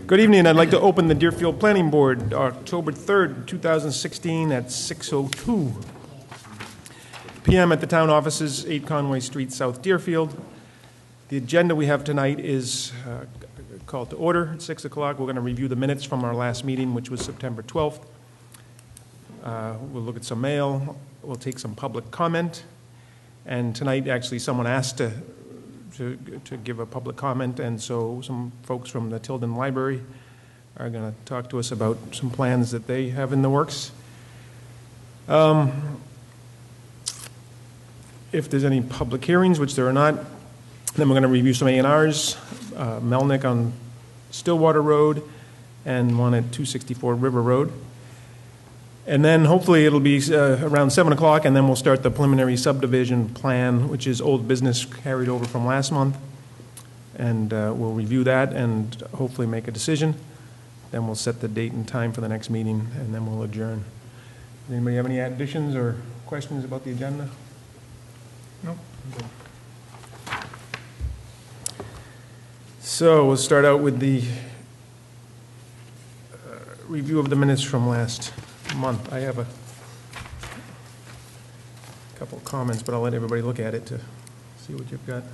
Good evening. I'd like to open the Deerfield Planning Board, October 3rd, 2016 at 6:02 p.m. at the Town Offices, 8 Conway Street, South Deerfield. The agenda we have tonight is called to order at 6 o'clock. We're going to review the minutes from our last meeting, which was September 12th. We'll look at some mail. We'll take some public comment. And tonight, actually, someone asked to give a public comment, and so some folks from the Tilden Library are going to talk to us about some plans that they have in the works. If there's any public hearings, which there are not, then we're going to review some A&Rs, Melnick on Stillwater Road and one at 264 River Road. And then hopefully it'll be around 7 o'clock, and then we'll start the preliminary subdivision plan, which is old business carried over from last month. And we'll review that and hopefully make a decision. Then we'll set the date and time for the next meeting, and then we'll adjourn. Does anybody have any additions or questions about the agenda? No? Okay. So we'll start out with the review of the minutes from last month. I have a couple comments, but I'll let everybody look at it to see what you've got.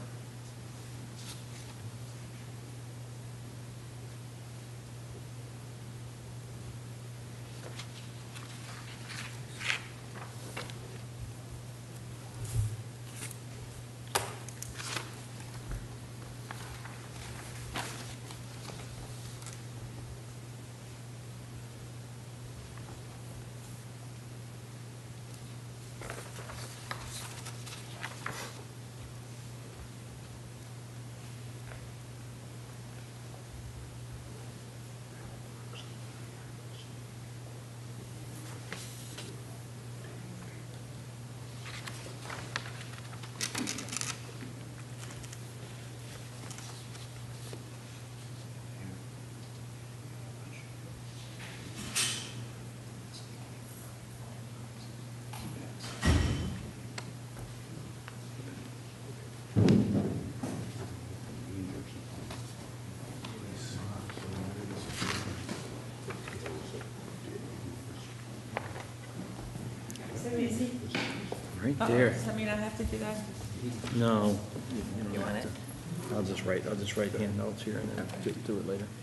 Right there. Does that mean I have to do that? No. You want it? I'll just write hand notes here and then do it later.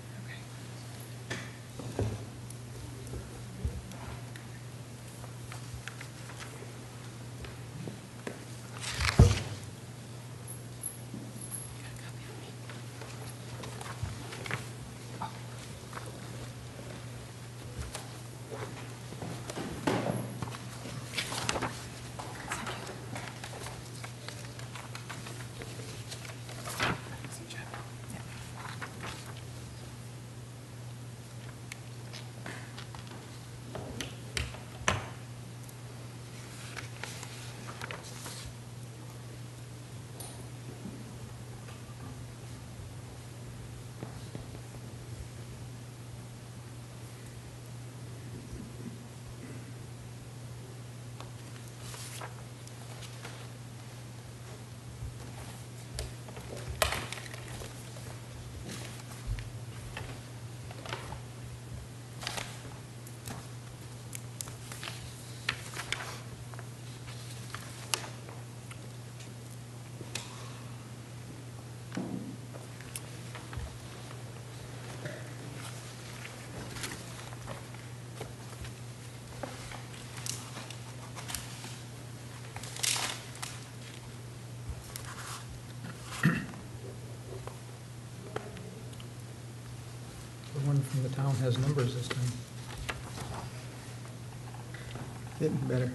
The one from the town has numbers this time. Getting better.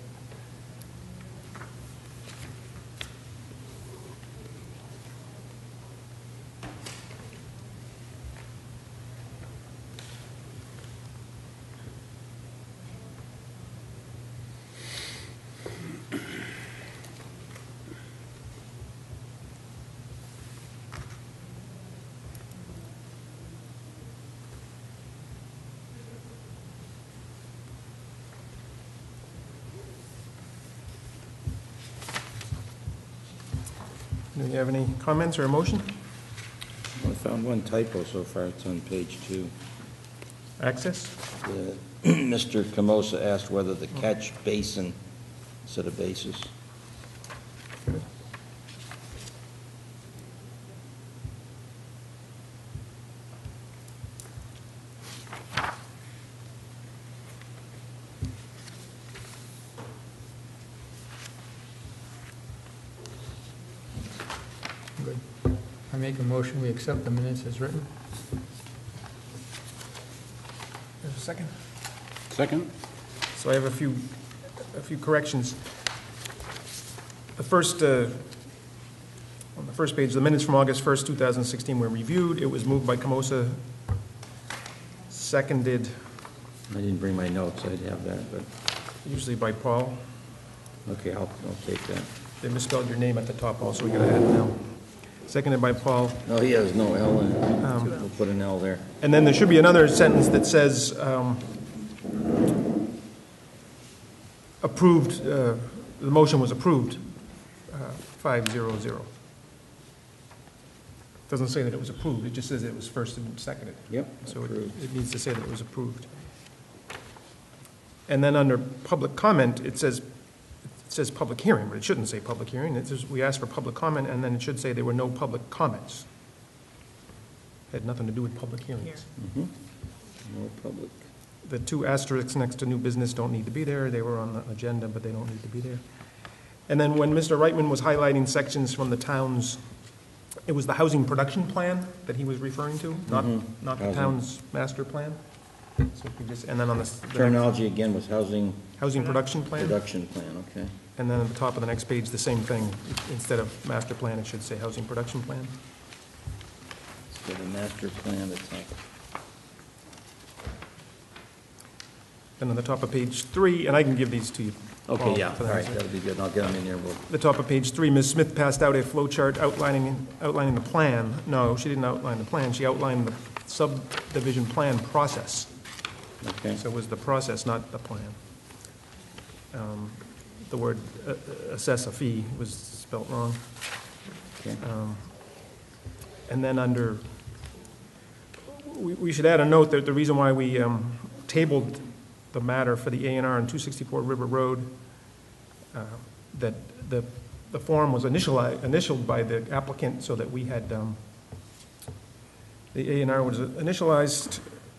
Do you have any comments or a motion? With Found one typo so far, it's on page 2. Access? Mr. Camosa asked whether the catch basin instead of basis. Good. I make a motion, we accept the minutes as written. There's a second. Second? So I have a few corrections. The first, on the first page, the minutes from August 1st, 2016 were reviewed. It was moved by Camosa, seconded I didn't bring my notes, I'd have that, but, usually by Paul. okay, I'll take that. They misspelled your name at the top also, we gotta add it now. Seconded by Paul. No, he has no L in it. We'll put an L there. And then there should be another sentence that says, approved, the motion was approved, 500. Doesn't say that it was approved, it just says it was first and seconded. Yep, So approved. it needs to say that it was approved. And then under public comment, it says public hearing, but it shouldn't say public hearing. It says, we asked for public comment, and then it should say there were no public comments. Had nothing to do with public hearings. No public. The two asterisks next to new business don't need to be there. They were on the agenda, but they don't need to be there. And then when Mr. Reitman was highlighting sections from the town's, it was the housing production plan that he was referring to, not the Housing. town's master plan. So if we just, and then on the Terminology again was housing housing production plan. production plan, okay. And then at the top of the next page, the same thing. Instead of master plan, it should say housing production plan. So the master plan, the top. And on the top of page 3, and I can give these to you. Okay, Paul, yeah, for all that. right, that'll be good. I'll get them in there. We'll, The top of page 3, Ms. Smith passed out a flow chart outlining the plan. No, she didn't outline the plan. She outlined the subdivision plan process. okay. So it was the process, not the plan. The word assess a fee was spelt wrong. Okay. And then under, we should add a note that the reason why we tabled the matter for the A&R on 264 River Road, that the form was initialed by the applicant so that we had, the A&R was initialized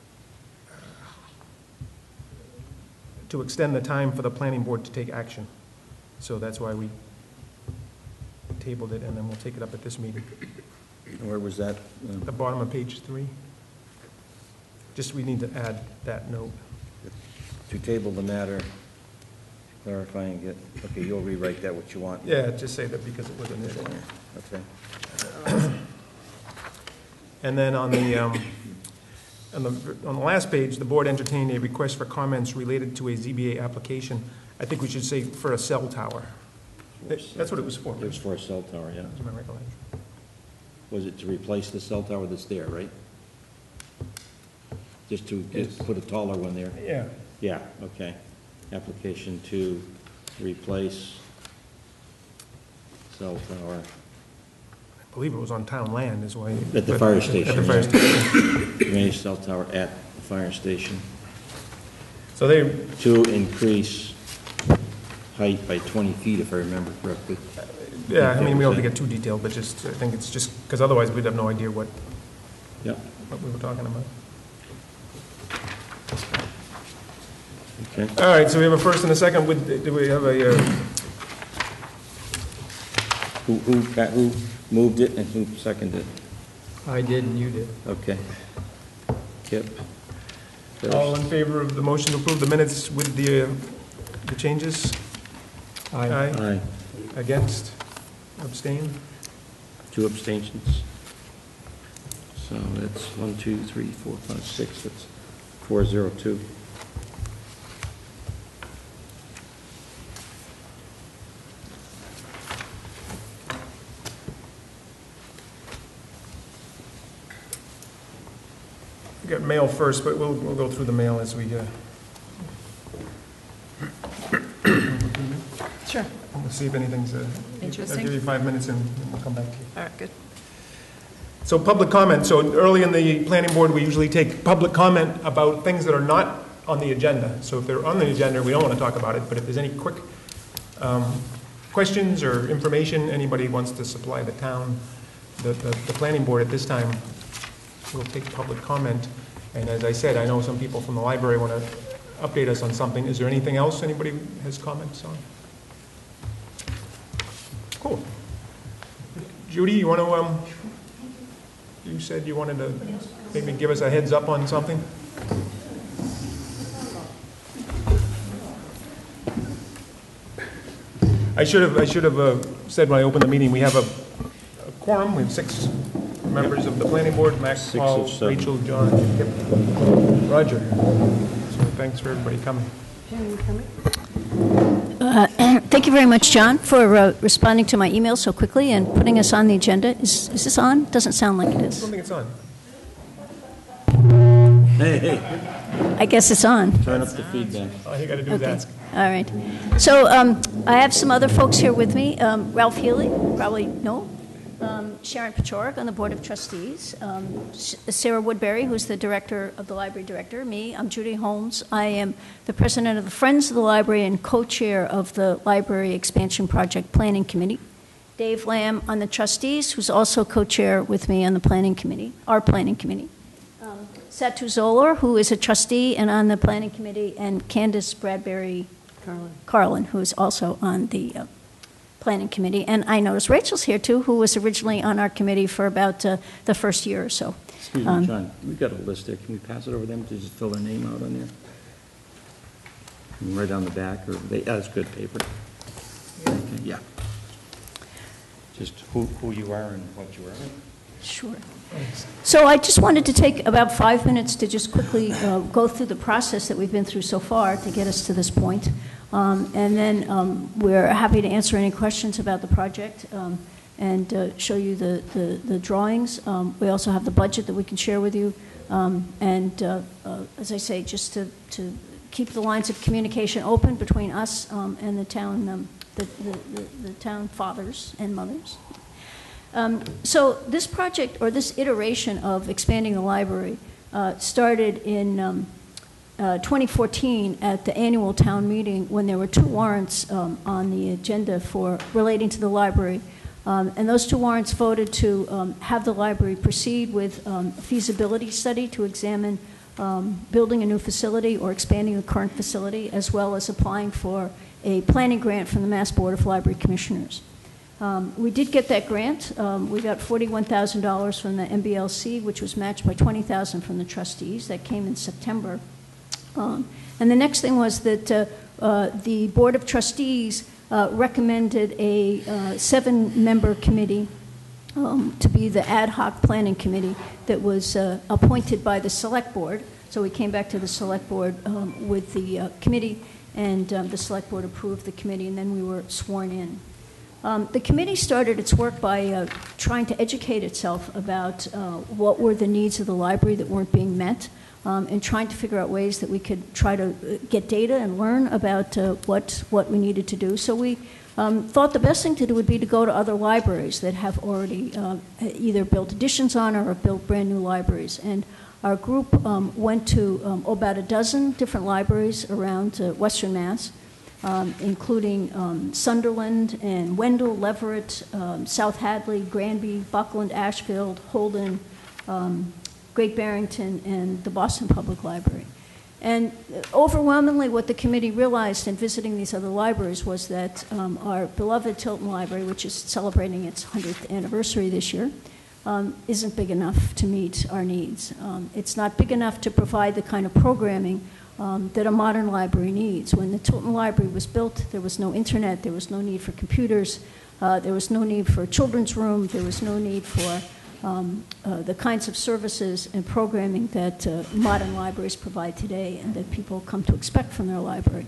to extend the time for the planning board to take action. So that's why we tabled it, and then we'll take it up at this meeting. Where was that? The bottom of page 3. Just, we need to add that note. To table the matter, clarifying it. Okay, you'll rewrite that what you want. Yeah, just say that because it was initial. Okay. And then on the last page, the board entertained a request for comments related to a ZBA application. I think we should say for a cell tower. That's what it was for. It was for a cell tower, yeah. That's my recollection. Was it to replace the cell tower that's there, right? Just to put a taller one there? Yeah. Yeah, okay. Application to replace cell tower. I believe it was on town land is why. At the fire station. At the fire station. Drainage cell tower at the fire station. So they, To increase height by 20 feet, if I remember correctly. yeah, I mean, we don't have to get too detailed, but just, I think it's just, because otherwise we'd have no idea what Yep, we were talking about. okay. All right, so we have a first and a second. Do we have a, Who moved it and who seconded it? I did and you did. Okay. Kip. all in favor of the motion to approve the minutes with the changes? Aye. Aye. Against? Abstain? 2 abstentions. So that's 1, 2, 3, 4, 5, 6. That's 402. We got mail first, but we'll go through the mail as we, Sure. we'll see if anything's, Interesting. I'll give you 5 minutes and we'll come back to you. All right, good. So public comment, so early in the planning board, we usually take public comment about things that are not on the agenda. So if they're on the agenda, we don't want to talk about it, but if there's any quick questions or information anybody wants to supply the town, the planning board at this time will take public comment. And as I said, I know some people from the library want to update us on something. Is there anything else anybody has comments on? Cool. Judy, you want to, you said you wanted to maybe give us a heads up on something? I should have said when I opened the meeting, we have a quorum. We have 6 members of the planning board, Max, 6 Paul, of 7. Rachel, John, Kip, Roger. So thanks for everybody coming. Thank you very much, John, for responding to my email so quickly and putting us on the agenda. Is this on? Doesn't sound like it I is. don't think it's on. Hey, I guess it's on. turn up the feedback. All you got to do is Okay. ask. All right. So I have some other folks here with me. Ralph Healy, probably know. Sharon Pachorik on the Board of Trustees. Sarah Woodbury, who's the director of the library director. Me, I'm Judy Holmes. I am the president of the Friends of the Library and co-chair of the Library Expansion Project Planning Committee. Dave Lamb on the trustees, who's also co-chair with me on the planning committee, our planning committee. Satu Zoller, who is a trustee and on the planning committee, and Candace Bradbury Carlin, who is also on the planning committee. And I notice Rachel's here too, who was originally on our committee for about the first year or so. Excuse me, John, we've got a list there. Can we pass it over them to just fill their name out on there? And right on the back, or that's good paper. Okay, yeah. Just who you are and what you are. Sure. So I just wanted to take about 5 minutes to just quickly go through the process that we've been through so far to get us to this point. And then we're happy to answer any questions about the project and show you the drawings. We also have the budget that we can share with you. And as I say, just to keep the lines of communication open between us and the town, the town fathers and mothers. So this project, or this iteration of expanding the library, started in 2014 at the annual town meeting when there were 2 warrants on the agenda for relating to the library. And those 2 warrants voted to have the library proceed with a feasibility study to examine building a new facility or expanding the current facility, as well as applying for a planning grant from the Mass Board of Library Commissioners. We did get that grant. We got $41,000 from the MBLC, which was matched by $20,000 from the trustees. That came in September. And the next thing was that the Board of Trustees recommended a 7-member committee to be the ad hoc planning committee that was appointed by the Select Board. So we came back to the Select Board with the committee, and the Select Board approved the committee, and then we were sworn in. The committee started its work by trying to educate itself about what were the needs of the library that weren't being met, and trying to figure out ways that we could try to get data and learn about what we needed to do. So we thought the best thing to do would be to go to other libraries that have already either built additions on or have built brand new libraries. And our group went to about a dozen different libraries around Western Mass. Including Sunderland and Wendell, Leverett, South Hadley, Granby, Buckland, Ashfield, Holden, Great Barrington, and the Boston Public Library. And overwhelmingly what the committee realized in visiting these other libraries was that our beloved Tilton Library, which is celebrating its 100th anniversary this year, isn't big enough to meet our needs. It's not big enough to provide the kind of programming that a modern library needs. When the Tilton Library was built, there was no internet, there was no need for computers, there was no need for a children's room, there was no need for the kinds of services and programming that modern libraries provide today and that people come to expect from their library.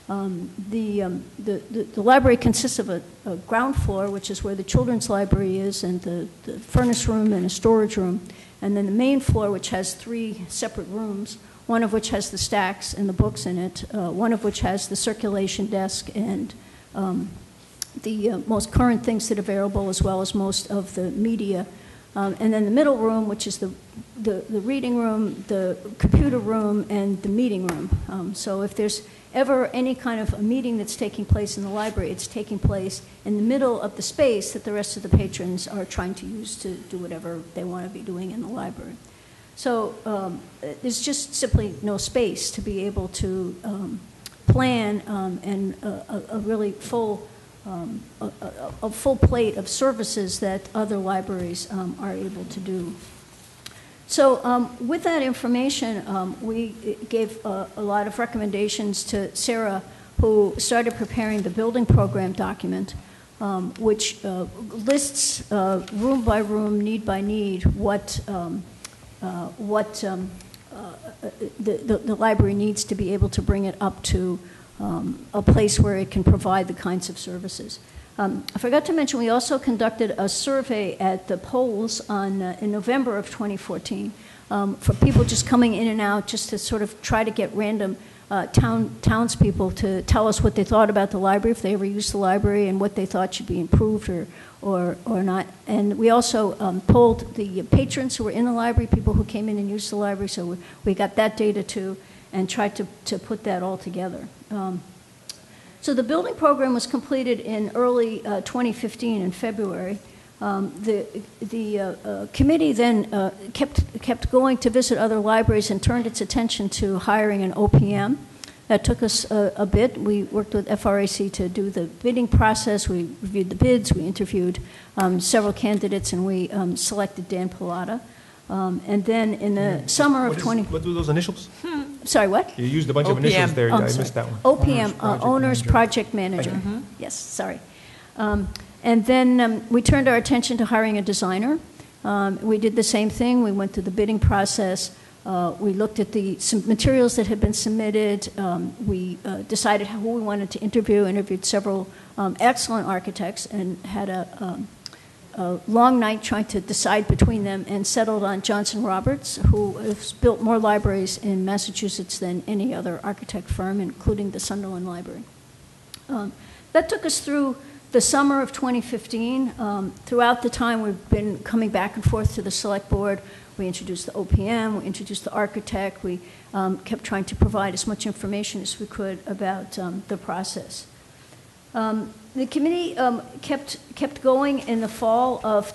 The library consists of a ground floor, which is where the children's library is, and the furnace room and a storage room, and then the main floor, which has 3 separate rooms, one of which has the stacks and the books in it, one of which has the circulation desk and the most current things that are available, as well as most of the media And then the middle room, which is the reading room, the computer room, and the meeting room. So if there's ever any kind of a meeting that's taking place in the library, it's taking place in the middle of the space that the rest of the patrons are trying to use to do whatever they want to be doing in the library. So there's just simply no space to be able to plan and a really full a full plate of services that other libraries are able to do. So with that information, we gave a lot of recommendations to Sarah, who started preparing the building program document, which lists room by room, need by need, what the library needs to be able to bring it up to a place where it can provide the kinds of services. I forgot to mention, we also conducted a survey at the polls in November of 2014 for people just coming in and out, just to sort of try to get random townspeople to tell us what they thought about the library, if they ever used the library, and what they thought should be improved or not. And we also polled the patrons who were in the library, people who came in and used the library, so we got that data too, and tried to put that all together. So the building program was completed in early 2015 in February. The committee then kept going to visit other libraries and turned its attention to hiring an OPM. That took us a bit. We worked with FRAC to do the bidding process. We reviewed the bids. We interviewed several candidates, and we selected Dan Pilata. And then in the summer of 20... What were those initials? Sorry, what? You used a bunch of OPM. initials there. Oh, I sorry. missed that one. OPM, Owner's Project Manager. Yes, sorry. And then we turned our attention to hiring a designer. We did the same thing. We went through the bidding process. We looked at some materials that had been submitted. We decided who we wanted to interviewed several excellent architects, and had a long night trying to decide between them, and settled on Johnson Roberts, who has built more libraries in Massachusetts than any other architect firm, including the Sunderland Library. That took us through the summer of 2015. Throughout the time, we've been coming back and forth to the select board. We introduced the OPM, we introduced the architect. We kept trying to provide as much information as we could about the process. The committee kept going in the fall of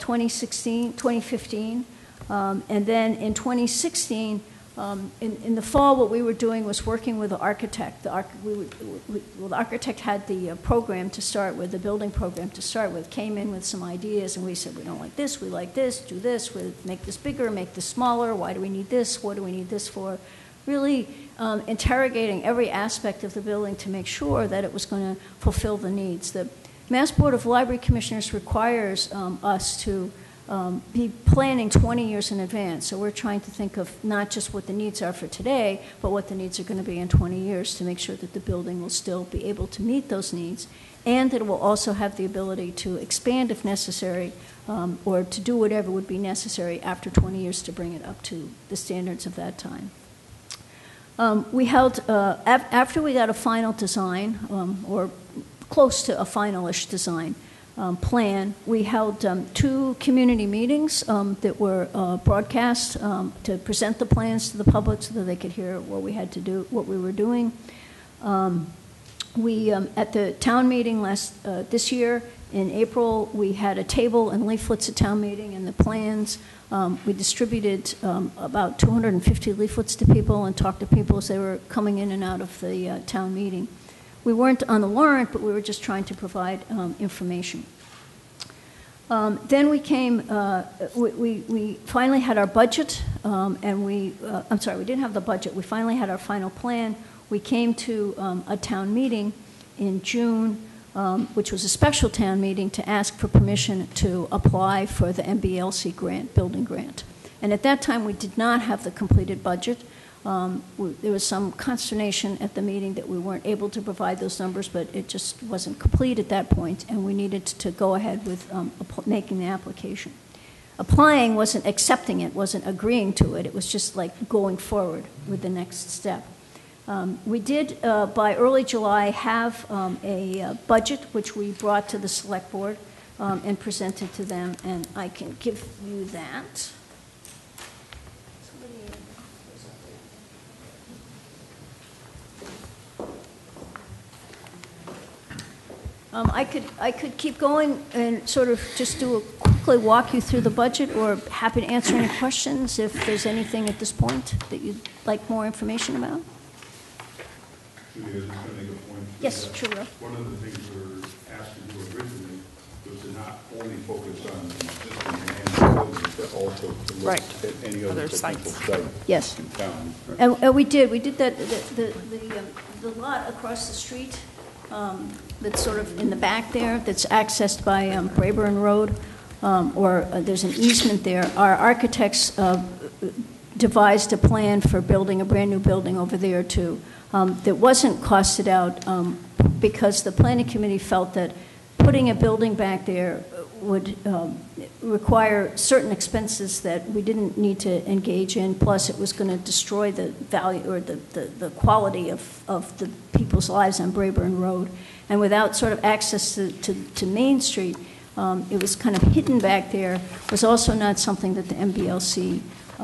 2015, and then in 2016, in the fall, what we were doing was working with the architect. The architect had the program to start with, the building program to start with, came in with some ideas, and we said, we don't like this, we like this, do this, we'll make this bigger, make this smaller, why do we need this, what do we need this for? Really interrogating every aspect of the building to make sure that it was going to fulfill the needs. The Mass Board of Library Commissioners requires us to be planning 20 years in advance. So we're trying to think of not just what the needs are for today, but what the needs are going to be in 20 years to make sure that the building will still be able to meet those needs, and that it will also have the ability to expand if necessary, or to do whatever would be necessary after 20 years to bring it up to the standards of that time. We held, after we got a final design, or close to a finalish design plan, we held 2 community meetings that were broadcast to present the plans to the public so that they could hear what we had to do, what we were doing. We, at the town meeting this year, in April, we had a table and leaflets at town meeting and the plans. We distributed about 250 leaflets to people and talked to people as they were coming in and out of the town meeting. We weren't on the warrant, but we were just trying to provide information. Then we came, we finally had our budget, and we didn't have the budget. We finally had our final plan. We came to a town meeting in June, which was a special town meeting, to ask for permission to apply for the MBLC grant, building grant. And at that time, we did not have the completed budget. There was some consternation at the meeting that we weren't able to provide those numbers, but it just wasn't complete at that point, and we needed to go ahead with making the application. Applying wasn't accepting it, wasn't agreeing to it. It was just like going forward with the next step. We did, by early July, have a budget which we brought to the select board. and present it to them, and I can give you that. I could keep going and sort of just quickly walk you through the budget, or happy to answer any questions if there's anything at this point that you'd like more information about. Judy, I was just going to make a point. Yes, sure. One of the things we were asked to do originally was to not only focus on the existing and buildings, but also to look Right. at any other Other potential sites. Yes. sites in town. And we did that, the lot across the street, that's sort of in the back there, that's accessed by Brayburn Road, there's an easement there. Our architects devised a plan for building a brand-new building over there, too, that wasn't costed out because the planning committee felt that putting a building back there would require certain expenses that we didn't need to engage in, plus it was going to destroy the value or the quality of the people's lives on Brayburn Road. And without sort of access to Main Street, it was kind of hidden back there. It was also not something that the MBLC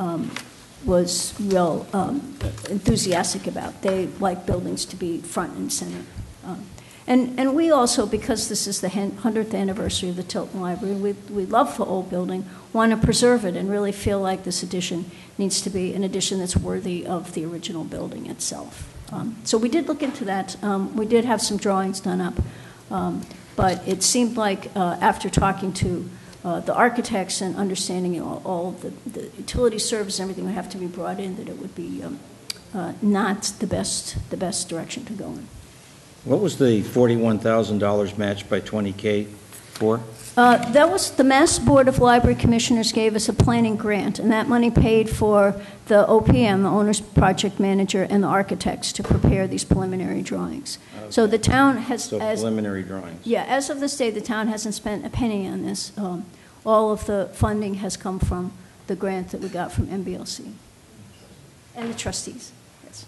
was real enthusiastic about. They like buildings to be front and center. And we also, because this is the 100th anniversary of the Tilton Library, we love the old building, want to preserve it, and really feel like this addition needs to be an addition that's worthy of the original building itself. So we did look into that. We did have some drawings done up, but it seemed like after talking to the architects and understanding all the utility service and everything would have to be brought in, that it would be not the best direction to go in. What was the $41,000 matched by 20K for? That was, the Mass Board of Library Commissioners gave us a planning grant, and that money paid for the OPM, the owner's project manager, and the architects to prepare these preliminary drawings. Okay. So the town has... So preliminary drawings. Yeah, as of this day, the town hasn't spent a penny on this. All of the funding has come from the grant that we got from MBLC and the trustees. Yes.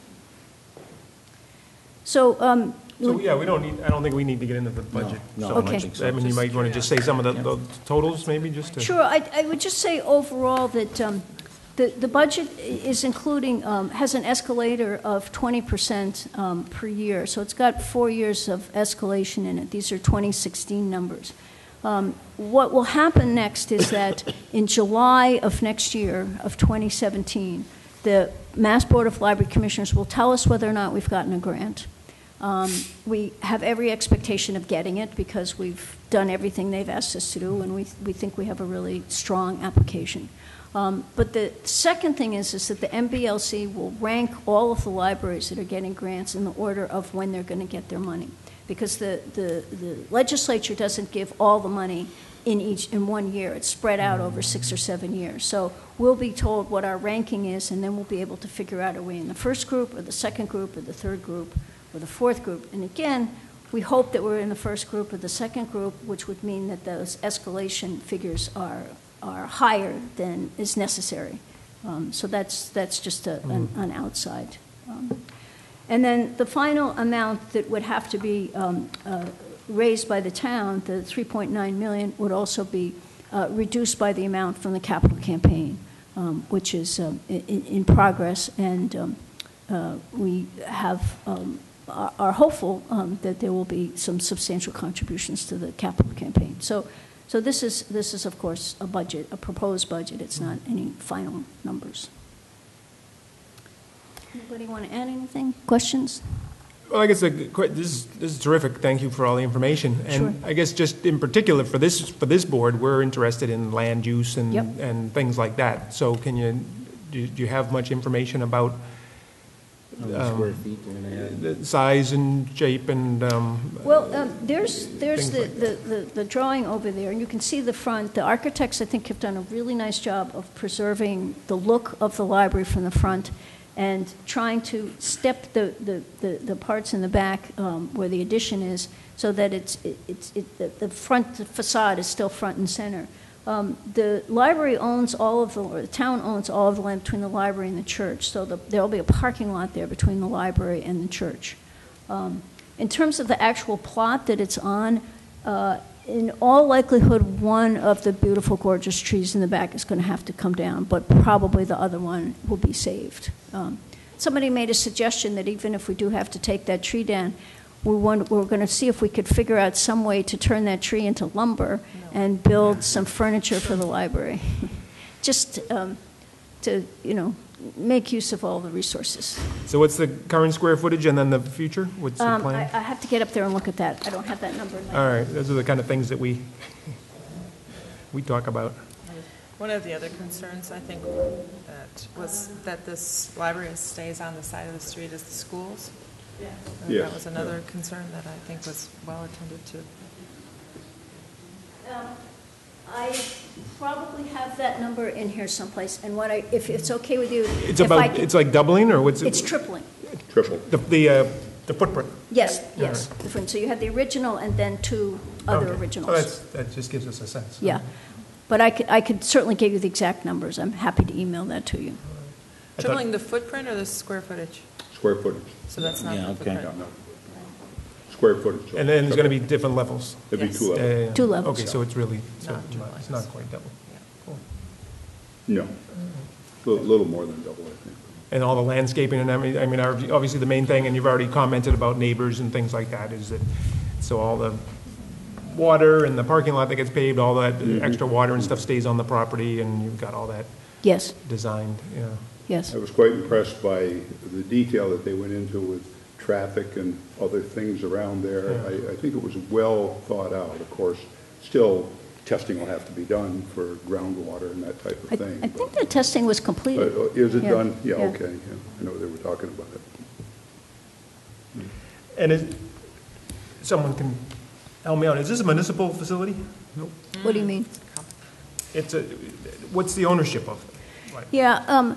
So, yeah, I don't think we need to get into the budget. No, so I don't Okay. think so. I mean, you might want to just say some of the totals, maybe, just to... Sure, I would just say overall that the budget is including, has an escalator of 20% per year. So it's got 4 years of escalation in it. These are 2016 numbers. What will happen next is that in July of next year, of 2017, the Mass Board of Library Commissioners will tell us whether or not we've gotten a grant. We have every expectation of getting it because we've done everything they've asked us to do, and we think we have a really strong application. But the second thing is that the MBLC will rank all of the libraries that are getting grants in the order of when they're going to get their money, because the legislature doesn't give all the money in 1 year. It's spread out over 6 or 7 years. So we'll be told what our ranking is, and then we'll be able to figure out, are we in the first group or the second group or the third group or the fourth group. And again, we hope that we're in the first group or the second group, which would mean that those escalation figures are higher than is necessary. So that's just an outside. And then the final amount that would have to be raised by the town, the $3.9 million, would also be reduced by the amount from the capital campaign, which is in progress, and we have are hopeful that there will be some substantial contributions to the capital campaign. So this is of course a budget, a proposed budget. It's not any final numbers. Anybody want to add anything? Questions? Well, I guess this is terrific. Thank you for all the information. And Sure. I guess just in particular for this board, we're interested in land use and Yep. and things like that. So do you have much information about How many square feet they're going to have? the size and shape and There's the drawing over there, and you can see the front. The architects, I think, have done a really nice job of preserving the look of the library from the front and trying to step the parts in the back where the addition is, so that the front facade is still front and center. The library owns or the town owns all of the land between the library and the church, so there'll be a parking lot there between the library and the church. In terms of the actual plot that it's on, In all likelihood, one of the beautiful, gorgeous trees in the back is going to have to come down, but probably the other one will be saved. Somebody made a suggestion that even if we do have to take that tree down, we're going to see if we could figure out some way to turn that tree into lumber and build some furniture for the library. Just to, make use of all the resources. So what's the current square footage and then the future? What's the I plan? have to get up there and look at that. I don't have that number in my All right, those are the kind of things that we talk about. One of the other concerns, I think, that was that this library stays on the side of the street as the schools. Yes. That was another concern that I think was well attended to. I probably have that number in here someplace, and if it's okay with you, It's like doubling, or what's it? It's tripling. Triple. The footprint. Yes, different. So you have the original and then two other Okay. originals. Oh, that just gives us a sense. Yeah, but I could certainly give you the exact numbers. I'm happy to email that to you. I thought- Tripling the footprint or the square footage? Square footage. So that's not Yeah, the okay. footprint. No. Square footage. And then there's going to be different levels. It'd be Yes. two Yeah, levels. yeah, yeah. Two levels. Okay, so it's really, Not two it's levels. not quite double. Cool. No. A little more than double, I think. And all the landscaping, and obviously the main thing, and you've already commented about neighbors and things like that, is that, so all the water and the parking lot that gets paved, all that extra water and stuff stays on the property, and you've got all that Yes, designed, yeah. yes. I was quite impressed by the detail that they went into with traffic and other things around there. I think it was well thought out. Of course, still, testing will have to be done for groundwater and that type I of thing. think the testing was completed. Is it Yeah. done? Yeah, Yeah. okay, yeah. I know they were talking about it. And someone can help me out, is this a municipal facility? What do you mean? What's the ownership of it? Like- Yeah,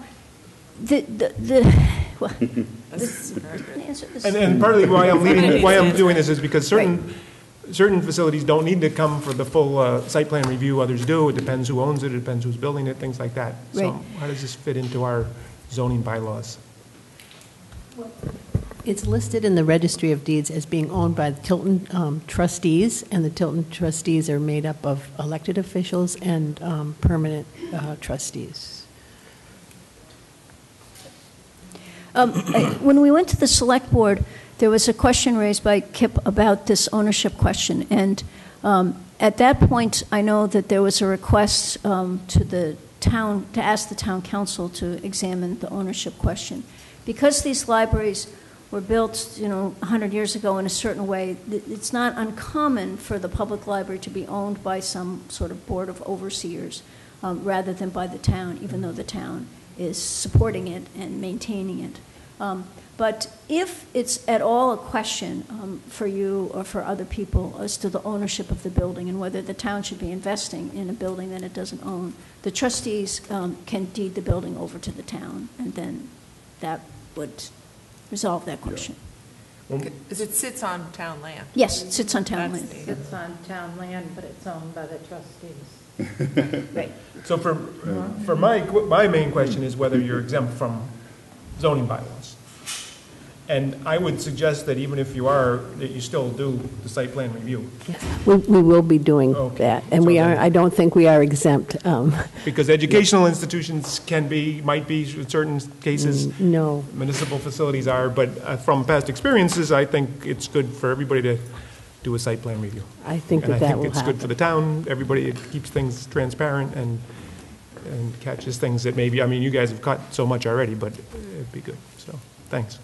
well, That's very good. let me answer this. And partly why I'm doing this is because certain facilities don't need to come for the full site plan review, others do. It depends who owns it, it depends who's building it, things like that. Right. So how does this fit into our zoning bylaws? It's listed in the Registry of Deeds as being owned by the Tilton trustees, and the Tilton trustees are made up of elected officials and permanent trustees. When we went to the select board, there was a question raised by Kip about this ownership question. And at that point, I know that there was a request to the town, to ask the town council to examine the ownership question. Because these libraries were built, 100 years ago in a certain way, it's not uncommon for the public library to be owned by some sort of board of overseers rather than by the town, even though the town is supporting it and maintaining it. But if it's at all a question for you or for other people as to the ownership of the building and whether the town should be investing in a building that it doesn't own, the trustees can deed the building over to the town, and then that would resolve that question. Because it sits on town land. Yes, it sits on town That's land. the- It's on town land, but it's owned by the trustees. Right. So for my main question is whether you're exempt from zoning bylaws. And I would suggest that even if you are, that you still do the site plan review. We will be doing Okay. that, and we So are, then- I don't think we are exempt. Because educational institutions might be in certain cases, No. municipal facilities are, but from past experiences, I think it's good for everybody to do a site plan review. I think And that that I will think it's good for the happen. town, everybody, it keeps things transparent and catches things that maybe, you guys have caught so much already, but it'd be good, so, thanks.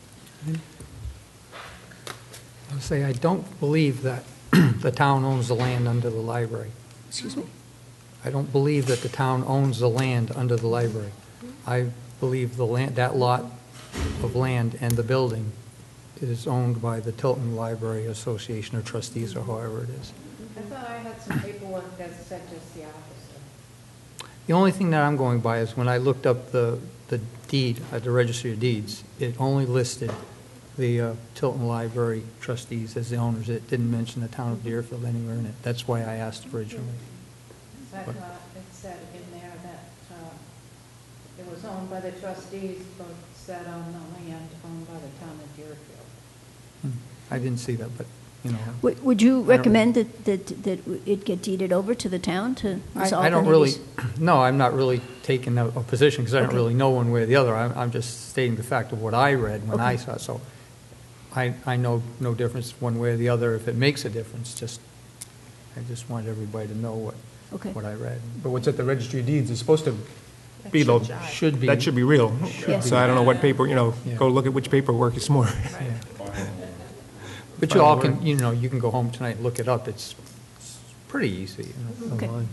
I'll say I don't believe that the town owns the land under the library. Excuse me? I don't believe that the town owns the land under the library. I believe the land, that lot of land and the building is owned by the Tilton Library Association or trustees or however it is. I thought I had some paperwork that said just the opposite. The only thing that I'm going by is when I looked up the deed at the Registry of Deeds, it only listed the Tilton Library trustees as the owners. It didn't mention the town of Deerfield anywhere in it. That's why I asked originally. So I thought it said in there that it was owned by the trustees, but said on the land owned by the town of Deerfield. I didn't see that, but you know. Would you recommend that it get deeded over to the town to resolve I don't any of really, these? no, I'm not really taking a position, because I don't Okay. really know one way or the other. I'm just stating the fact of what I read when I Okay. saw it. So I know no difference one way or the other if it makes a difference. I just want everybody to know Okay. what I read. But what's at the registry of deeds is supposed to be the, Should be. that should be real. Yes. So I don't know what paper, Yeah. go look at which paperwork is more. But you all can, you can go home tonight and look it up. It's pretty easy. Okay. online.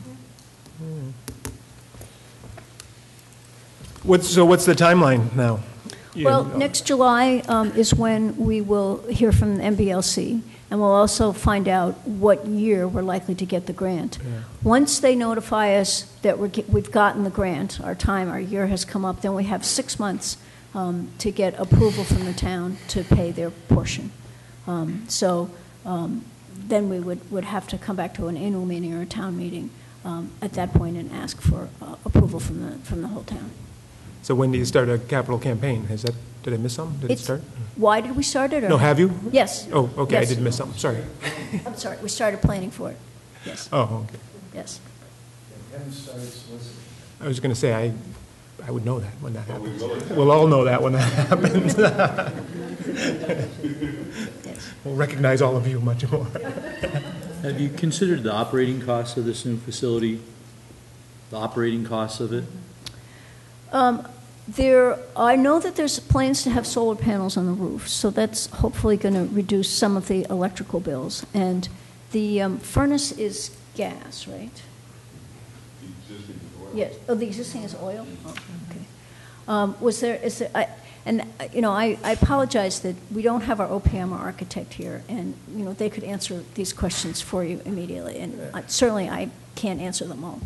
What's the timeline now? Well, next July is when we will hear from the MBLC, and we'll also find out what year we're likely to get the grant. Once they notify us that we've gotten the grant, our year has come up, then we have 6 months to get approval from the town to pay their portion. Then we would have to come back to an annual meeting or a town meeting at that point and ask for approval from the whole town. So when do you start a capital campaign? Did I miss something? Did it start? Why did we start it? Or No, have you? Yes. Oh, okay, I Yes. did miss something, sorry. I'm sorry, we started planning for it. Yes, Oh, okay. yes. I was going to say, I would know that when that happens. We'll all know that when that happens. Yes. We'll recognize all of you much more. Have you considered the operating costs of this new facility? The operating costs of it? I know that there's plans to have solar panels on the roof, so that's hopefully going to reduce some of the electrical bills. And the furnace is gas, right? The existing is oil. Yes. Oh, the existing is oil? Oh, okay. I apologize that we don't have our OPM or architect here, and, they could answer these questions for you immediately, and certainly I can't answer them all.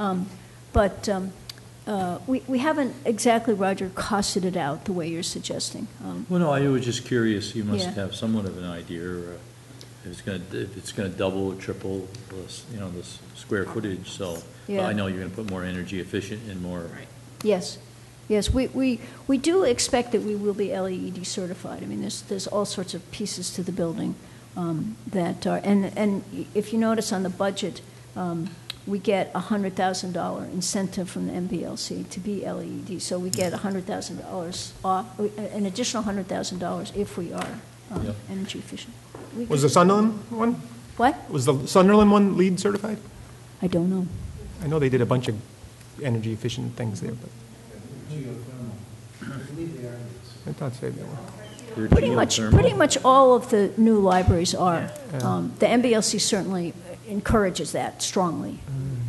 We haven't exactly, Roger, costed it out the way you're suggesting. Well, no, I was just curious. You must Yeah. have somewhat of an idea if it's going to double or triple the square footage. So but Yeah. I know you're going to put more energy efficient and more. Yes, yes, we do expect that we will be LEED certified. I mean, there's all sorts of pieces to the building that are, and if you notice on the budget, we get a $100,000 incentive from the MBLC to be LEED. So we get $100,000 off, an additional $100,000 if we are Yep. energy efficient. Was the Sunderland one? What? Was the Sunderland one LEED certified? I don't know. I know they did a bunch of energy efficient things there, but I thought so. They're Pretty geothermal. much all of the new libraries are. The MBLC certainly encourages that strongly.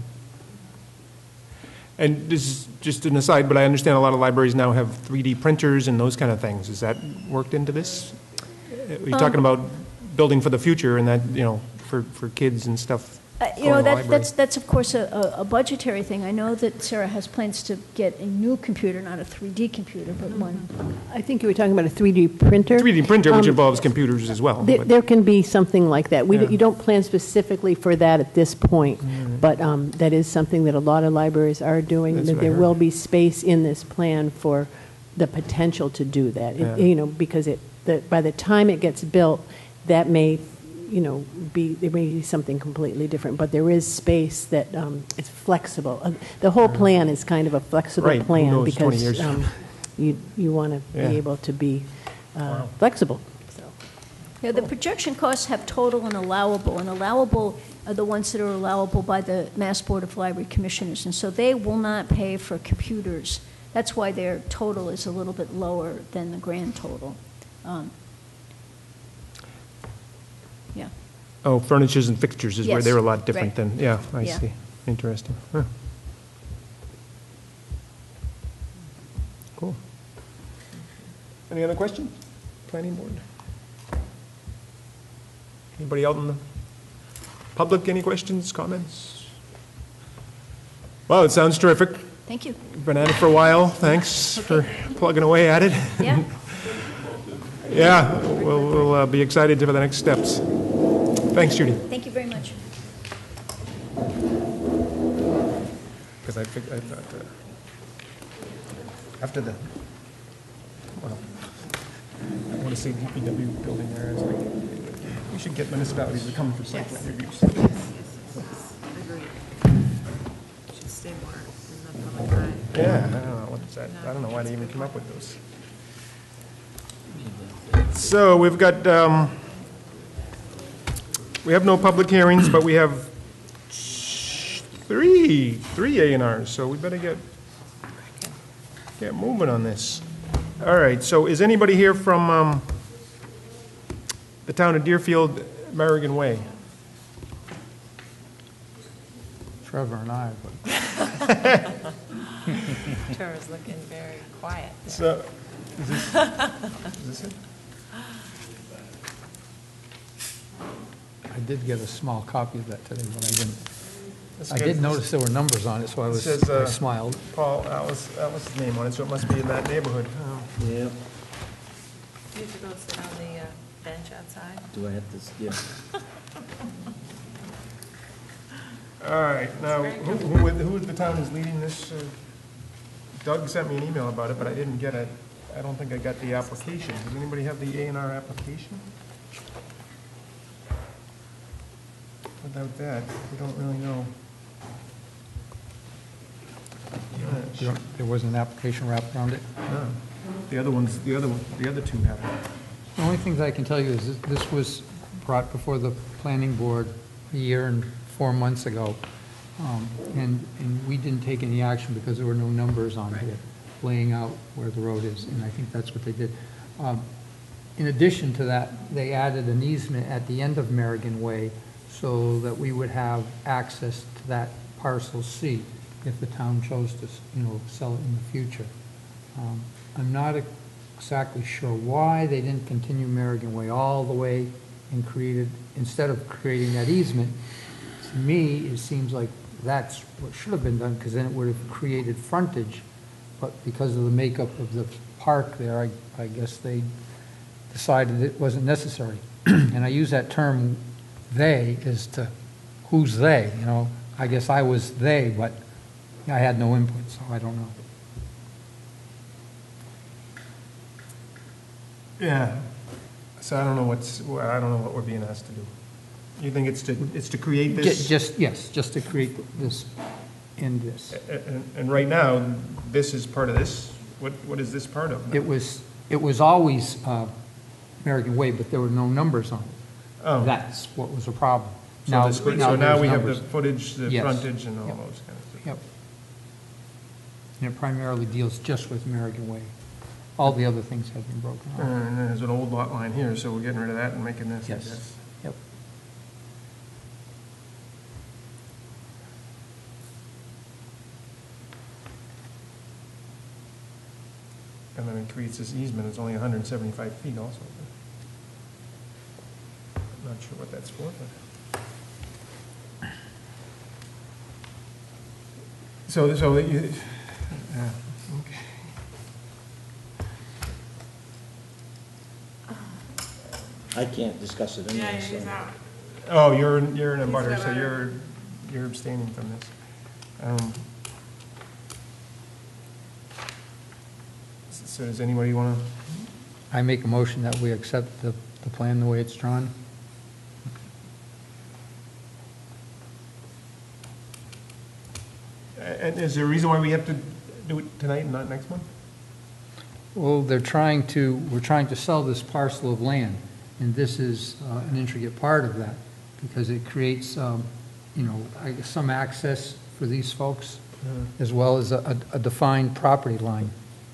And this is just an aside, but I understand a lot of libraries now have 3D printers and those kind of things. Is that worked into this? Are you talking about building for the future and that, for kids and stuff? going to the library? That's of course a budgetary thing. I know that Sarah has plans to get a new computer, not a 3D computer, but one. I think you were talking about a 3D printer. 3D printer, which involves computers as well. but- There can be something like that. Yeah. You don't plan specifically for that at this point, but that is something that a lot of libraries are doing. That's That what I there heard. will be space in this plan for the potential to do that. Yeah. Because by the time it gets built, that may, there may be something completely different. But there is space that is flexible. The whole plan is kind of a flexible Right. Who plan knows 20 because years. you want to Yeah. be able to be flexible. So. Yeah, the projection costs have total and allowable are the ones that are allowable by the Mass Board of Library Commissioners, and so they will not pay for computers. That's why their total is a little bit lower than the grand total. Yeah. Oh, furnitures and fixtures is where Yes, they're a lot different right. than, yeah, I Yeah. see. Interesting. Huh. Cool. Any other questions? Planning board? Anybody out in the public, any questions, comments? Well, it sounds terrific. Thank you. Been at it for a while. Thanks for plugging away at it. Yeah. Yeah, we'll be excited for the next steps. Thanks, Judy. Thank you very much. Because I thought, after the, well, I want to see DPW building there. It's like, We should get municipalities to come for site plan reviews. Agreed. Should stay more in the public eye. Yeah, I don't know, what's that? I don't know why they even come up with those. So we've got, we have no public hearings, but we have three A&Rs, so we better get moving on this. All right, so is anybody here from the town of Deerfield, Marigan Way? Trevor and I, but Trevor's looking very quiet there. So, is this it? I did get a small copy of that today, but I didn't. Let's I get did this. notice there were numbers on it, so I It was, says, I smiled. Paul Alice's name on it, so it must be in that neighborhood. Oh. Yeah, You should go sit on the bench outside. do I have to, yeah. All right, now, who in the town is leading this? Doug sent me an email about it, but I didn't get it. I don't think I got the application. Does anybody have the A&R application? Without that, we don't really know. There was an application wrapped around it. No. The other ones, the other two have it. The only things I can tell you is that this was brought before the planning board a year and 4 months ago. And we didn't take any action because there were no numbers on it laying out where the road is, and I think that's what they did. In addition to that, they added an easement at the end of Marigan Way so that we would have access to that parcel C if the town chose to, sell it in the future. I'm not exactly sure why they didn't continue Marigan Way all the way and created, instead of creating that easement. To me, it seems like that's what should have been done, because then it would have created frontage. But because of the makeup of the park there, I guess they decided it wasn't necessary. And I use that term, they, as to who's they, I guess I was they, but I had no input, so I don't know. Yeah. So I don't know what we're being asked to do. You think it's to create this? Just to create this and this. And right now, this is part of this? What is this part of? It was always American Way, but there were no numbers on it. Oh. That's what was a problem. So now there's we have the numbers. footage, the Yes. frontage, and all Yep. those kind of things. Yep. And it primarily deals just with American Way. All the other things have been broken off. And there's an old lot line here, so we're getting rid of that and making this, I Yes. guess. Yep. And then it creates this easement, it's only 175 feet also. I'm not sure what that's for, but. So, okay. I can't discuss it anyway, so. Oh, you're an abutter, so you're abstaining from this. So does anybody want to? I make a motion that we accept the plan the way it's drawn. And is there a reason why we have to do it tonight and not next month? Well, we're trying to sell this parcel of land, and this is an intricate part of that, because it creates, I guess some access for these folks, as well as a defined property line.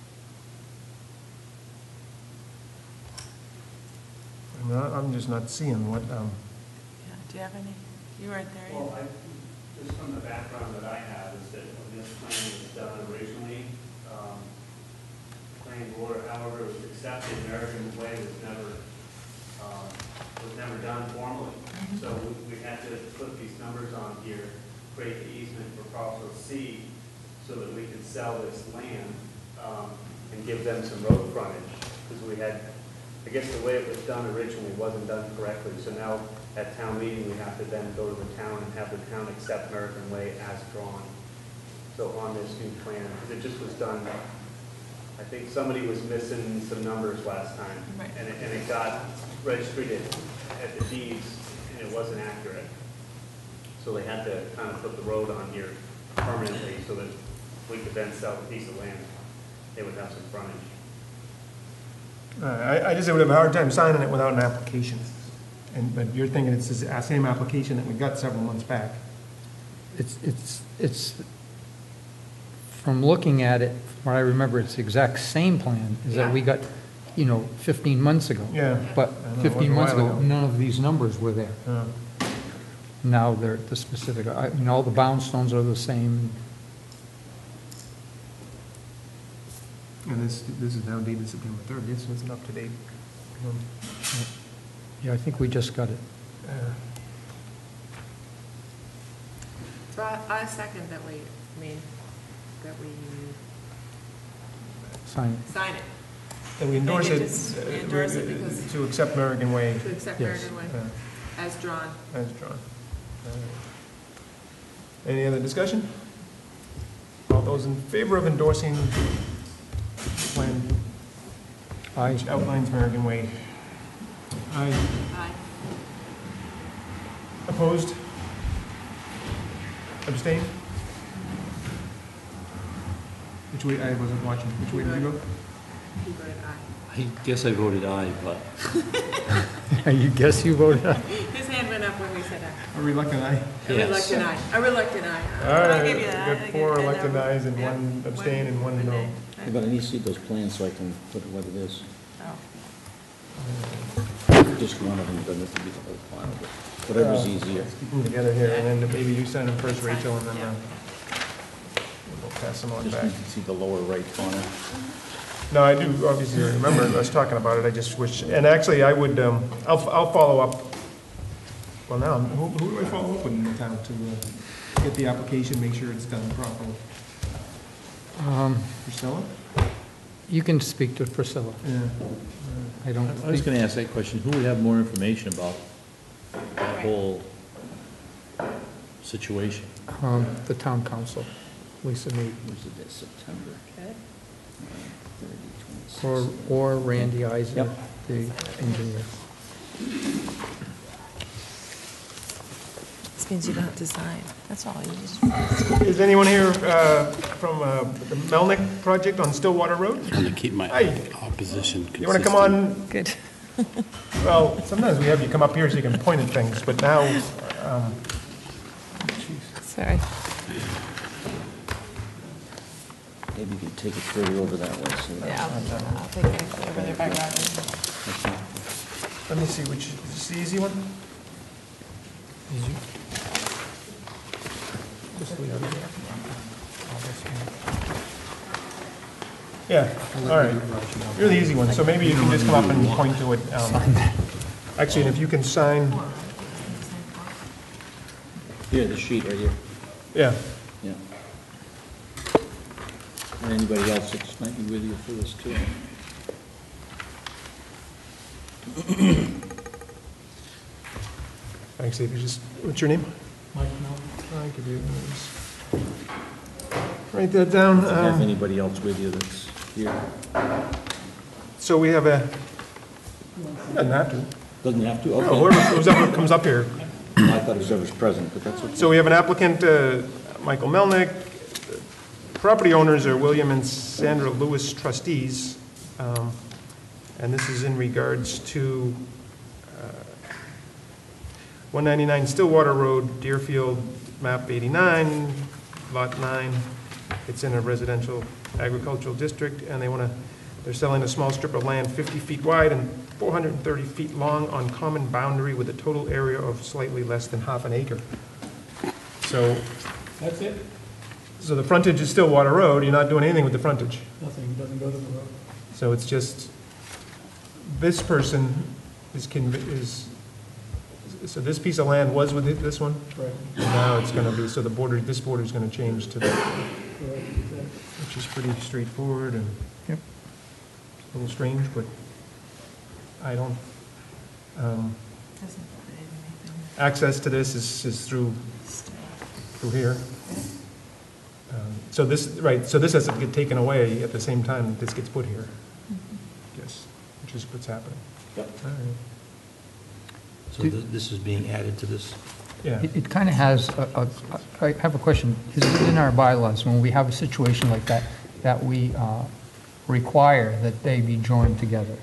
I'm just not seeing what, Yeah, do you have any? You weren't there yet. Well, just from the background that I have is that when this plan was done originally, planning board, however, it was accepted, American Way was never done formally. So we had to put these numbers on here, create the easement for parcel C, so that we could sell this land and give them some road frontage, because we had, I guess the way it was done originally wasn't done correctly. So now at town meeting, we have to then go to the town and have the town accept American Way as drawn. So on this new plan, because it just was done, I think somebody was missing some numbers last time. Right. And it got registered at at the deeds, and it wasn't accurate. So they had to kind of put the road on here permanently so that we could then sell the piece of land. They would have some frontage. I just would have a hard time signing it without an application. But you're thinking it's the same application that we got several months back. It's, from looking at it, from what I remember, it's the exact same plan as that we got, 15 months ago. Yeah. But I know, it was 15 a months while ago, ago. none of these numbers were there. Now they're the specific, all the bound stones are the same. And this is now dated September 3rd. This was an up-to-date one. Yeah, I think we just got it. So I second that we Sign it. sign it, And we endorse Maybe it, just endorse it because- to accept American Way to accept Yes. American Way as drawn. as drawn. Any other discussion? All those in favor of endorsing the plan Aye. which outlines American Way? Aye. Aye. Opposed? Abstain? Which way, I wasn't watching, which way did you go? You voted aye. I guess I voted aye, but You guess you voted aye? His hand went up when we said aye. A reluctant aye? A Yes. reluctant aye. A reluctant aye. All I'll right, give we you that. got I'll give 4 you that. elected ayes and Yeah. 1 abstain and 1 no. nay. Yeah, but I need to see those plans so I can put it what it is. Oh. Just one of them doesn't have to be the whole file, but whatever's easier. Let's keep them together here, and then maybe you sign them first, Rachel, and then we'll pass them on Just back. need to see the lower right corner. No, I do obviously remember us talking about it, I just wish, and actually, I would, I'll follow up. Well, now, who do I follow up with in the town to get the application, make sure it's done properly? Priscilla? You can speak to Priscilla. Yeah. I don't I was think, going to ask that question. Who would have more information about that whole situation? the town council, Lisa Mead, Was it this September? Okay. 30, 26. or Randy Eisen, Yep. the engineer. This means you don't have to sign. That's all you just. Is anyone here from the Melnick project on Stillwater Road? I'm going to keep my Hi. opposition consistent. You want to come on? Good. Well, sometimes we have you come up here so you can point at things, but now, Sorry. Maybe you can take it further over that way. So that- Yeah, I'll take it over there by Roger. let me see which, is this the easy one? Yeah, all right. You're the easy one, so maybe you can just come up and point to it. Actually, and if you can sign, Here, the sheet right here. yeah. Yeah. And anybody else that might be with you for this too. Thanks, Steve. What's your name? Mike Mel. I could do this. Write that down. Have anybody else with you that's here? So we have a, doesn't have to. Doesn't have to? No, Okay. whoever comes up here. I thought whoever's present, but that's okay. So we have an applicant, Michael Melnick. Property owners are William and Sandra Lewis trustees. And this is in regards to 199 Stillwater Road, Deerfield, map 89, lot 9. It's in a residential agricultural district, and they're selling a small strip of land 50 feet wide and 430 feet long on common boundary with a total area of slightly less than half an acre. So, That's it? so the frontage is Stillwater Road, you're not doing anything with the frontage. Nothing, doesn't go to the road. So it's just, this person so this piece of land was with this one? Right. And now it's gonna be, so this border's gonna change to that, Correct. which is pretty straightforward and Yep. a little strange, but I don't, access to this is through here. So this, right, so this has to get taken away at the same time that this gets put here. Yes, which is what's happening. Yep. All right. So this is being added to this? Yeah. It kind of has, I have a question. Is it in our bylaws, when we have a situation like that, that we require that they be joined together?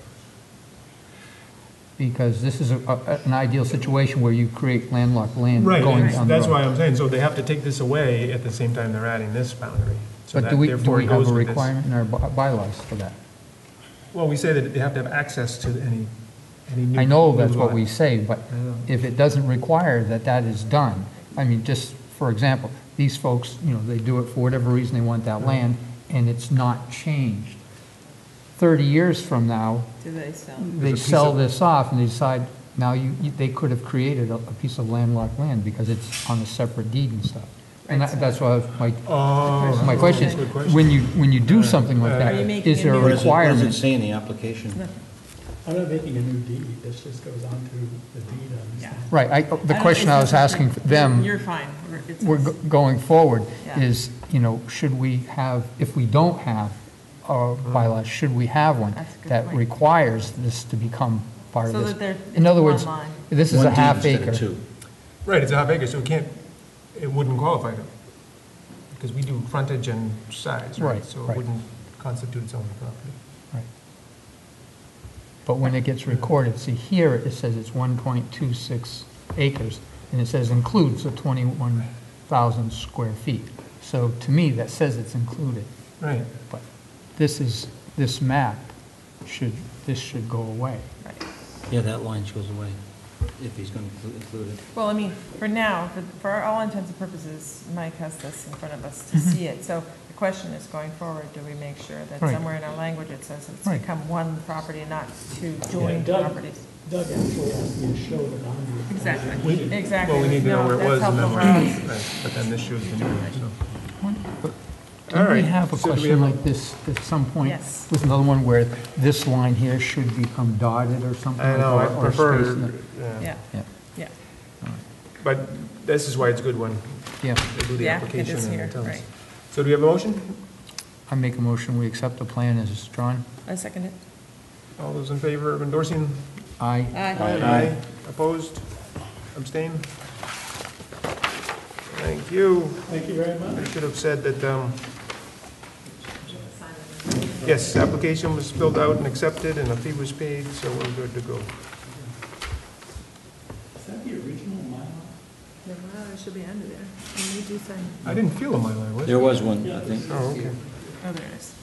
Because this is an ideal situation where you create landlocked land Right, going and down the that's road. why I'm saying, so they have to take this away at the same time they're adding this boundary. So But that do we therefore it have goes a with this. requirement in our bylaws for that? Well, we say that they have to have access to any new. I know new that's what lot. we say, but I know. if it doesn't require that that is done, I mean, just for example, these folks, they do it for whatever reason they want that land, and it's not changed. 30 years from now, Do they sell? they piece sell of- this off and they decide, now they could have created a piece of landlocked land because it's on a separate deed and stuff. And that's why Oh. my question is, Good question. when you do something like that, Are you making is there a a new- What does it requirement? say in the application? I'm not making a new deed, this just goes on to the deed on this. Yeah. Right, the question I was asking them, You're fine. going forward Yeah. is, should we have, if we don't have a bylaw, should we have one That's a good that point. requires this to become part of So this? that they're- In other it's words, one line. this is One a deed half instead of acre. two. Right, it's a half acre, so it wouldn't qualify them. Because we do frontage and size, right? Right, So it right. wouldn't constitute its own property. Right. But when it gets recorded, see here, it says it's 1.26 acres, and it says includes the 21,000 square feet. So to me, that says it's included, Right. but this map should go away. Yeah, that line goes away, if he's going to include it. Well, I mean, for now, for all intents and purposes, Mike has this in front of us to see it. So the question is, going forward, do we make sure that Right. somewhere in our language it says it's Right. become one property, not two Yeah, joint Doug properties? actually asked me to show the boundary. Exactly, exactly. Well, we need to know No, where it that's was and then helpful we're, for us. right, but then this shows the new one, so. All Don't we right, have a so do we question have a- like this at some point? Yes. With another one where this line here should become dotted or something? I know, I or prefer, space in it? Yeah, Yeah, yeah, but this is why it's good when yeah. they do the yeah, it application is and here, it tells us. right. So do we have a motion? I make a motion, we accept the plan as drawn. I second it. All those in favor of endorsing? Aye. Aye. Opposed? Abstain? Thank you. Thank you very much. I should have said that, yes, application was filled out and accepted, and a fee was paid, so we're good to go. Is that the original mile? Yeah, well, it should be under there. And you do sign. I didn't feel a Mylar, was There it? was one, I think. Oh, okay. Oh, there it is.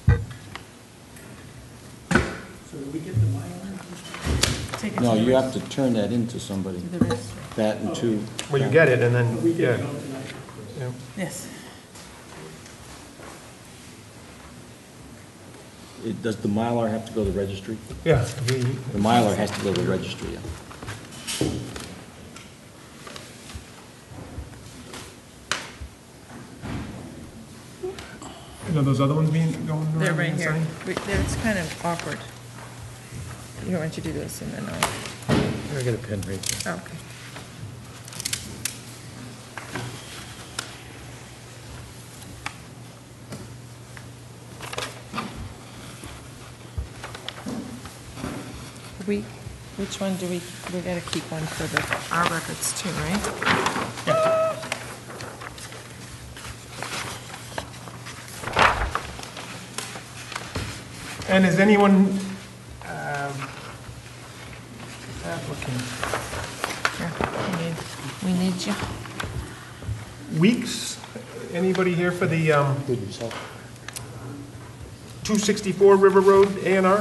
So did we get the mile? Take it No, to the you registry. have to turn that into somebody, To the registry. that and two. Well, you get it, and then, We get yeah. it on tonight. Yeah. Yes. Does the Mylar have to go to the registry? Yeah, The Mylar has to go to the registry, yeah. you know those other ones going around They're right being here. signed? It's kind of awkward. You don't want you to do this and then I'll, I got a pen right there. oh, okay. Which one do we gotta keep one for our records too, right? And is anyone, applicant, Here, we need you. Weeks, anybody here for the 264 River Road A&R?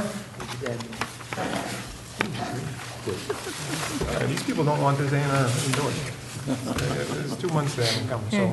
These people don't want this A&R endorsed. There's 2 months they haven't come, so. Here.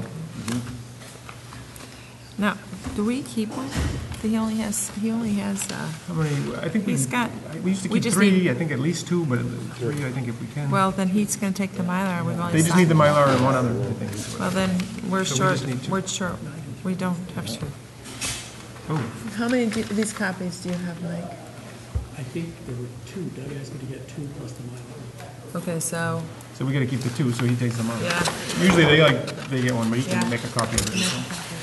Now, do we keep one? He only has, How many, I think we He's got- we used to we keep just 3, need- I think at least 2, but 3, I think if we can. well, then he's gonna take the Mylar, we've only They just need the signed- Mylar and one other, I think. Well, then, we're So we short, just need two. we're short, we don't have to. Oh, How many of these copies do you have, Mike? I think there were 2. Doug asked me to get 2 plus the mile. Okay, so, so we gotta keep the 2, so he takes them out. yeah. Usually they get one, but he Yeah. can make a copy of it. so.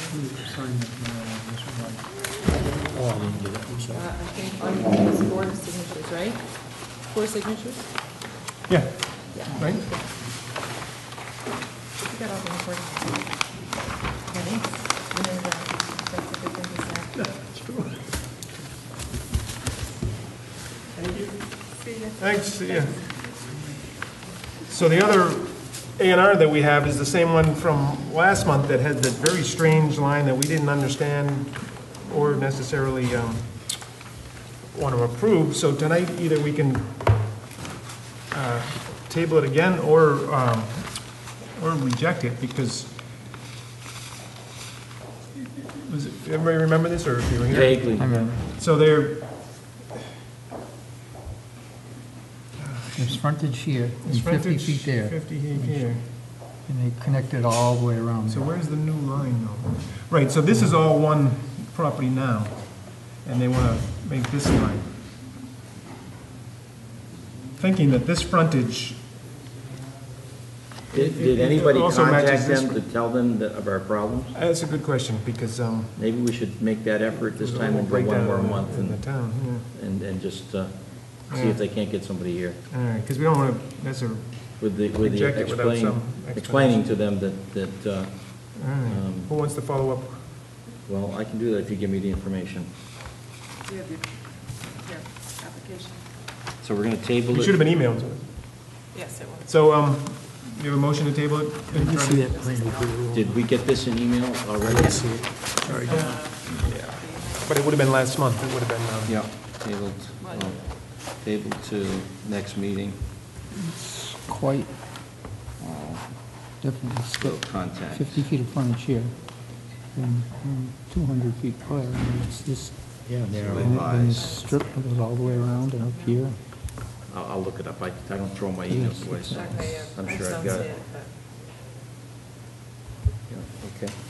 Oh, I didn't get it, I'm sorry. I think all you need is 4 signatures, right? 4 signatures? Yeah, right? You got all the recordings. Ready? You know that's a good thing to say. Thank you. See ya. Thanks, yeah. So the other A&R that we have is the same one from last month that had that very strange line that we didn't understand or necessarily want to approve. So tonight, either we can table it again or reject it, because was it, everybody remember this, or if you were here? Vaguely. I remember. So they're, There's frontage here it's and 50 frontage, feet there, 50 feet here. and they connect it all the way around. So there. where's the new line though? Right, so this is all one property now, and they want to make this line. Thinking that this frontage, Did anybody also matches contact this them to tell them of our problems? that's a good question, because Maybe we should make that effort this time and go one breakdown more month in the and, town, and just see Yeah. if they can't get somebody here yeah. All right, because we don't want to necessarily, with the Reject it without some explaining to them that, all right. Who wants to follow up? well, I can do that if you give me the information. Do you have your application? So we're gonna table It should it. have been emailed to us. Yes, it was. So, you have a motion to table it? Did we get this in email already? But it would have been last month, it would have been, Yeah, tabled to next meeting. It's quite definitely So split. contact. 50 feet of frontage here, and 200 feet there, and it's this, and then this strip that goes all the way around and up here. I'll look it up. I don't throw my emails away, so Okay, yeah. I'm I sure just I've don't got see it. but- Yeah, okay.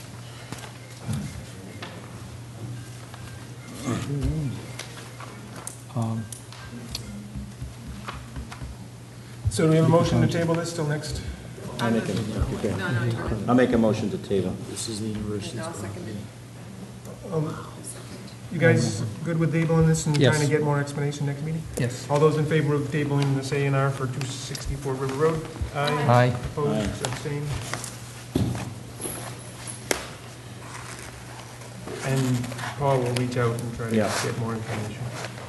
Um, so do we have a motion to table this till next? I'll make a, okay. No, no, you're right. I'll make a motion to table. No, I'll second it. You guys good with tabling this and Yes. trying to get more explanation next meeting? Yes. All those in favor of tabling this A&R for 264 River Road? Aye. Opposed, abstained? And Paul will reach out and try to Yeah. get more information.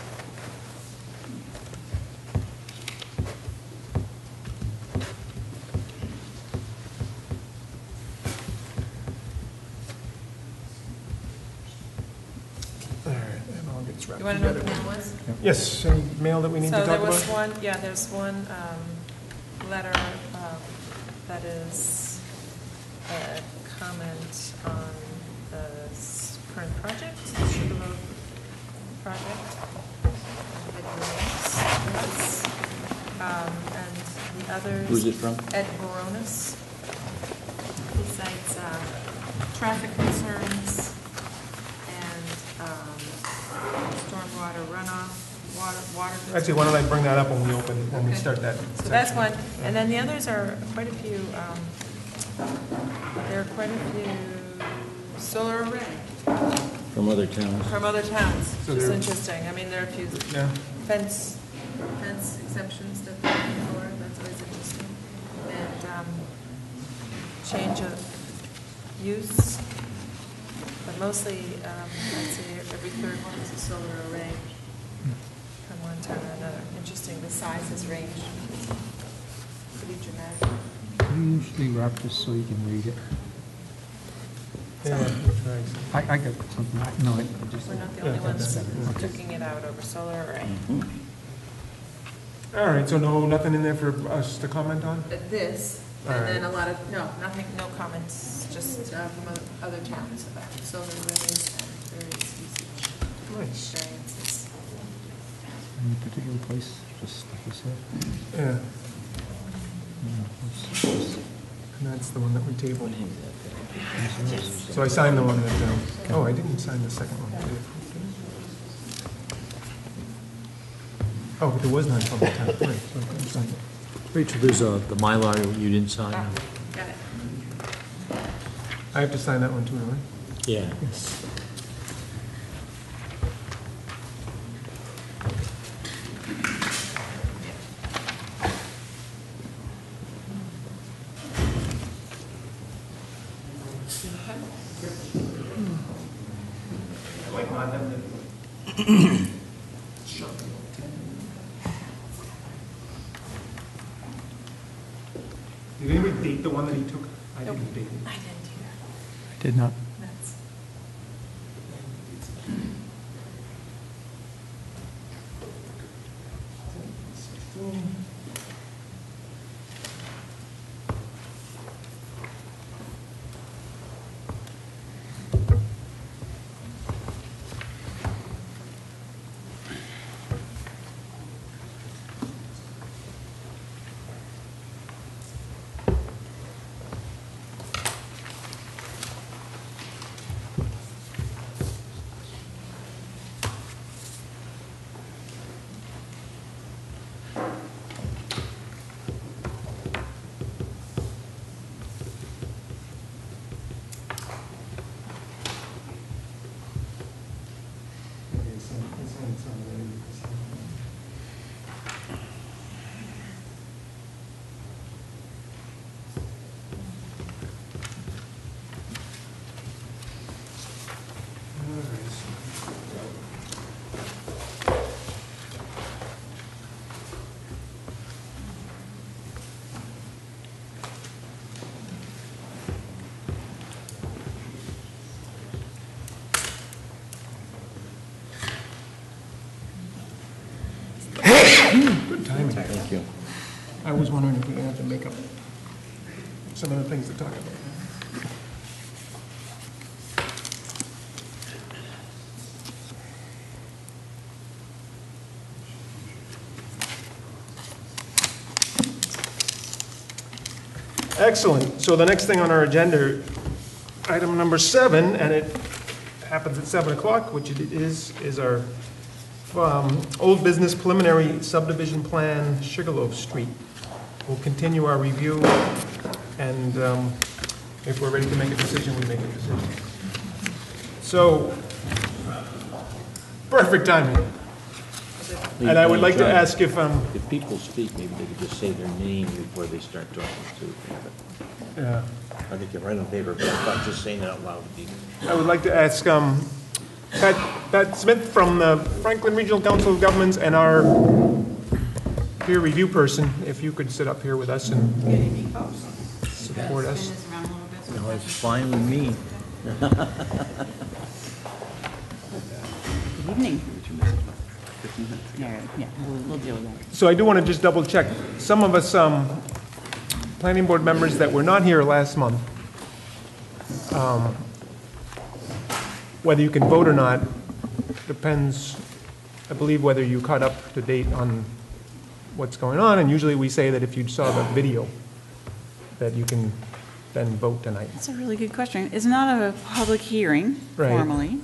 All right, that all gets wrapped You want to know what the together. mail was? Yes, any mail that we need to So talk there was about? one, yeah, there's one letter that is a comment on the current project, the Sugarloaf project. And the others. Who's it from? Ed Baronis. He cites traffic concerns and stormwater runoff, water. Actually, why don't I bring that up when we open, when we Okay. start that? So that's section. one, and then the others are quite a few, there are quite a few solar array From other towns. from other towns, So which is they're- interesting. I mean, there are a few Yeah. fence exceptions that they're looking for, that's always interesting. And change of use, but mostly, I'd say every third one is a solar array from one town to another. Interesting, the sizes range, pretty dramatic. We usually wrap this so you can read it. Yeah, that's right. I got something, no, I just. We're not the only ones looking it out over solar array. All right, so nothing in there for us to comment on? This, All and then right. a lot of, no, nothing, no comments, just from other towns about solar arrays and various usage Nice. variances. Any particular place, just like you said. Yeah, Yeah, it's- and that's the one that we tabled. So I signed the one that, oh, I didn't sign the second one. did I? Oh, but there was none from the town. Right, so I couldn't sign it. Rachel, there's the Mylar you didn't sign. Got it. I have to sign that one too, don't I? Yeah. Did anybody date the one that he took? I didn't date it. I didn't either. I did not. That's, Good timing. Thank you. I was wondering if we had to make up some of the things to talk about. Excellent. So the next thing on our agenda, item number 7, and it happens at 7 o'clock, which it is our old business preliminary subdivision plan, Sugarloaf Street. We'll continue our review, and if we're ready to make a decision, we make a decision. So, perfect timing. And I would like to ask if If people speak, maybe they could just say their name before they start talking too. yeah. I think you're right on paper, but I thought just saying it out loud would be. I would like to ask Pat Smith from the Franklin Regional Council of Governments and our peer review person, if you could sit up here with us and support us. No, it's fine with me. Good evening. Yeah, we'll deal with that. So I do want to just double check. Some of us, planning board members that were not here last month, whether you can vote or not depends, I believe, whether you caught up to date on what's going on. And usually we say that if you saw the video, that you can then vote tonight. That's a really good question. It's not a public hearing Right. formally.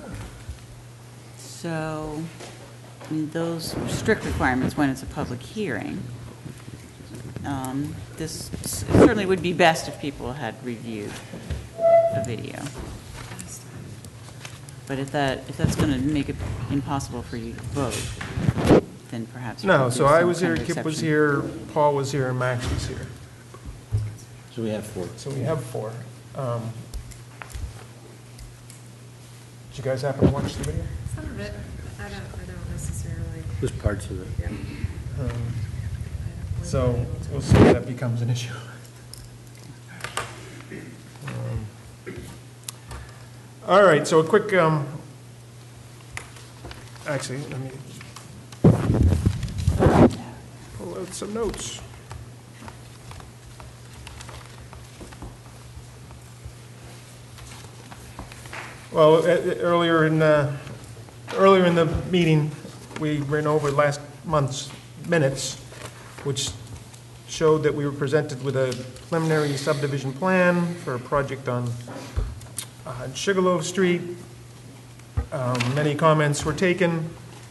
So, I mean, those strict requirements when it's a public hearing. This certainly would be best if people had reviewed a video. But if that's going to make it impossible for you to vote, then perhaps. you No, could so do I some was here, kind of Kip was exception. here, Paul was here, and Max was here. So we have 4. So we have 4. Did you guys happen to watch the video? some of it, I don't necessarily, Just parts of it. yeah. So we'll see if that becomes an issue. All right, so a quick, actually, let me pull out some notes. Well, earlier in the meeting, we ran over last month's minutes, which showed that we were presented with a preliminary subdivision plan for a project on Sugarloaf Street. Many comments were taken.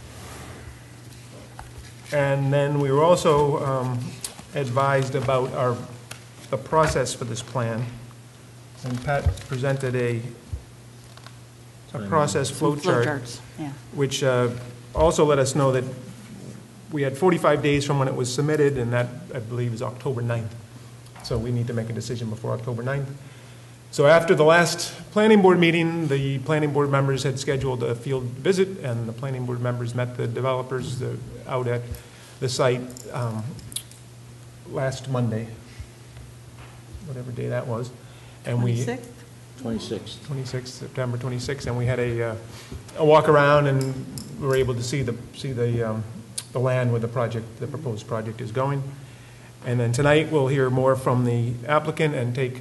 And then we were also advised about the process for this plan. And Pat presented a process flow chart, Flowcharts, yeah. which also let us know that we had 45 days from when it was submitted, and that, I believe, is October 9th. So we need to make a decision before October 9th. So after the last planning board meeting, the planning board members had scheduled a field visit, and the planning board members met the developers out at the site last Monday, whatever day that was. And 26th? 26th. September 26th, and we had a walk around, and we were able to see the land where the proposed project is going. And then tonight, we'll hear more from the applicant and take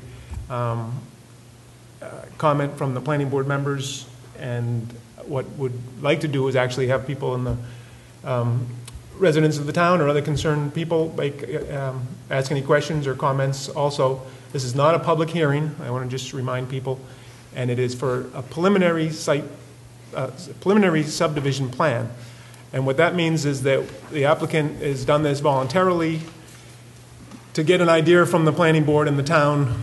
comment from the planning board members. And what would like to do is actually have people in the residents of the town or other concerned people ask any questions or comments. Also, this is not a public hearing. I want to just remind people, and it is for a preliminary subdivision plan. And what that means is that the applicant has done this voluntarily to get an idea from the planning board and the town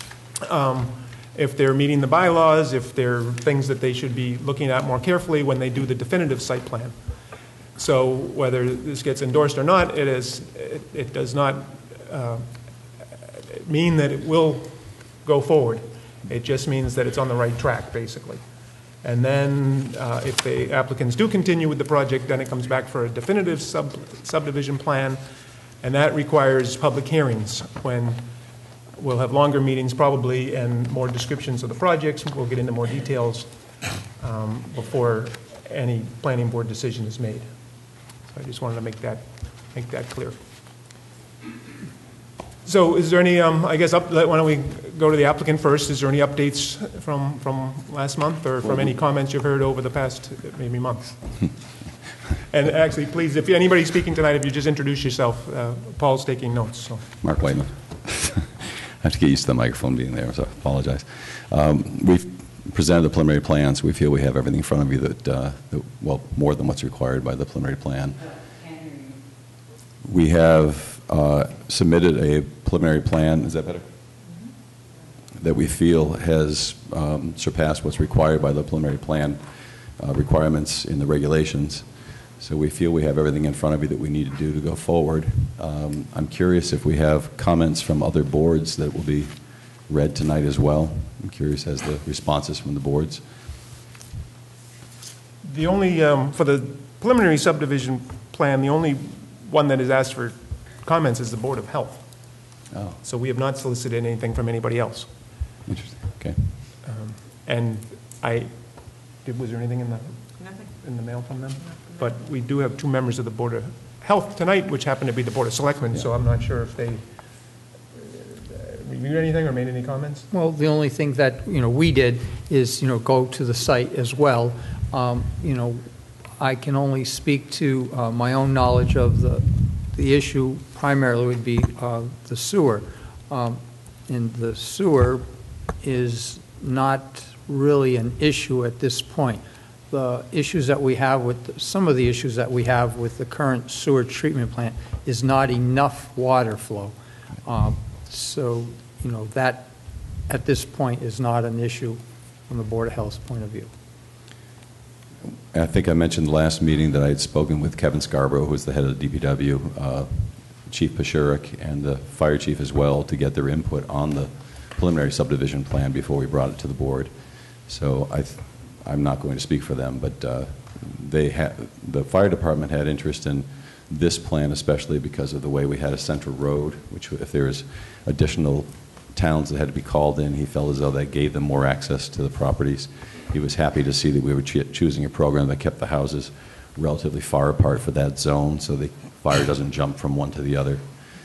if they're meeting the bylaws, if there are things that they should be looking at more carefully when they do the definitive site plan. So whether this gets endorsed or not, it does not mean that it will go forward. It just means that it's on the right track, basically. And then if the applicants do continue with the project, then it comes back for a definitive subdivision plan, and that requires public hearings when we'll have longer meetings probably and more descriptions of the projects. We'll get into more details before any planning board decision is made. So I just wanted to make that clear. So is there any, I guess, why don't we go to the applicant first. Is there any updates from last month or from any comments you've heard over the past maybe months? And actually, please, if anybody's speaking tonight, if you just introduce yourself. Paul's taking notes. So. Mark Whiteman. I have to get used to the microphone being there, so I apologize. We've presented the preliminary plans. We feel we have everything in front of you that, well, more than what's required by the preliminary plan. We have submitted a preliminary plan. Is that better? That we feel has surpassed what's required by the preliminary plan requirements in the regulations. So we feel we have everything in front of you that we need to do to go forward. I'm curious if we have comments from other boards that will be read tonight as well. I'm curious as the responses from the boards. The only, for the preliminary subdivision plan, the only one that has asked for comments is the Board of Health. Oh. So we have not solicited anything from anybody else. Interesting. Okay. And was there anything in the mail from them? But we do have two members of the Board of Health tonight, which happen to be the Board of Selectmen, so I'm not sure if they reviewed anything or made any comments. Well, the only thing that, we did is, go to the site as well. I can only speak to my own knowledge of the issue primarily would be the sewer. And the sewer is not really an issue at this point. The issues that we have some of the issues that we have with the current sewer treatment plant is not enough water flow. So, that at this point is not an issue from the Board of Health's point of view. I think I mentioned last meeting that I had spoken with Kevin Scarborough, who is the head of the DPW, Chief Pashurik, and the fire chief as well, to get their input on the preliminary subdivision plan before we brought it to the board. So I'm not going to speak for them, but the fire department had interest in this plan, especially because of the way we had a central road, which if there was additional towns that had to be called in, he felt as though that gave them more access to the properties. He was happy to see that we were choosing a program that kept the houses relatively far apart for that zone so the fire doesn't jump from one to the other.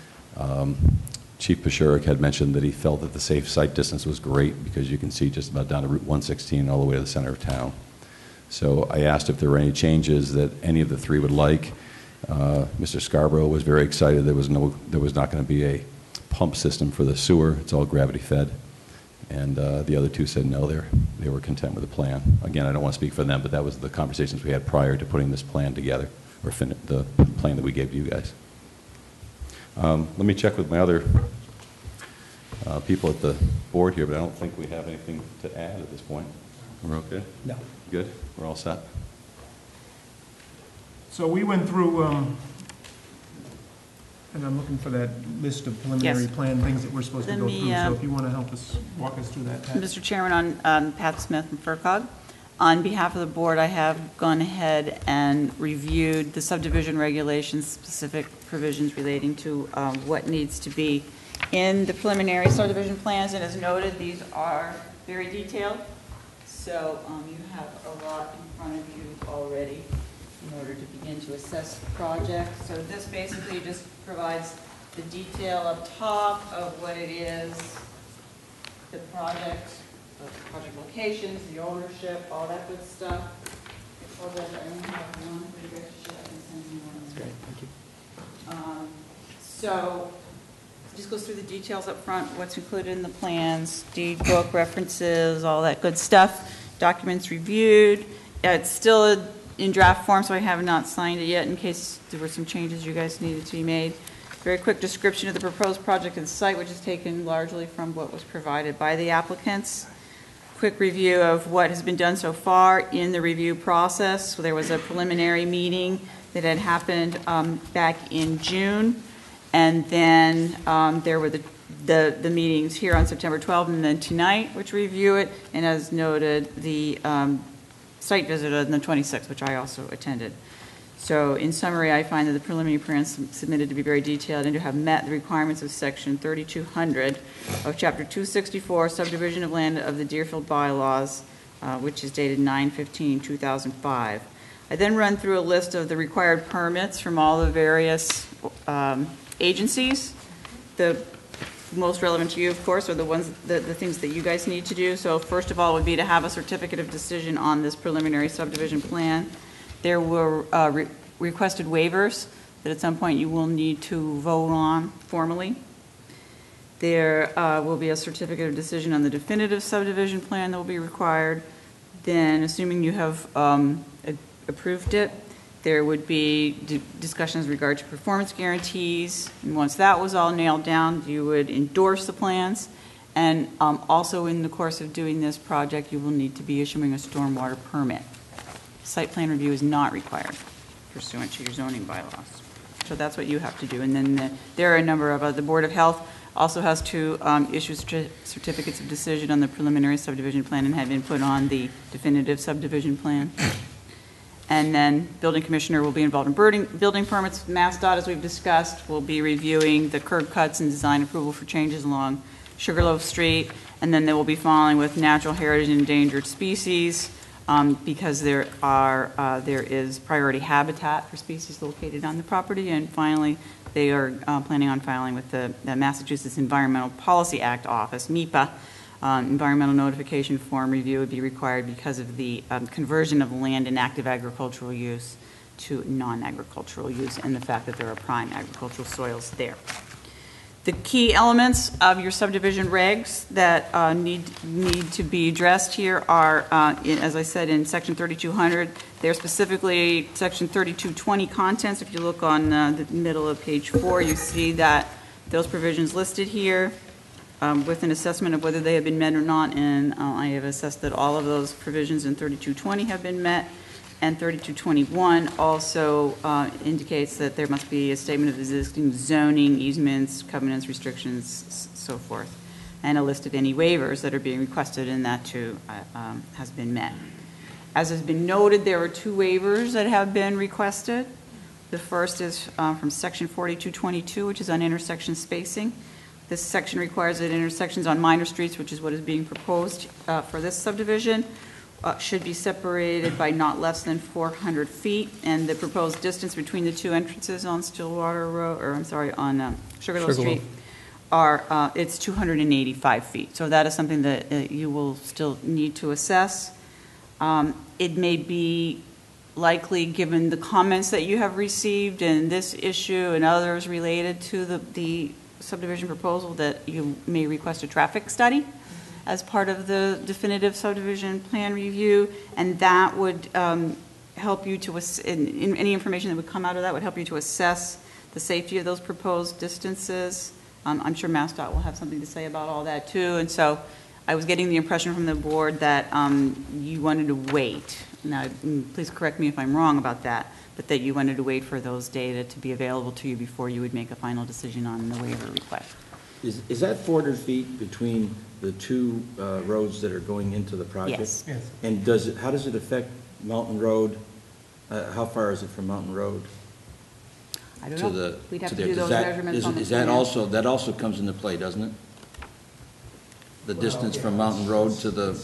Chief Pashurik had mentioned that he felt that the safe site distance was great because you can see just about down to Route 116 all the way to the center of town. So I asked if there were any changes that any of the three would like. Mr. Scarborough was very excited there was not going to be a pump system for the sewer. It's all gravity fed. And the other two said no, they were content with the plan. Again, I don't want to speak for them, but that was the conversations we had prior to putting this plan together, or the plan that we gave you guys. Let me check with my other people at the board here, but I don't think we have anything to add at this point. We're okay? No. Good? We're all set? So we went through, And I'm looking for that list of preliminary Yes. plan things that we're supposed to Let go me, through. So if you want to help us, walk us through that, Pat. Mr. Chairman, on Pat Smith from FERCog. On behalf of the board, I have gone ahead and reviewed the subdivision regulations, specific provisions relating to what needs to be in the preliminary subdivision plans. And as noted, these are very detailed. So you have a lot in front of you already in order to begin to assess the project. So this basically just provides the detail up top of what it is, the project locations, the ownership, all that good stuff. I apologize, I only have one, but you guys should, I can send you one. That's great, thank you. So just goes through the details up front, what's included in the plans, deed book, references, all that good stuff. Documents reviewed. It's still in draft form, so I have not signed it yet in case there were some changes you guys needed to be made. Very quick description of the proposed project and site, which is taken largely from what was provided by the applicants. Quick review of what has been done so far in the review process. So there was a preliminary meeting that had happened back in June, and then there were the meetings here on September 12th and then tonight, which review it, and as noted, the site visit on the 26th, which I also attended. So in summary, I find that the preliminary plans submitted to be very detailed and to have met the requirements of section 3200 of chapter 264, subdivision of land of the Deerfield bylaws, which is dated 9/15/2005. I then run through a list of the required permits from all the various agencies. The most relevant to you, of course, are the ones, the things that you guys need to do. So first of all would be to have a certificate of decision on this preliminary subdivision plan. There were requested waivers that at some point you will need to vote on formally. There will be a certificate of decision on the definitive subdivision plan that will be required. Then, assuming you have approved it, there would be discussions in regard to performance guarantees. And once that was all nailed down, you would endorse the plans. And also in the course of doing this project, you will need to be issuing a stormwater permit. Site plan review is not required pursuant to your zoning bylaws. So that's what you have to do. And then there are a number of the Board of Health also has to issue certificates of decision on the preliminary subdivision plan and have been put on the definitive subdivision plan. And then building commissioner will be involved in building permits. MassDOT, as we've discussed, will be reviewing the curb cuts and design approval for changes along Sugarloaf Street. And then they will be following with natural heritage and endangered species because there is priority habitat for species located on the property. And finally, they are planning on filing with the Massachusetts Environmental Policy Act Office, MEPA. Environmental notification form review would be required because of the conversion of land in active agricultural use to non-agricultural use and the fact that there are prime agricultural soils there. The key elements of your subdivision regs that need to be addressed here are, as I said, in section 3200. They're specifically section 3220 contents. If you look on the middle of page 4, you see that those provisions listed here. With an assessment of whether they have been met or not, and I have assessed that all of those provisions in 3220 have been met, and 3221 also indicates that there must be a statement of existing zoning, easements, covenants, restrictions, so forth, and a list of any waivers that are being requested, and that too has been met. As has been noted, there are 2 waivers that have been requested. The first is from section 4222, which is on intersection spacing. This section requires that intersections on minor streets, which is what is being proposed for this subdivision, should be separated by not less than 400 feet, and the proposed distance between the 2 entrances on Stillwater Road, or I'm sorry, on Sugarloaf Street, are it's 285 feet. So that is something that you will still need to assess. It may be likely, given the comments that you have received in this issue and others related to the subdivision proposal, that you may request a traffic study as part of the definitive subdivision plan review, and that would help you to, in any information that would come out of that would help you to assess the safety of those proposed distances. I'm sure MassDOT will have something to say about all that too, and so I was getting the impression from the board that you wanted to wait now, please correct me if I'm wrong about that, but that you wanted to wait for those data to be available to you before you would make a final decision on the waiver request. Is that 400 feet between the two roads that are going into the project? Yes. Yes. And how does it affect Mountain Road? How far is it from Mountain Road? I don't To know. the- We'd have to to there? do Does those that- measurements on the Is that plan. also, that also comes into play, doesn't it? The distance from Mountain Road to the,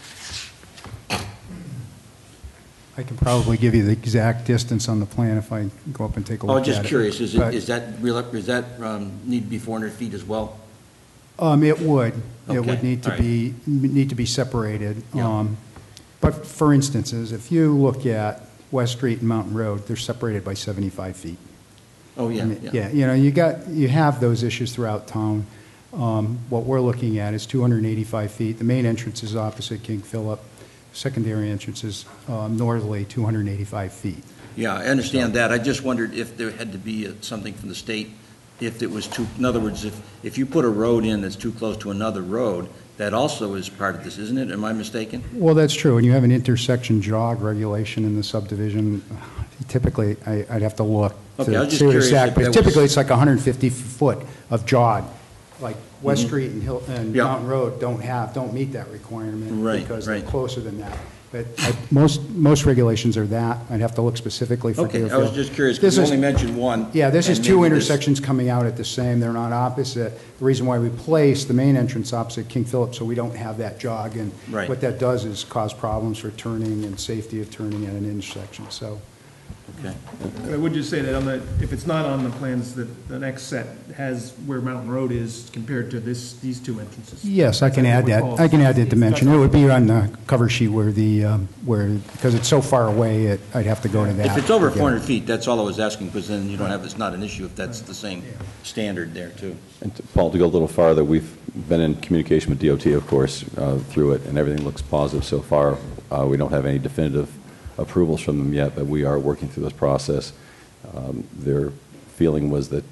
I can probably give you the exact distance on the plan if I go up and take a look oh, at it. just curious, is But, that need to be 400 feet as well? It would. It Okay, would need all to be separated. Yeah. But for instances, if you look at West Street and Mountain Road, they're separated by 75 feet. Oh, yeah, And, yeah. you know, you have those issues throughout town. What we're looking at is 285 feet. The main entrance is opposite King Philip. Secondary entrance is northerly, 285 feet. Yeah, I understand that. I just wondered if there had to be something from the state, if it was too, in other words, if you put a road in that's too close to another road, that also is part of this, isn't it? Am I mistaken? Well, that's true. And you have an intersection jog regulation in the subdivision. Typically, I'd have to look Okay, I was to just see what curious exact, if but there was- typically it's like 150 foot of jog. Like West Street and Yeah. Mountain Road don't meet that requirement Right, because they're right. closer than that. But most regulations are that. I'd have to look specifically for Okay, I was Deerfield. just curious, because you only mentioned one. Yeah, this is and two maybe this- intersections coming out at the same, they're not opposite. The reason why we placed the main entrance opposite King Philip, so we don't have that jog, and Right. what that does is cause problems for turning and safety of turning at an intersection, so. Okay. I would just say that if it's not on the plans, that the next set has where Mountain Road is compared to these two entrances. Yes, I can That's add what that, we call- I can add that dimension. It would be on the cover sheet where because it's so far away, I'd have to go to that. If it's over to get it. 400 feet, that's all I was asking, because then you don't have, it's not an issue if that's the same standard there, too. And Paul, to go a little farther, we've been in communication with DOT, of course, through it, and everything looks positive so far. We don't have any definitive approvals from them yet, but we are working through this process. Their feeling was that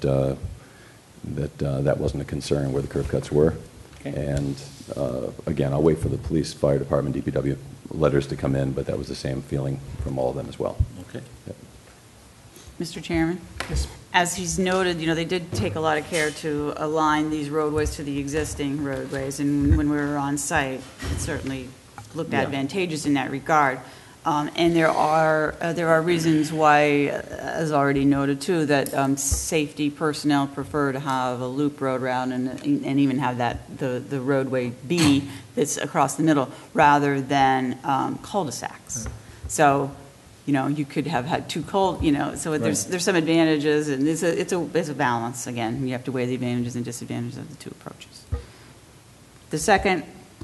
that wasn't a concern where the curb cuts were. Okay. And again, I'll wait for the police, fire department, DPW letters to come in, but that was the same feeling from all of them as well. Okay. Yep. Mr. Chairman? Yes. As he's noted, they did take a lot of care to align these roadways to the existing roadways, and when we were on site, it certainly looked Yeah. advantageous in that regard. And there are reasons why, as already noted too, that safety personnel prefer to have a loop road route and even have the roadway be that's across the middle rather than cul-de-sacs. So, you could have had two so there's some advantages, and it's a balance. Again, you have to weigh the advantages and disadvantages of the two approaches. The second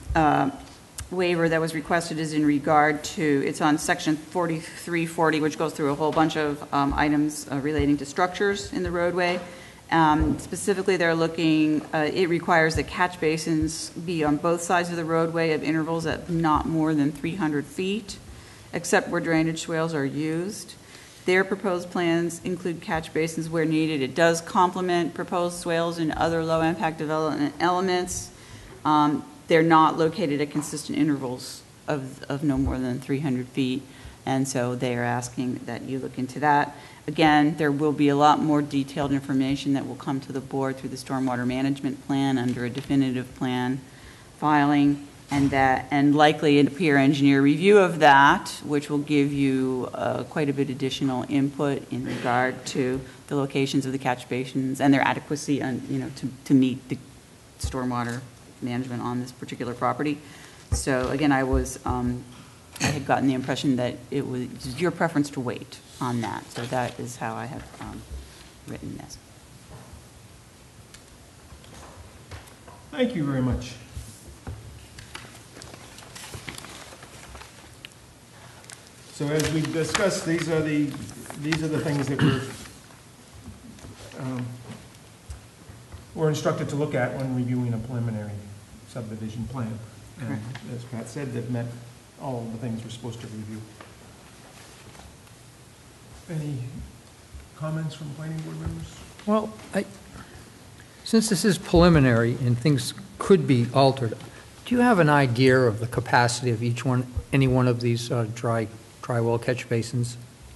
waiver that was requested is in regard to, it's on section 4340, which goes through a whole bunch of items relating to structures in the roadway. Specifically, they're looking, it requires that catch basins be on both sides of the roadway of intervals at not more than 300 feet, except where drainage swales are used. Their proposed plans include catch basins where needed. It does complement proposed swales and other low-impact development elements. They're not located at consistent intervals of no more than 300 feet, and so they are asking that you look into that. Again, there will be a lot more detailed information that will come to the board through the stormwater management plan under a definitive plan filing, and likely a peer engineer review of that, which will give you quite a bit additional input in regard to the locations of the catch basins and their adequacy, to meet the stormwater management on this particular property. So again, I had gotten the impression that it was your preference to wait on that. So that is how I have written this. Thank you very much. So as we discussed, these are the things that we're instructed to look at when reviewing a preliminary subdivision plan. And as Pat said, they've met all of the things we're supposed to review. Any comments from planning board members? Well, since this is preliminary and things could be altered, do you have an idea of the capacity of any one of these dry dry well catch basins.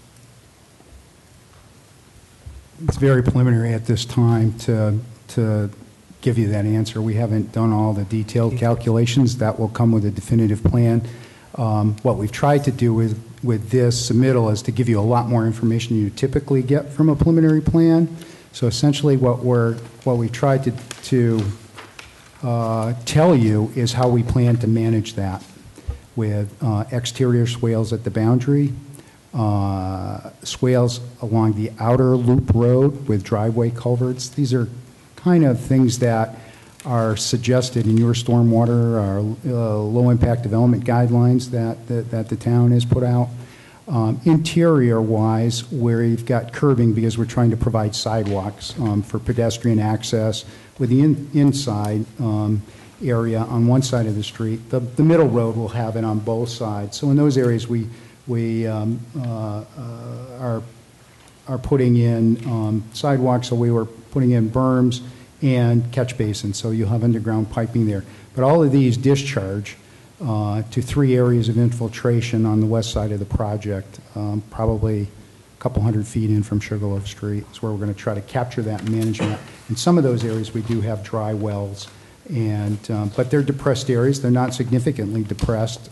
It's very preliminary at this time to give you that answer. We haven't done all the detailed calculations. That will come with a definitive plan. What we've tried to do with this submittal is to give you a lot more information than you typically get from a preliminary plan. So essentially what we've tried to tell you is how we plan to manage that with exterior swales at the boundary, swales along the outer loop road with driveway culverts. These are kind of things that are suggested in your stormwater or low-impact development guidelines that the town has put out. Interior-wise, where you've got curbing because we're trying to provide sidewalks for pedestrian access with the inside area on one side of the street. The middle road will have it on both sides. So in those areas, we are putting in sidewalks, so we were putting in berms and catch basins, so you'll have underground piping there. But all of these discharge to 3 areas of infiltration on the west side of the project, probably a couple hundred feet in from Sugarloaf Street. It's where we're going to try to capture that and manage that. In some of those areas, we do have dry wells, and but they're depressed areas. They're not significantly depressed,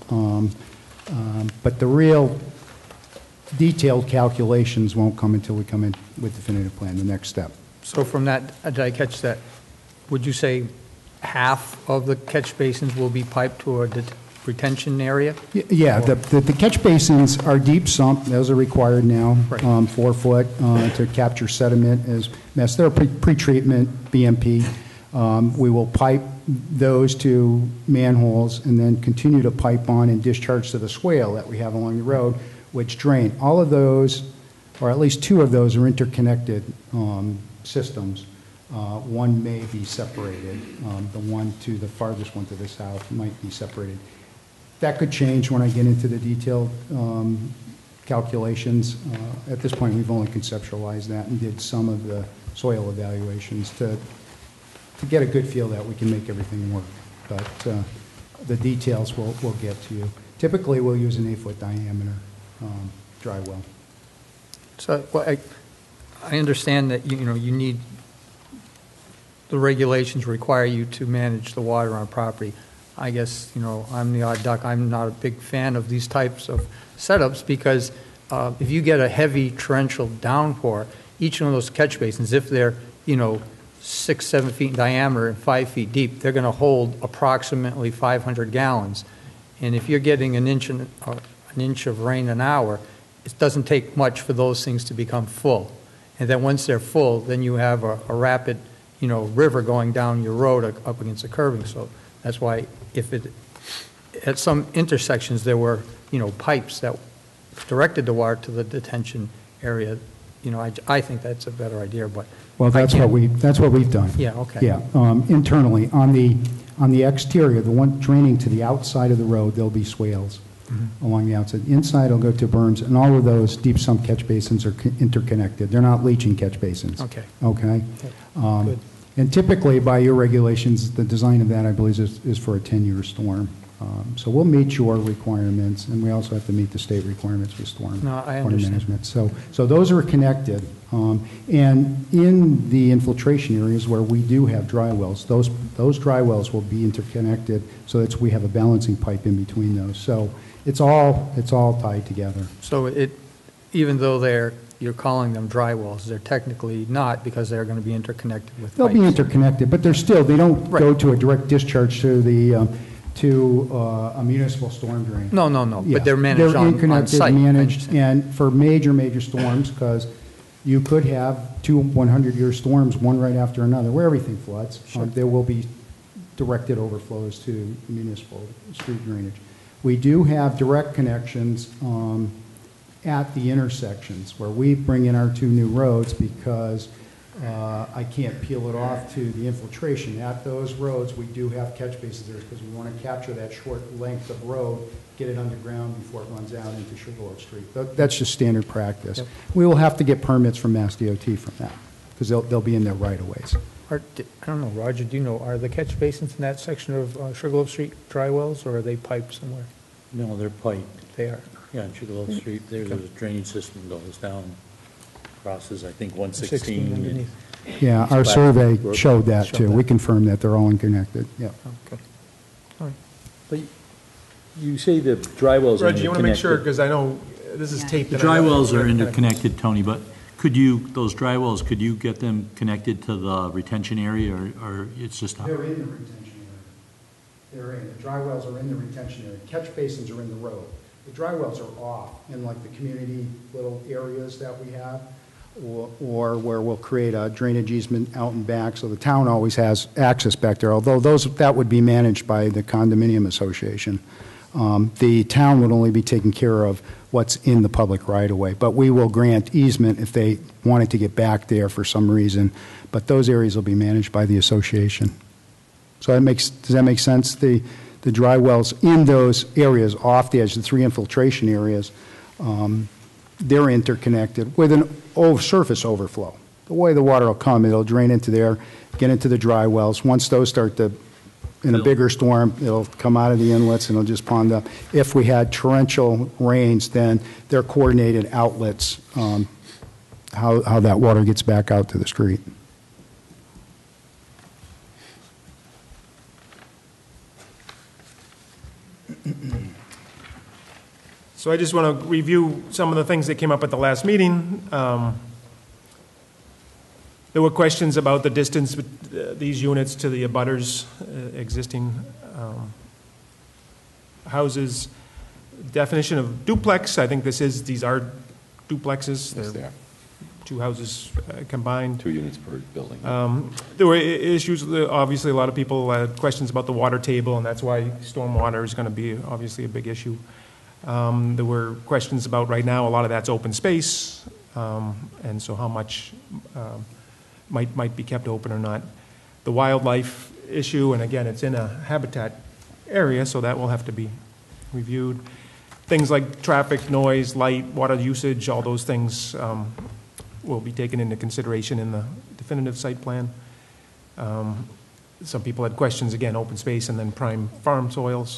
but the real detailed calculations won't come until we come in with definitive plan, the next step. So from that, did I catch that? Would you say half of the catch basins will be piped to a retention area? Yeah, the catch basins are deep sump. Those are required now, Right. 4 foot to capture sediment as mess. They're pre-treatment BMP. We will pipe those to manholes and then continue to pipe on and discharge to the swale that we have along the road, which drain. All of those, or at least 2 of those, are interconnected systems. One may be separated. The one to the farthest one to the south might be separated. That could change when I get into the detailed calculations. At this point, we've only conceptualized that and did some of the soil evaluations to get a good feel that we can make everything work. But the details we'll get to you. Typically, we'll use an 8-foot diameter dry well. So well, I understand that you need, the regulations require you to manage the water on property. I guess, I'm the odd duck. I'm not a big fan of these types of setups because if you get a heavy torrential downpour, each one of those catch basins, if they're, 6-7 feet in diameter and 5 feet deep, they're going to hold approximately 500 gallons. And if you're getting an inch of rain an hour, it doesn't take much for those things to become full. And then once they're full, then you have a rapid, river going down your road up against the curbing. So that's why at some intersections there were, pipes that directed the water to the detention area. I think that's a better idea, but. Well, that's what we've done. Yeah, okay. Yeah, internally. On the exterior, the one draining to the outside of the road, there'll be swales along the outside. Inside, it'll go to berms, and all of those deep sump catch basins are interconnected. They're not leaching catch basins. Okay. Okay? Good. And typically, by your regulations, the design of that, I believe, is for a 10-year storm. So we'll meet your requirements, and we also have to meet the state requirements with storm I water understand. management. So those are connected. And in the infiltration areas where we do have dry wells, those dry wells will be interconnected so that we have a balancing pipe in between those. So it's all tied together. So even though you're calling them dry wells, they're technically not because they're going to be interconnected with They'll pipes. be interconnected, but they don't Right. go to a direct discharge to the to a municipal storm drain. No, Yeah. but they're managed on interconnected, site. I managed, understand. and for major storms, because you could have 2 100-year storms, one right after another, where everything floods. Sure. There will be directed overflows to municipal street drainage. We do have direct connections at the intersections where we bring in our 2 new roads because I can't peel it off to the infiltration. At those roads, we do have catch basins there because we want to capture that short length of road, get it underground before it runs out into Sugarloaf Street. That's just standard practice. Yep. We will have to get permits from Mass DOT from that because they'll be in their right-of-ways. I don't know, Roger, do you know, are the catch basins in that section of Sugarloaf Street dry wells, or are they piped somewhere? No, they're piped. They are. Yeah, on Sugarloaf Street, there's a drainage system that goes down, crosses, I think, 116. and Yeah, our Splat survey Road. showed that too. We confirmed that they're all interconnected, yeah. Okay. All right. But you say the dry wells are Reggie, you want to make sure, interconnected. because I know this is taped. The and I dry know- wells are interconnected, Tony, but could you, those dry wells, could you get them connected to the retention area, or it's just? They're in the retention area. They're in, the dry wells are in the retention area. Catch basins are in the road. The dry wells are off in like the community little areas that we have, or where we'll create a drainage easement out and back, so the town always has access back there, although that would be managed by the condominium association. The town would only be taking care of what's in the public right-of-way, but we will grant easement if they wanted to get back there for some reason, but those areas will be managed by the association. So does that make sense? The dry wells in those areas off the edge, the three infiltration areas, they're interconnected with an surface overflow. The way the water will come, it'll drain into there, get into the dry wells. Once those start to, in a bigger storm, it'll come out of the inlets and it'll just pond up. If we had torrential rains, then they're coordinated outlets, how that water gets back out to the street. So I just want to review some of the things that came up at the last meeting. There were questions about the distance with these units to the abutters, existing houses. Definition of duplex, I think these are duplexes. Yes, they are. Two houses combined. 2 units per building. There were issues, obviously, a lot of people had questions about the water table, and that's why stormwater is going to be obviously a big issue. There were questions about, right now, a lot of that's open space, and so how much might be kept open or not. The wildlife issue, and again, it's in a habitat area, so that will have to be reviewed. Things like traffic, noise, light, water usage, all those things will be taken into consideration in the definitive site plan. Some people had questions, again, open space and then prime farm soils.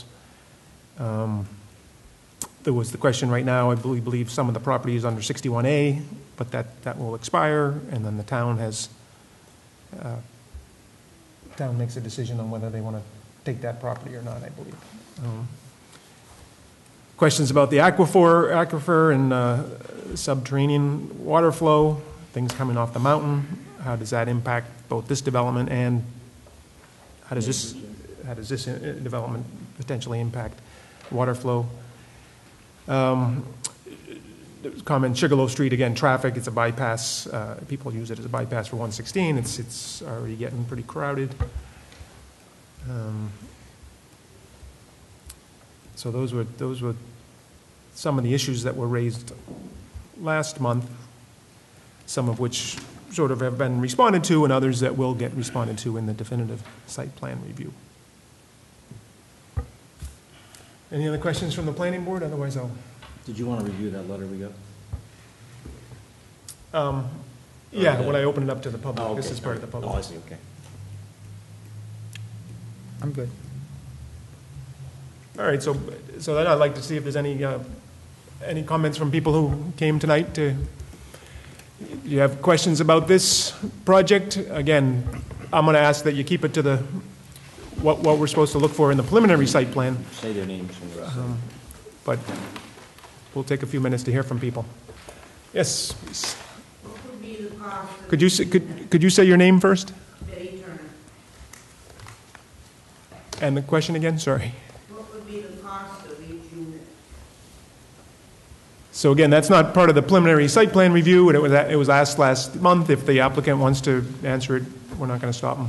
There was the question right now, I believe some of the property is under 61A, but that will expire, and then the town makes a decision on whether they want to take that property or not, I believe. Questions about the aquifer and subterranean water flow, things coming off the mountain. How does that impact both this development and how does this development potentially impact water flow? There was comment, Sugarloaf Street, again, traffic, it's a bypass. People use it as a bypass for 116. It's already getting pretty crowded. So those were some of the issues that were raised last month, some of which sort of have been responded to, and others that will get responded to in the definitive site plan review. Any other questions from the planning board? Otherwise, I'll... Did you want to review that letter we got? Yeah, when I open it up to the public. Oh, okay. This is part of the public. Oh, I see, okay. I'm good. All right, so then I'd like to see if there's any comments from people who came tonight to... You have questions about this project? Again, I'm going to ask that you keep it to the what we're supposed to look for in the preliminary site plan. Say their names and the rest of it. But we'll take a few minutes to hear from people. Yes, please. What would be the cost of Could you say your name first? Betty Turner? And the question again? Sorry. What would be the cost of each unit? So again, that's not part of the preliminary site plan review, and it was asked last month. If the applicant wants to answer it, we're not going to stop them.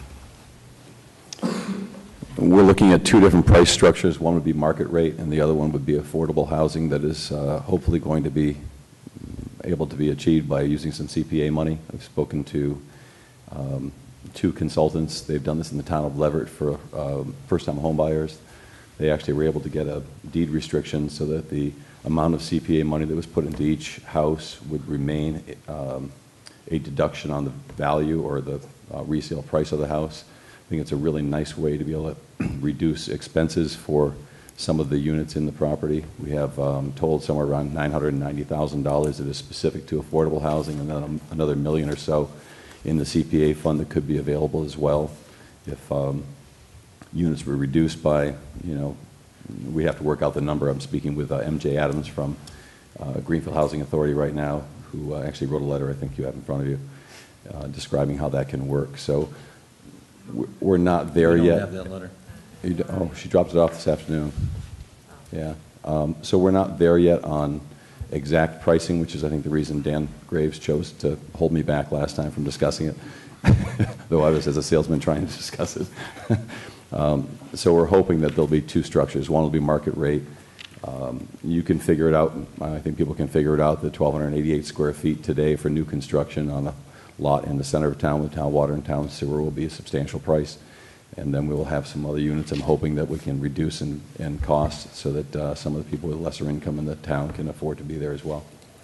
We're looking at 2 different price structures. One would be market rate, and the other one would be affordable housing that is hopefully going to be able to be achieved by using some CPA money. I've spoken to 2 consultants. They've done this in the town of Leverett for first-time home buyers. They actually were able to get a deed restriction so that the amount of CPA money that was put into each house would remain a deduction on the value or the resale price of the house. I think it's a really nice way to be able to reduce expenses for some of the units in the property. We have told somewhere around $990,000 that is specific to affordable housing, and then another $1 million or so in the CPA fund that could be available as well. If units were reduced by, we have to work out the number. I'm speaking with MJ Adams from Greenfield Housing Authority right now, who actually wrote a letter I think you have in front of you, describing how that can work. So we're not there We don't yet. have that letter. Oh, she dropped it off this afternoon. Yeah. So we're not there yet on exact pricing, which is, I think, the reason Dan Graves chose to hold me back last time from discussing it, though I was, as a salesman, trying to discuss it. So we're hoping that there'll be two structures. One will be market rate. You can figure it out. I think people can figure it out. The 1,288 square feet today for new construction on a lot in the center of town with town water and town sewer will be a substantial price. And then we will have some other units. I'm hoping that we can reduce in cost so that some of the people with lesser income in the town can afford to be there as well.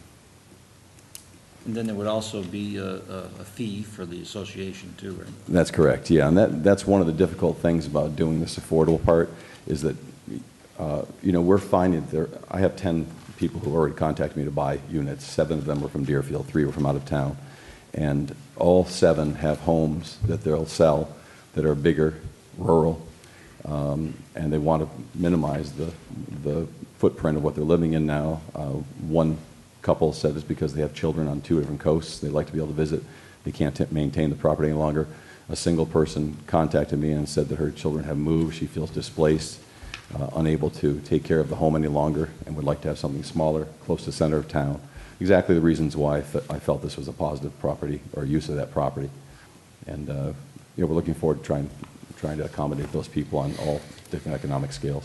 And then there would also be a fee for the association too, right? That's correct, yeah. And that's one of the difficult things about doing this affordable part is that, we're finding I have 10 people who already contacted me to buy units. 7 of them were from Deerfield, 3 were from out of town. And all 7 have homes that they'll sell that are bigger, rural, and they want to minimize the footprint of what they're living in now. One couple said it's because they have children on 2 different coasts. They like to be able to visit. They can't maintain the property any longer. A single person contacted me and said that her children have moved. She feels displaced, unable to take care of the home any longer, and would like to have something smaller, close to the center of town. Exactly the reasons why I felt this was a positive property or use of that property. And we're looking forward to trying to accommodate those people on all different economic scales.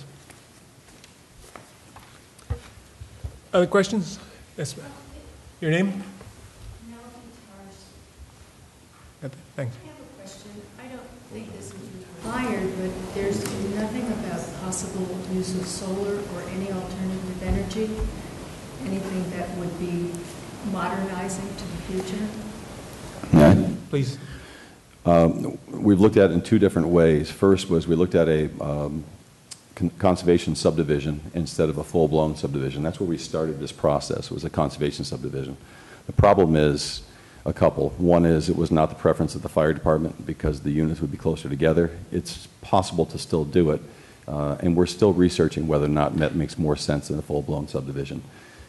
Other questions? Yes, ma'am. Your name? Thanks. I have a question. I don't think this is required, but there's nothing about possible use of solar or any alternative energy, anything that would be modernizing to the future? Yeah. Please. We've looked at it in 2 different ways. First was we looked at a conservation subdivision instead of a full-blown subdivision. That's where we started this process, was a conservation subdivision. The problem is a couple. One is it was not the preference of the fire department because the units would be closer together. It's possible to still do it, and we're still researching whether or not that makes more sense than a full-blown subdivision.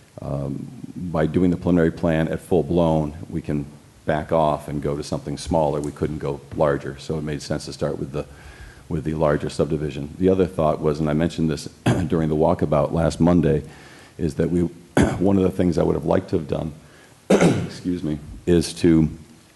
By doing the preliminary plan at full-blown, we can back off and go to something smaller. We couldn't go larger, so it made sense to start with the larger subdivision. The other thought was, and I mentioned this during the walkabout last Monday, is that one of the things I would have liked to have done, excuse me, is to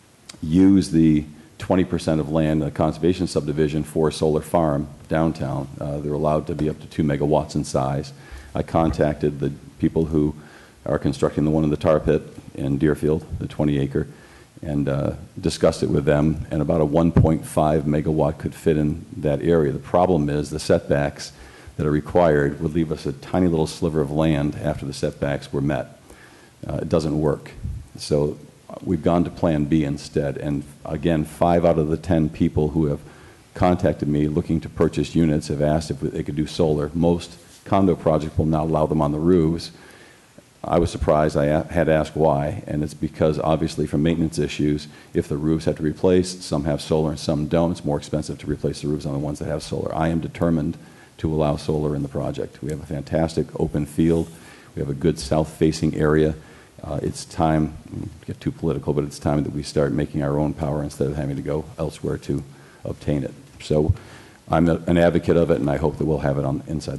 use the 20% of land in a conservation subdivision for a solar farm downtown. They're allowed to be up to 2 megawatts in size. I contacted the people who are constructing the one in the tar pit in Deerfield, the 20-acre, and discussed it with them, and about a 1.5 megawatt could fit in that area. The problem is the setbacks that are required would leave us a tiny little sliver of land after the setbacks were met. It doesn't work. So we've gone to Plan B instead, and again, 5 out of the 10 people who have contacted me looking to purchase units have asked if they could do solar. Most condo projects will not allow them on the roofs. I was surprised. I had to ask why, and it's because obviously for maintenance issues, if the roofs have to be replaced, some have solar and some don't. It's more expensive to replace the roofs on the ones that have solar. I am determined to allow solar in the project. We have a fantastic open field. We have a good south-facing area. It's time, to get too political, but it's time that we start making our own power instead of having to go elsewhere to obtain it. So I'm an advocate of it, and I hope that we'll have it on inside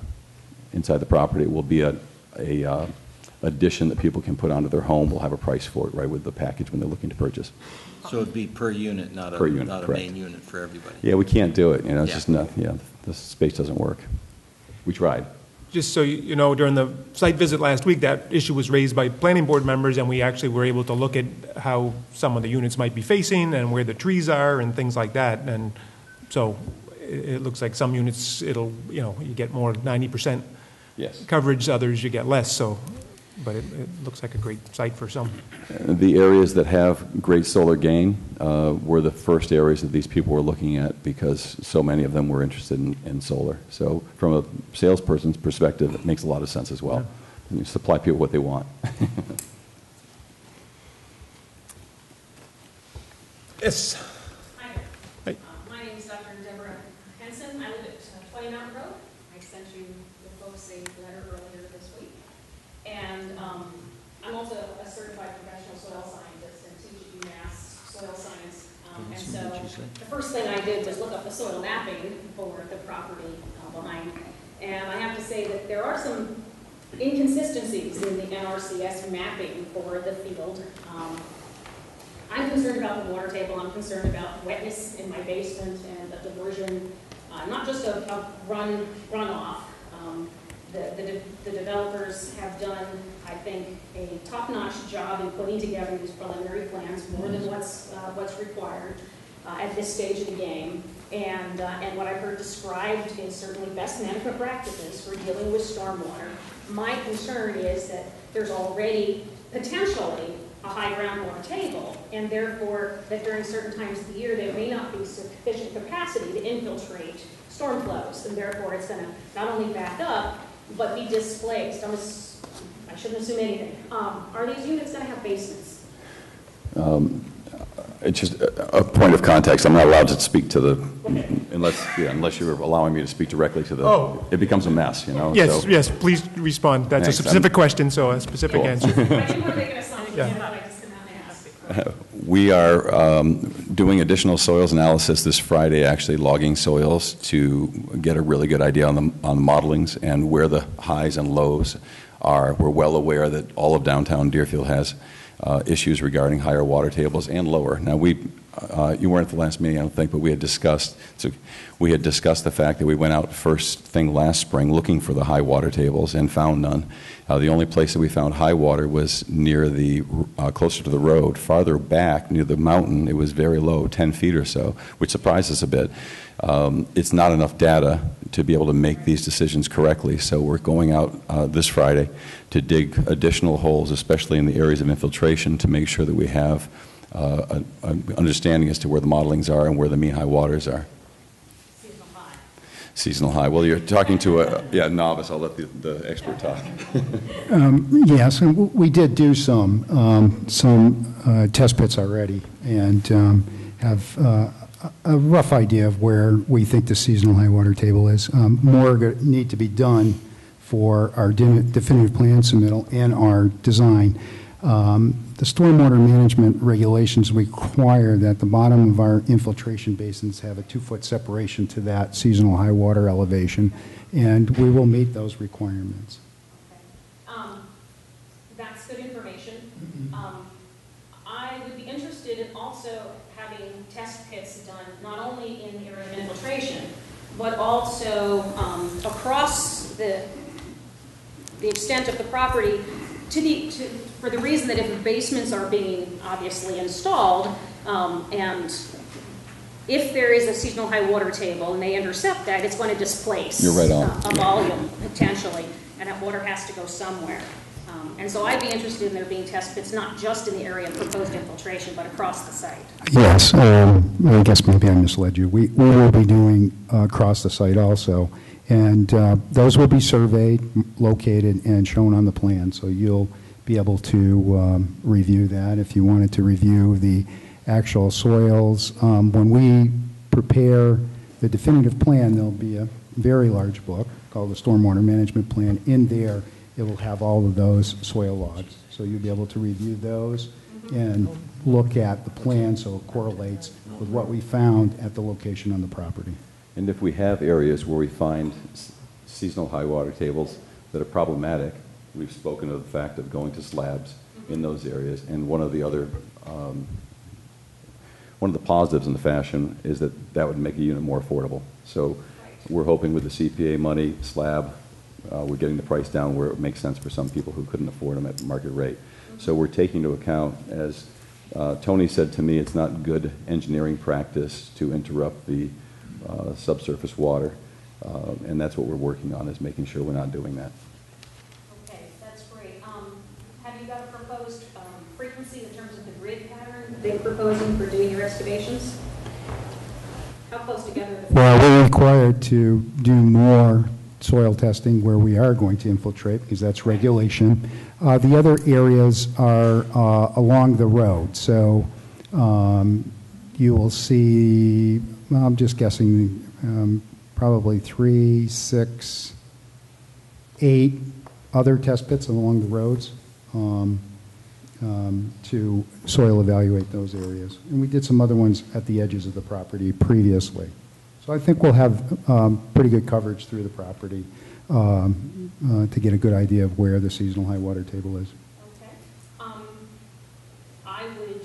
the property. It will be a addition that people can put onto their home. We'll have a price for it right with the package when they're looking to purchase. So it'd be per unit, not Per unit, a correct. main unit for everybody. Yeah, we can't do it. It's Yeah. just not. Yeah, the space doesn't work. We tried. Just so you know, during the site visit last week, that issue was raised by planning board members, and we actually were able to look at how some of the units might be facing and where the trees are and things like that. And so it looks like some units, you get more 90% Yes. coverage, others you get less. So but it looks like a great site for some. The areas that have great solar gain were the first areas that these people were looking at because so many of them were interested in solar. So from a salesperson's perspective, it makes a lot of sense as well. Yeah. And you supply people what they want. Yes. Hi. Hi. My name is Dr. Deborah Henson. I live at 20 Mountain Road. I sent you the folks a letter earlier this week. And I'm also a certified professional soil scientist and teach at UMass soil science. And so the first thing I did was look up the soil mapping for the property behind. And I have to say that there are some inconsistencies in the NRCS mapping for the field. I'm concerned about the water table. I'm concerned about wetness in my basement and the diversion, not just of runoff. The developers have done, I think, a top-notch job in putting together these preliminary plans, more than what's required at this stage of the game. And what I've heard described is certainly best management practices for dealing with stormwater. My concern is that there's already potentially a high groundwater table, and therefore that during certain times of the year there may not be sufficient capacity to infiltrate storm flows, and therefore it's going to not only back up, but be displaced. I shouldn't assume anything. Are these units going to have basements? It's just a point of context. I'm not allowed to speak to the, unless you're allowing me to speak directly to the, it becomes a mess, you know? Yes, so. yes, please respond. That's Thanks. a specific question, so a specific Cool. answer. I didn't want to make an assumption, Yeah. but I just come out and ask. We are doing additional soils analysis this Friday, actually logging soils to get a really good idea on the modelings and where the highs and lows are. We're well aware that all of downtown Deerfield has issues regarding higher water tables and lower. Now, you weren't at the last meeting, I don't think, but we had discussed the fact that we went out first thing last spring looking for the high water tables and found none. The only place that we found high water was near the closer to the road. Farther back near the mountain, it was very low, 10 feet or so, which surprised us a bit. It's not enough data to be able to make these decisions correctly, so we're going out this Friday to dig additional holes, especially in the areas of infiltration, to make sure that we have an understanding as to where the modelings are and where the mean high waters are. Seasonal high. Seasonal high. Well, you're talking to a novice. I'll let the expert talk. Yes, and we did do some test pits already and have a rough idea of where we think the seasonal high water table is. More need to be done for our definitive plan submittal and our design. The stormwater management regulations require that the bottom of our infiltration basins have a 2-foot separation to that seasonal high water elevation, and we will meet those requirements. Okay. That's good information. I would be interested in also having test pits done, not only in the area of infiltration, but also across the extent of the property for the reason that if the basements are being obviously installed, and if there is a seasonal high water table and they intercept that, it's going to displace You're right on. a volume potentially, and that water has to go somewhere. And so I'd be interested in there being test pits, not just in the area of proposed infiltration, but across the site. Yes, I guess maybe I misled you. We will be doing across the site also, and those will be surveyed, located, and shown on the plan, so you'll be able to review that. If you wanted to review the actual soils, when we prepare the definitive plan, there'll be a very large book called the Stormwater Management Plan. In there, it will have all of those soil logs, so you'll be able to review those and look at the plan so it correlates with what we found at the location on the property. And if we have areas where we find seasonal high water tables that are problematic, we've spoken of the fact of going to slabs in those areas. And one of the positives in the fashion is that would make a unit more affordable. So we're hoping with the CPA money, slab, we're getting the price down where it makes sense for some people who couldn't afford them at market rate. So we're taking into account, as Tony said to me, it's not good engineering practice to interrupt the subsurface water, and that's what we're working on, is making sure we're not doing that. Okay, that's great. they're proposing for doing your excavations? How close together are the? Well, we're required to do more soil testing where we are going to infiltrate, because that's regulation. The other areas are along the road. So you will see, well, I'm just guessing, probably 3, 6, 8 other test pits along the roads to soil evaluate those areas. And we did some other ones at the edges of the property previously. So I think we'll have pretty good coverage through the property to get a good idea of where the seasonal high water table is. Okay. I would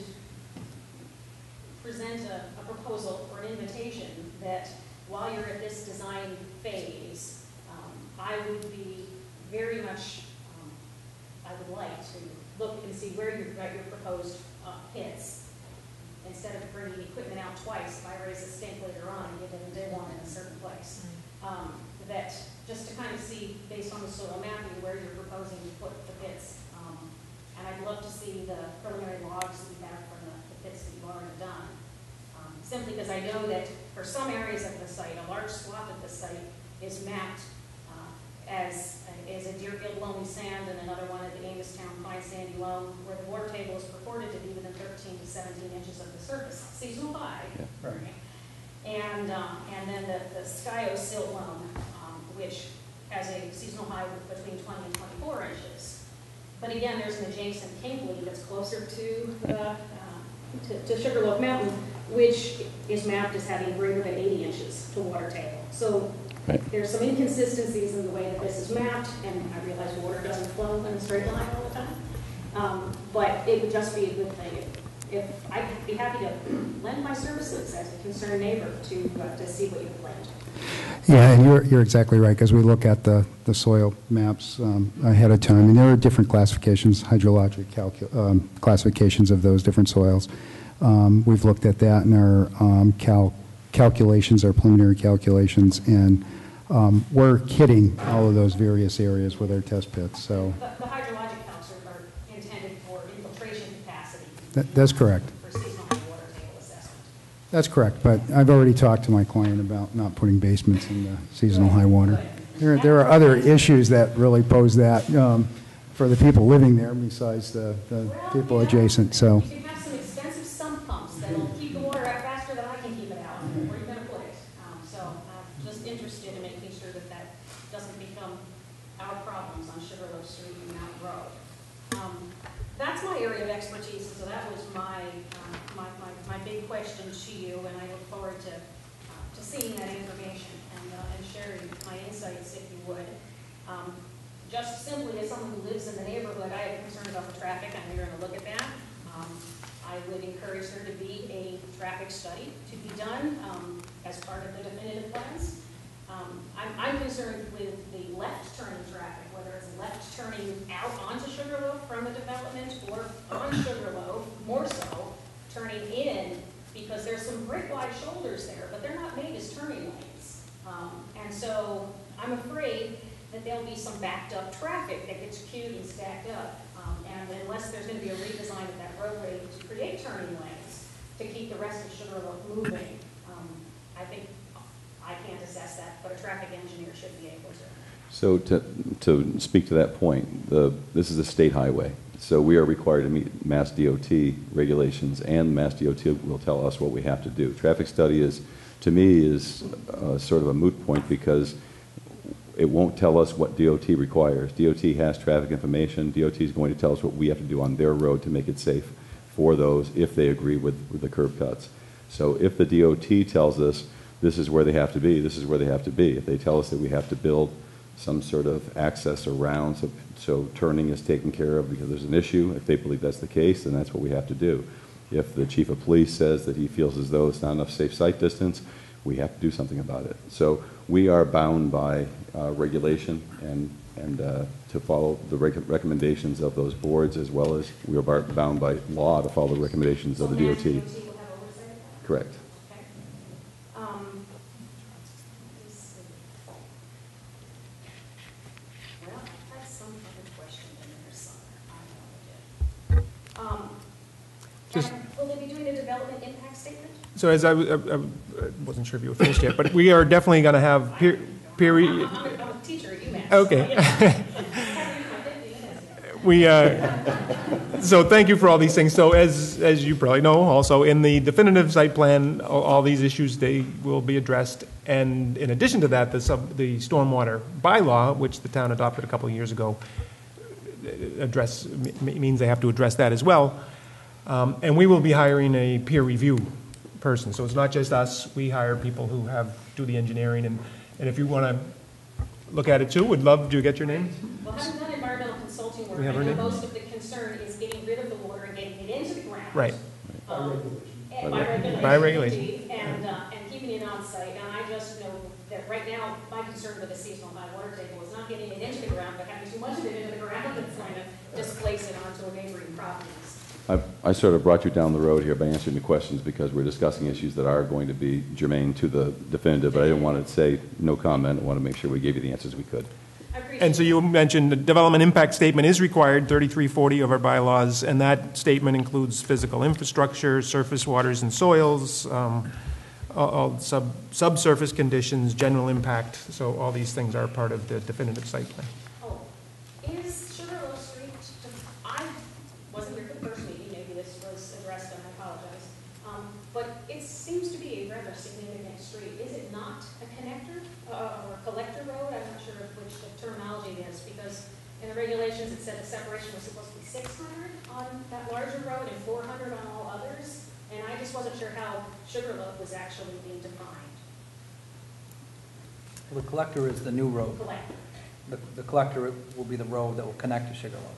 present a proposal or an invitation that while you're at this design phase, I would be very much, I would like to look and see where you've got your proposed pits. Instead of bringing equipment out twice, if I raise a stake later on and give them a day one in a certain place. That just to kind of see, based on the soil mapping, where you're proposing to put the pits. And I'd love to see the preliminary logs that you have from the pits that you've already done. Simply because I know that for some areas of the site, a large swath of the site is mapped as a Deerfield loamy sand, and another one at the Amostown fine sandy loam, where the water table is purported to be within 13 to 17 inches of the surface, seasonal high. Yeah. Right. And then the Skyo silt loam, which has a seasonal high between 20 and 24 inches. But again, there's an adjacent Kinkley that's closer to the to Sugarloaf Mountain, which is mapped as having greater than 80 inches to water table. So there's some inconsistencies in the way that this is mapped, and I realize water doesn't flow in a straight line all the time. But it would just be a good thing if I'd be happy to lend my services as a concerned neighbor to see what you've planned. Yeah, and you're exactly right, because we look at the soil maps ahead of time, and there are different classifications, hydrologic classifications of those different soils. We've looked at that in our calculations, our preliminary calculations, and we're kitting all of those various areas with our test pits. So the hydrologic calcs are intended for infiltration capacity. That's correct. For seasonal high water table assessment. That's correct, but I've already talked to my client about not putting basements in the seasonal high water. There are other issues that really pose that for the people living there besides the people adjacent. So. You can have some expensive sump pumps that'll keep the water out faster than I can keep it out. Where are you going to put it? So I'm just interested in making sure that that doesn't become our problems on Sugarloaf Street and Mountain Road. That's my area of expertise, so that was my big question to you, and I look forward to seeing that information and sharing my insights, if you would. Just simply as someone who lives in the neighborhood, I have a concern about the traffic, and we're going to look at that. I would encourage there to be a traffic study to be done as part of the definitive plans. I'm concerned with the left turning traffic, whether it's left turning out onto Sugarloaf from the development or on Sugarloaf, more so, turning in, because there's some brick wide shoulders there, but they're not made as turning lanes. And so I'm afraid that there'll be some backed up traffic that gets queued and stacked up. And unless there's going to be a redesign of that roadway to create turning lanes to keep the rest of Sugarloaf moving, I think I can't assess that, but a traffic engineer should be able to. So to speak to that point, this is a state highway. So we are required to meet Mass DOT regulations, and Mass DOT will tell us what we have to do. Traffic study is, to me, is sort of a moot point because it won't tell us what DOT requires. DOT has traffic information. DOT is going to tell us what we have to do on their road to make it safe for those if they agree with the curb cuts. So if the DOT tells us this is where they have to be, this is where they have to be. If they tell us that we have to build some sort of access around so turning is taken care of because there's an issue, if they believe that's the case, then that's what we have to do. If the chief of police says that he feels as though it's not enough safe site distance, we have to do something about it. So we are bound by regulation and to follow the recommendations of those boards, as well as we are bound by law to follow the recommendations of the DOT. DOT will have oversight? Correct. Okay. Let's see. Well, I had some other question in there somewhere. I know I did. Just- Will they be So as I wasn't sure if you were finished yet, but we are definitely going to have peer review. I'm a teacher at UMass. Okay. So thank you for all these things. So as you probably know, also in the definitive site plan, all these issues, they will be addressed. And in addition to that, the stormwater bylaw, which the town adopted a couple of years ago, means they have to address that as well. And we will be hiring a peer review person. So it's not just us. We hire people who do the engineering. And if you want to look at it too, would love to get your name. Well, having done environmental consulting work, We I have our know name? most of the concern is getting rid of the water and getting it into the ground. Right. By regulation. By regulation. Indeed, and keeping it on site. And I just know that right now, my concern with the seasonal high water table is not getting it into the ground, but having too much of it into the ground that's going to displace it onto neighboring properties. I sort of brought you down the road here by answering the questions because we're discussing issues that are going to be germane to the definitive, but I didn't want to say no comment. I want to make sure we gave you the answers we could. And so you mentioned the development impact statement is required, 3340 of our bylaws, and that statement includes physical infrastructure, surface waters and soils, all subsurface conditions, general impact. So all these things are part of the definitive site plan. Oh, is Sugarloaf Street, I wasn't here for the first meeting, maybe this was addressed and I apologize, but it seems to be a rather significant street. Is it not a connector or a collector road? I'm not sure which the terminology is, because in the regulations it said the separation was supposed to be 600 on that larger road and 400 on all others, and I just wasn't sure how Sugarloaf was actually being defined. The collector is the new road. Collector. The collector will be the road that will connect to Sugarloaf.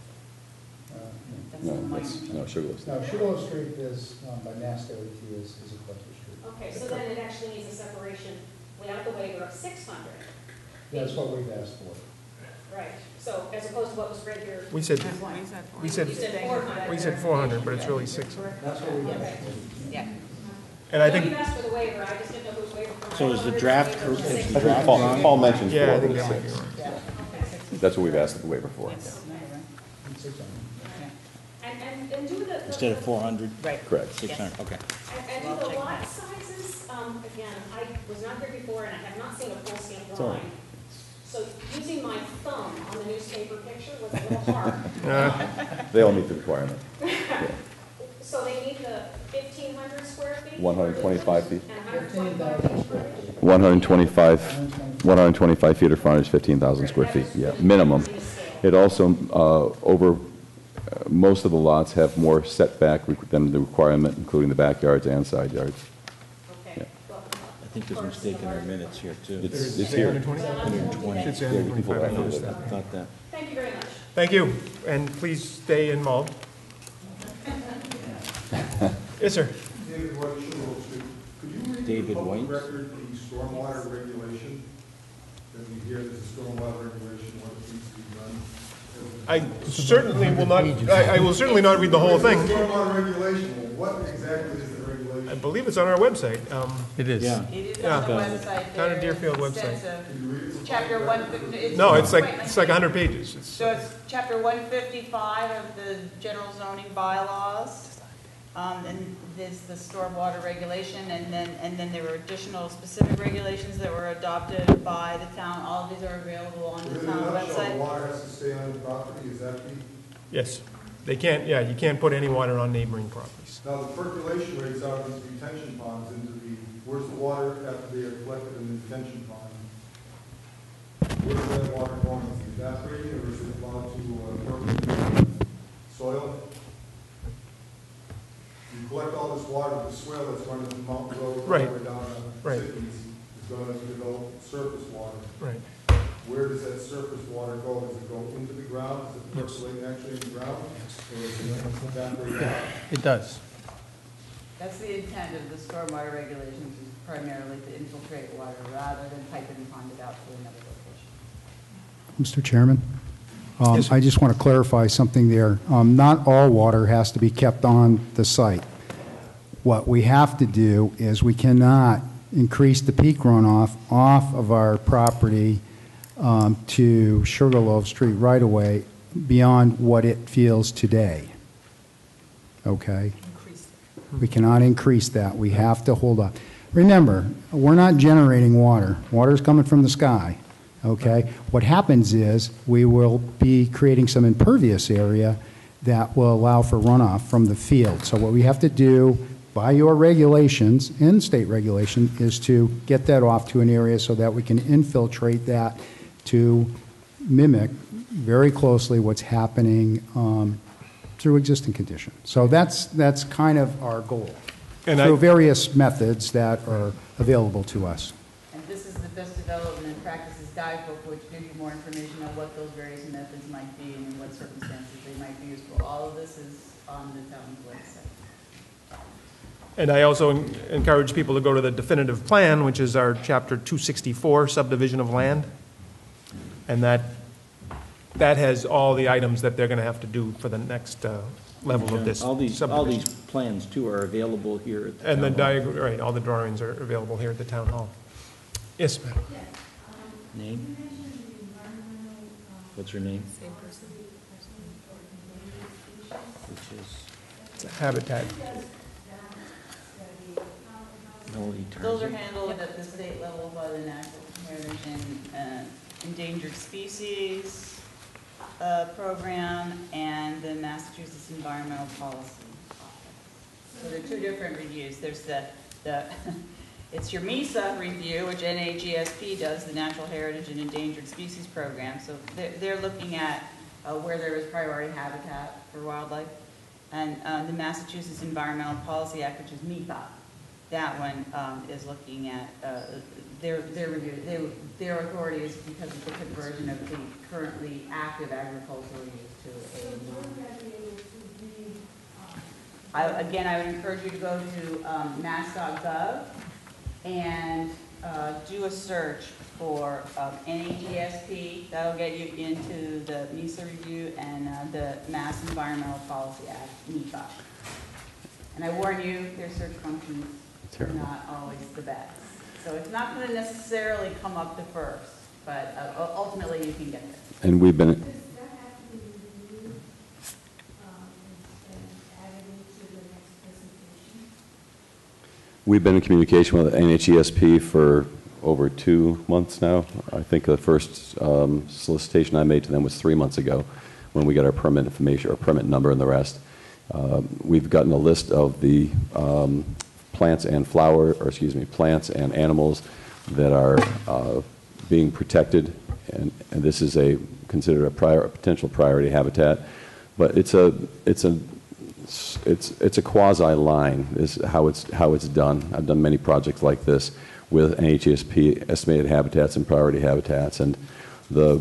No, Sugarloaf. No, Sugarloaf Street is, by Mass DOT, is a collector street. Okay, so then it actually needs a separation without the waiver of 600. That's what we've asked for. Right, so as opposed to what was read here. We said, You said 400. we said 400, but it's really 600. That's what we've asked for. Yeah. And I Well, think, you asked for the waiver, I just didn't know whose waiver. So is the draft, I think Paul mentioned yeah, I 4, think but that it's might be 6. wrong. That's what we've asked the waiver for. And do the. Instead of 400? Right. Correct. 600, okay. And do the lot sizes, again, I was not here before and I have not seen a full scale Sorry. drawing. So using my thumb on the newspaper picture was a little hard. They all meet the requirement. So they need the 1,500 square feet? 125 feet. And 125 feet frontage? 125 feet of frontage, 15,000 square feet, yeah, minimum. It also, most of the lots have more setback than the requirement, including the backyards and side yards. Okay. Well, I think there's a mistake in our minutes here, too. It's here. 120. Should say Yeah, you can pull 125, I that noticed out. that. Thought that. Thank you very much. Thank you, and please stay involved. Yes, sir. David White, Sugarloaf Street. Could you read David the public White? record the stormwater regulation? That we hear there's a stormwater regulation, what needs to be done? I certainly will not, I will certainly not read the whole thing. Stormwater regulation, well, what exactly is the regulation? I believe it's on our website. It is. Yeah. It is Yeah. on the website. Town of There. Deerfield It's website. extensive. Chapter 150. No, it's like 100 pages. It's, So it's chapter 155 of the general zoning bylaws. And there's the stormwater regulation, and then there were additional specific regulations that were adopted by the town. All of these are available on the Within town a nutshell, website. water has to stay on the property, is that the, yes, they can't, yeah, you can't put any water on neighboring properties. now the percolation rates out of these retention ponds into the, where's the water after they are collected in the detention pond? Where's that water going, is it evaporating, or is it allowed to percolate soil? You collect all this water, the swale that's running from Mountain Road, all the Right. way down to Right. cities, is going to develop surface water. Right. Where does that surface water go? Does it go into the ground? Does it percolate actually in the ground? Or is it evaporate out? It does. That's the intent of the stormwater regulations, is primarily to infiltrate water rather than pipe it and pond it out to another location. Mr. Chairman? Yes, sir. I just want to clarify something there. Not all water has to be kept on the site. What we have to do is we cannot increase the peak runoff off of our property to Sugarloaf Street right away beyond what it feels today. Okay? We cannot increase that. We have to hold up. Remember, we're not generating water. Water's coming from the sky, okay? What happens is we will be creating some impervious area that will allow for runoff from the field. So what we have to do by your regulations and state regulation is to get that off to an area so that we can infiltrate that to mimic very closely what's happening through existing conditions. So that's kind of our goal, and through various methods that are available to us. And this is the best development and practices guidebook, which gives you more information on what those various methods might be and in what circumstances they might be useful. All of this is on the town's website. And I also encourage people to go to the definitive plan, which is our chapter 264, subdivision of land. And that has all the items that they're going to have to do for the next level of this All these subdivision. plans, too, are available here at the And the town hall. diagram, right, all the drawings are available here at the town hall. Yes, ma'am. Name? What's her name? Same person. Which is It's a habitat. Melody Those are Tarzan. handled at the state level by the Natural Heritage and Endangered Species Program and the Massachusetts Environmental Policy Office. So there are two different reviews. There's the it's your MESA review, which NAGSP does, the Natural Heritage and Endangered Species Program. So they're looking at where there is priority habitat for wildlife. And the Massachusetts Environmental Policy Act, which is MEPA. That one is looking at their review. Their authority is because of the conversion of the currently active agricultural use to a again, I would encourage you to go to mass.gov and do a search for NAGSP. That'll get you into the MESA review and the Mass Environmental Policy Act, MEPA. And I warn you, their search functions are not always the best. So it's not going to necessarily come up the first, but ultimately you can get there. And we've been, we've been in communication with NHESP for over 2 months now. I think the first solicitation I made to them was 3 months ago when we got our permit information, or permit number and the rest. We've gotten a list of the plants and plants and animals that are being protected, and this is considered a potential priority habitat. But it's a quasi line is how it's done. I've done many projects like this with NHESP estimated habitats and priority habitats, and the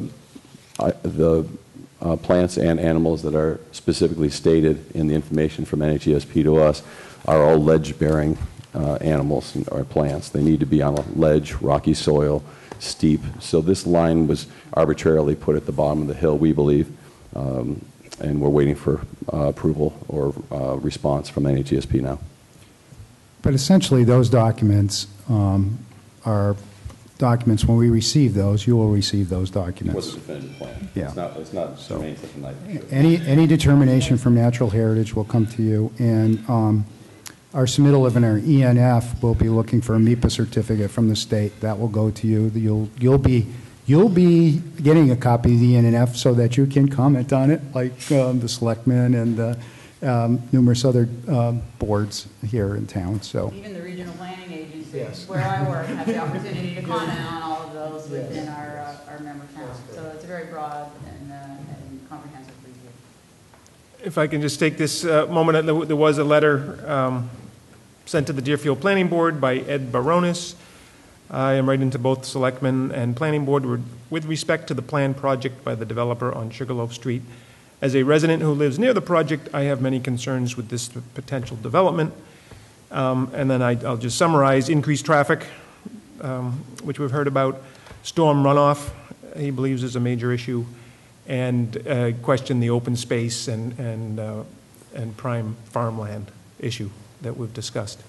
plants and animals that are specifically stated in the information from NHESP to us are all ledge-bearing animals or plants. They need to be on a ledge, rocky soil, steep. So this line was arbitrarily put at the bottom of the hill, we believe, and we're waiting for approval or response from NHESP now. But essentially, those documents are documents, when we receive those, you will receive those documents. What's the definitive plan? Yeah. It's not germane to the night. Any determination from Natural Heritage will come to you, and our submittal of our ENF will be looking for a MEPA certificate from the state. That will go to you. You'll be getting a copy of the ENF so that you can comment on it, like the selectmen and the numerous other boards here in town. So Even the regional planning agencies, Yes. where I work, have the opportunity to comment on all of those within our member towns. So it's a very broad and comprehensive review. If I can just take this moment, there was a letter sent to the Deerfield Planning Board by Ed Baronis. I am writing to both Selectmen and Planning Board with respect to the planned project by the developer on Sugarloaf Street. As a resident who lives near the project, I have many concerns with this potential development. And then I'll just summarize: increased traffic, which we've heard about, storm runoff, he believes is a major issue, and question the open space and prime farmland issue that we've discussed.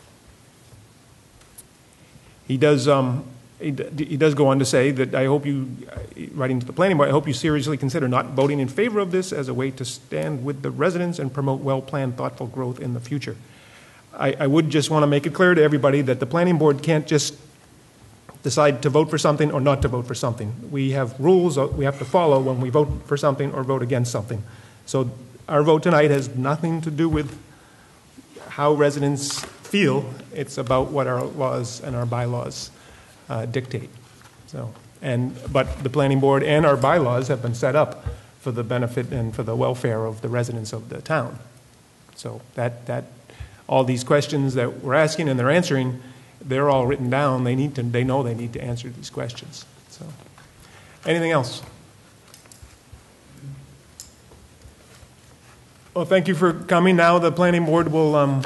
He does go on to say that I hope you, writing to the planning board, I hope you seriously consider not voting in favor of this as a way to stand with the residents and promote well-planned, thoughtful growth in the future. I would just want to make it clear to everybody that the planning board can't just decide to vote for something or not to vote for something. We have rules we have to follow when we vote for something or vote against something. So our vote tonight has nothing to do with how residents feel. It's about what our laws and our bylaws dictate. So, but the planning board and our bylaws have been set up for the benefit and for the welfare of the residents of the town. So that all these questions that we're asking and they're answering, they're all written down. They know they need to answer these questions. So, anything else? Well, thank you for coming. Now the planning board will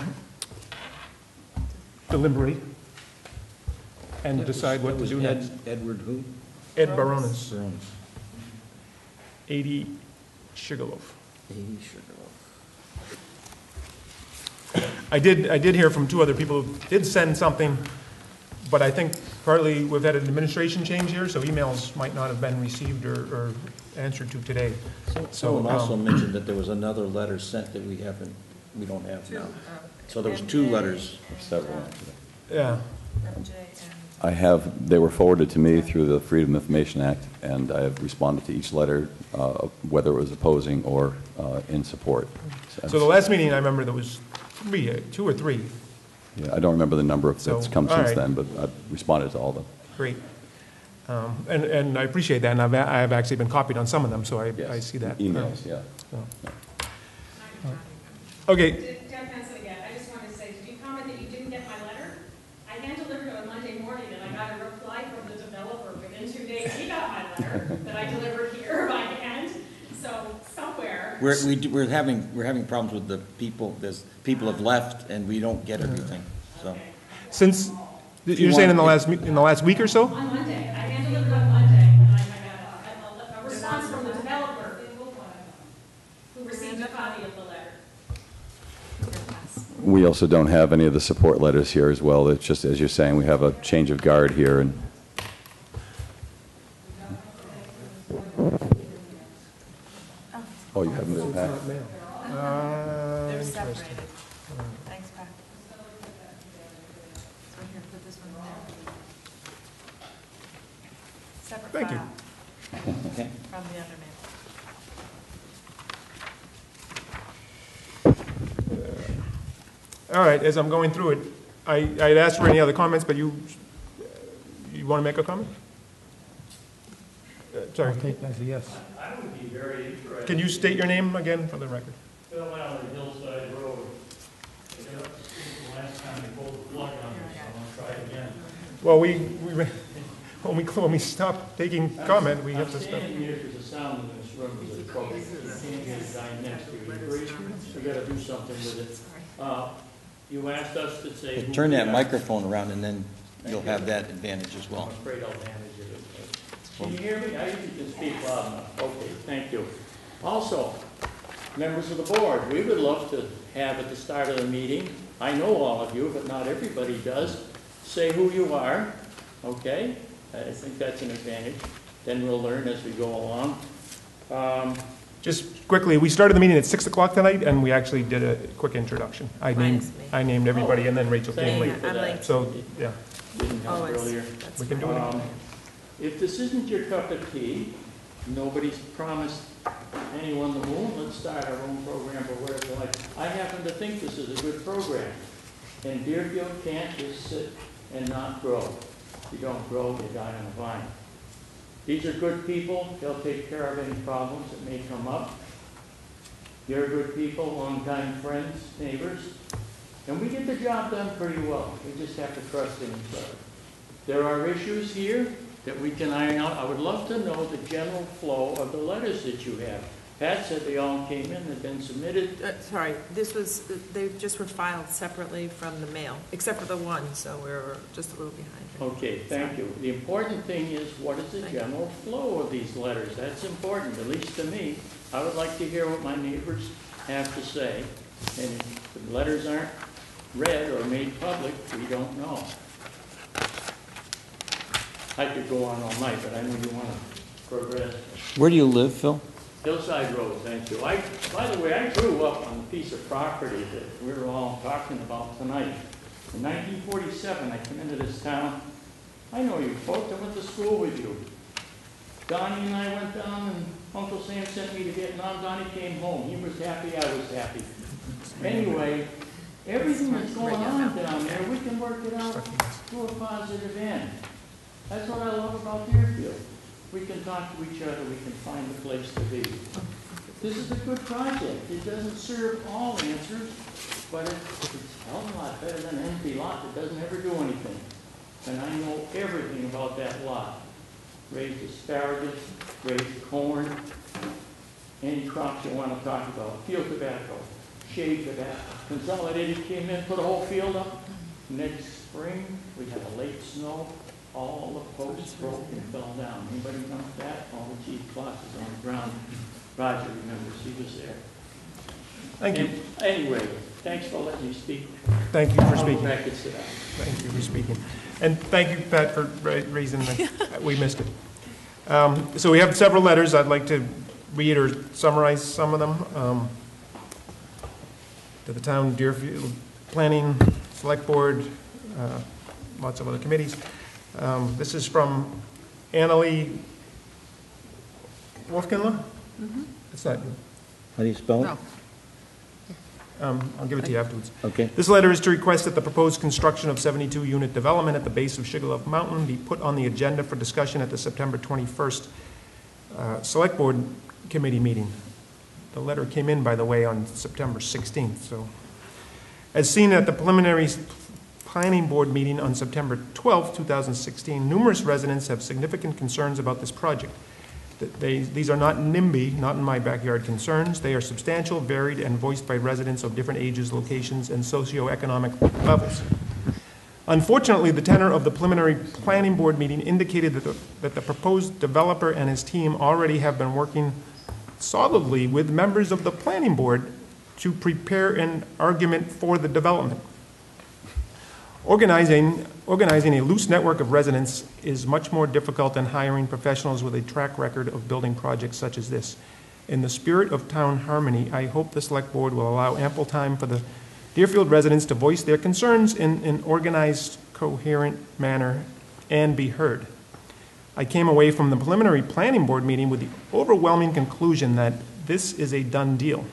deliberate and decide what to do next. Edward who? Ed Baronis. 80 Sugarloaf. 80 Sugarloaf. I did hear from two other people who did send something, but I think partly we've had an administration change here, so emails might not have been received or answered to today. Someone also mentioned that there was another letter sent that we don't have now. So there was two letters. Several. Yeah. They were forwarded to me through the Freedom of Information Act, and I have responded to each letter, whether it was opposing or in support. So the last meeting, I remember there was two or three. Yeah, I don't remember the number that's come since then, but I've responded to all of them. Great. And I appreciate that, and I have actually been copied on some of them, so I see that. Emails, yeah. Okay. Dan Hanson again, I just wanted to say, did you comment that you didn't get my letter? I hand-delivered it on Monday morning, and I got a reply from the developer within 2 days. He got my letter that I delivered here by hand, so somewhere. We're having problems with the people. People have left, and we don't get everything. So, since you're saying in the last week or so? On Monday, I hand-delivered on Monday, and I got a response from the developer who received a copy of the letter. We also don't have any of the support letters here as well. It's just, as you're saying, we have a change of guard here. And oh, you haven't been back. They're separated. Thanks, Pat. So here, put this one there. Separate Thank you. file. okay. From the other man. All right, as I'm going through it, I'd asked for any other comments, but you want to make a comment? Sorry. I'll take that as a yes. I would be very interested. Can you state your name again for the record? Phil Allen, Hillside Road. I got up to speak the last time they pulled the plug on this, so I'm gonna try again. Well, when we stop taking comment, we have to stop. I'm standing here because the sound in this room is atrocious. You can't hear the guy next to you. You agree? We gotta do something with it. You asked us to say. Hey, turn that microphone around, and then you'll have that advantage as well. I'm afraid I'll manage it. Can you hear me? I usually can speak loud enough. Okay, thank you. Also, members of the board, we would love to have at the start of the meeting, I know all of you, but not everybody does, say who you are, okay? I think that's an advantage. Then we'll learn as we go along. Just quickly, we started the meeting at 6 o'clock tonight, and we actually did a quick introduction. I named everybody, and then Rachel came late. So, yeah. Didn't help earlier. We can do it. If this isn't your cup of tea, nobody's promised anyone the moon. Let's start our own program for what it's like. I happen to think this is a good program. And Deerfield can't just sit and not grow. If you don't grow, you die on the vine. These are good people. They'll take care of any problems that may come up. You're good people, longtime friends, neighbors. And we get the job done pretty well. We just have to trust in each other. There are issues here that we can iron out. I would love to know the general flow of the letters that you have. Pat said they all came in, they've been submitted. Sorry, they just were filed separately from the mail, except for the one, so we're just a little behind here. Okay, thank you. The important thing is, what is the general flow of these letters? That's important, at least to me. I would like to hear what my neighbors have to say. And if the letters aren't read or made public, we don't know. I could go on all night, but I know you want to progress. Where do you live, Phil? Hillside Road, thank you. By the way, I grew up on a piece of property that we're all talking about tonight. In 1947, I came into this town. I know you folks, I went to school with you. Donnie and I went down, and Uncle Sam sent me to Vietnam. Donnie came home. He was happy, I was happy. Anyway, everything that's going on down there, we can work it out to a positive end. That's what I love about Deerfield. We can talk to each other, we can find a place to be. This is a good project. It doesn't serve all answers, but it's a hell of a lot better than an empty lot that doesn't ever do anything. And I know everything about that lot. Raised asparagus, raised corn, any crops you want to talk about. Field tobacco, shade tobacco. Consolidated came in, put a whole field up. Next spring, we had a late snow. All the posts broke and fell down. Anybody remember that? All the cheap classes on the ground. Roger remembers, he was there. Thank you. Anyway, thanks for letting me speak. Thank you for speaking. Back and sit down. Thank you for speaking. And thank you, Pat, for raising that. We missed it. So we have several letters. I'd like to read or summarize some of them. To the town Deerfield Planning, Select Board, lots of other committees. This is from Annalee Wolfkinler? It's not you. How do you spell it? No. I'll give it to you afterwards. Okay. This letter is to request that the proposed construction of 72-unit development at the base of Sugarloaf Mountain be put on the agenda for discussion at the September 21st Select Board Committee meeting. The letter came in, by the way, on September 16th. So, as seen at the preliminary Planning Board meeting on September 12, 2016, numerous residents have significant concerns about this project. These are not NIMBY, not in my backyard concerns. They are substantial, varied, and voiced by residents of different ages, locations, and socioeconomic levels. Unfortunately, the tenor of the preliminary Planning Board meeting indicated that the proposed developer and his team already have been working solidly with members of the Planning Board to prepare an argument for the development. Organizing a loose network of residents is much more difficult than hiring professionals with a track record of building projects such as this. In the spirit of town harmony, I hope the Select Board will allow ample time for the Deerfield residents to voice their concerns in an organized, coherent manner and be heard. I came away from the preliminary Planning Board meeting with the overwhelming conclusion that this is a done deal.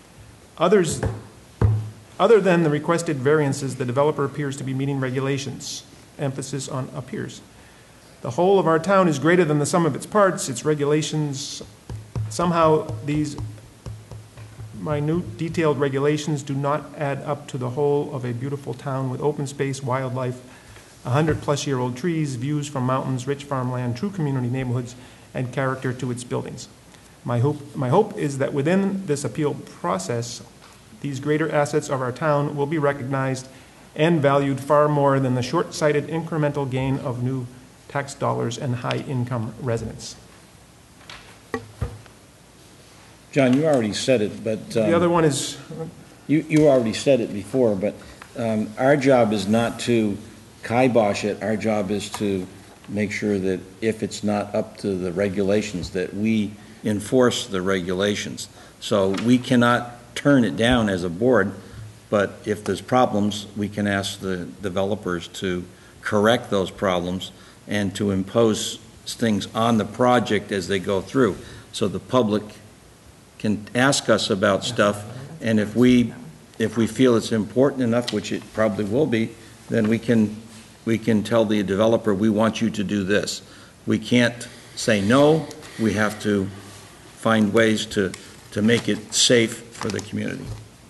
Other than the requested variances, the developer appears to be meeting regulations. Emphasis on appears. The whole of our town is greater than the sum of its parts. Its regulations, somehow these minute, detailed regulations do not add up to the whole of a beautiful town with open space, wildlife, 100-plus-year-old trees, views from mountains, rich farmland, true community neighborhoods, and character to its buildings. My hope is that within this appeal process, these greater assets of our town will be recognized and valued far more than the short-sighted incremental gain of new tax dollars and high-income residents. John, you already said it, but... the other one is... You already said it before, but our job is not to kibosh it. Our job is to make sure that if it's not up to the regulations, that we enforce the regulations. So we cannot turn it down as a board, but if there's problems, we can ask the developers to correct those problems and to impose things on the project as they go through. So the public can ask us about stuff, and if we feel it's important enough, which it probably will be, then we can tell the developer, we want you to do this. We can't say no. We have to find ways to make it safe for the community.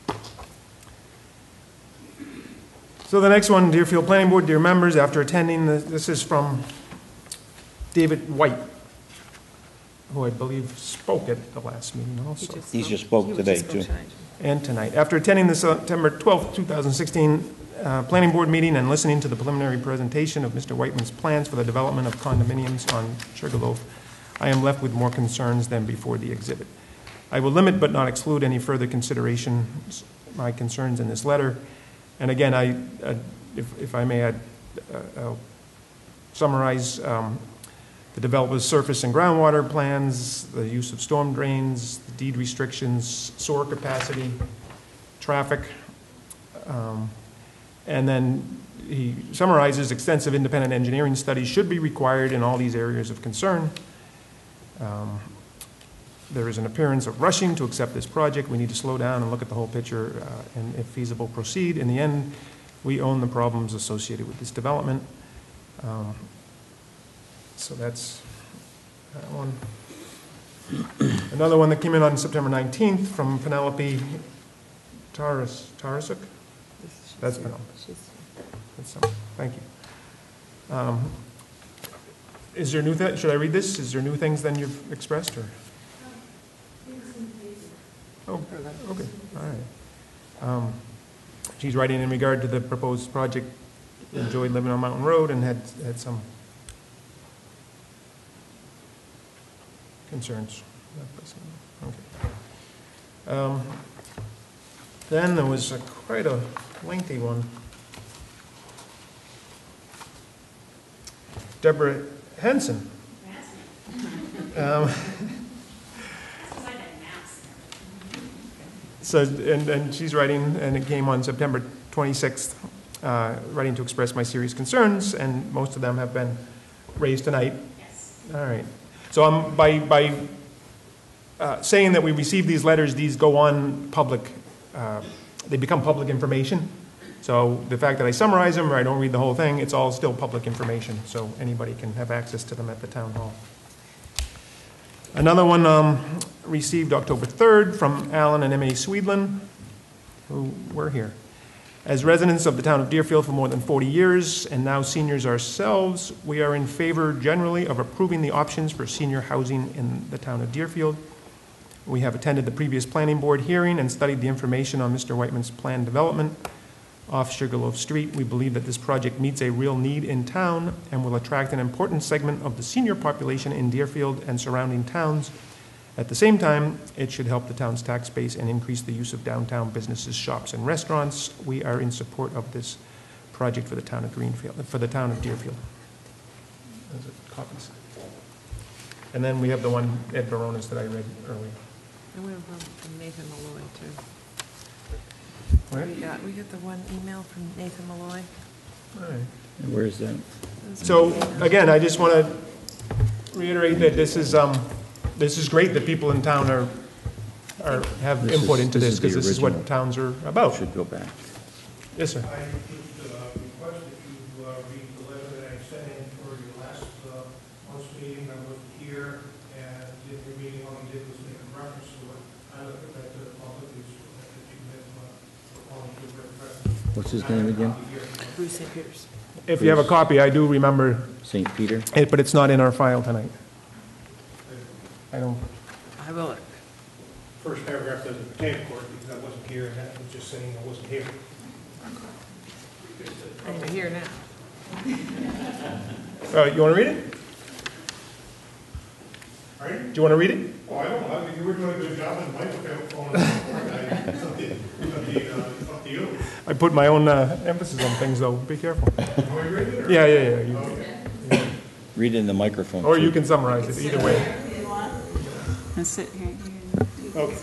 So the next one, Deerfield Planning Board, dear members, after attending, this is from David White, who I believe spoke at the last meeting also. He just spoke today, too. And tonight. After attending the September 12th, 2016 Planning Board meeting and listening to the preliminary presentation of Mr. Whiteman's plans for the development of condominiums on Sugarloaf, I am left with more concerns than before the exhibit. I will limit but not exclude any further consideration my concerns in this letter. And again, if I may, I'll summarize. the developer's surface and groundwater plans, the use of storm drains, the deed restrictions, sewer capacity, traffic. And then he summarizes extensive independent engineering studies should be required in all these areas of concern. There is an appearance of rushing to accept this project. We need to slow down and look at the whole picture and, if feasible, proceed. In the end, we own the problems associated with this development. So that's that one. Another one that came in on September 19th from Penelope Tarasuk. That's Penelope. Thank you. Is there new should I read this? Is there new things than you've expressed, or? Oh, okay, all right. She's writing in regard to the proposed project, enjoyed living on Mountain Road, and had some concerns. Okay. Then there was quite a lengthy one. Deborah Henson. So, and she's writing, and it came on September 26th, writing to express my serious concerns, and most of them have been raised tonight. Yes. All right. So by saying that we received these letters, these go on public, they become public information. So the fact that I summarize them or I don't read the whole thing, it's all still public information, so anybody can have access to them at the town hall. Another one received October 3rd from Alan and M.A. Swedlin, who were here. As residents of the town of Deerfield for more than 40 years, and now seniors ourselves, we are in favor generally of approving the options for senior housing in the town of Deerfield. We have attended the previous planning board hearing and studied the information on Mr. Whiteman's planned development off Sugarloaf Street. We believe that this project meets a real need in town and will attract an important segment of the senior population in Deerfield and surrounding towns. At the same time, it should help the town's tax base and increase the use of downtown businesses, shops, and restaurants. We are in support of this project for the town of Deerfield. Those are copies. And then we have the one, Ed Baronis, that I read earlier. And we have one from Nathan Malloy, too. Where? We got the one email from Nathan Malloy. All right. And where is that? So again, I just want to reiterate that this is great that people in town have input into this, because this is what towns are about. Should go back. Yes, sir. I would request that you read the letter that I sent in for your last month's meeting. I wasn't here, and in your meeting, all you did was make a reference to it. I looked at that to the public, that you had all you did. What's his name again? Bruce St. Peter's. If you have a copy, I do remember. St. Peter? But it's not in our file tonight. I don't. I will look. First paragraph doesn't pertain, of course, because I wasn't here, and that was just saying I wasn't here. I'm here now. You want to read it? All right? Do you want to read it? Oh, I don't know. You were doing a good job on the microphone. It's up to you. I put my own emphasis on things, though. Be careful. Want to read it? Yeah. You, Okay. Read it in the microphone. or too. you can summarize it, either way. And sit here. Okay.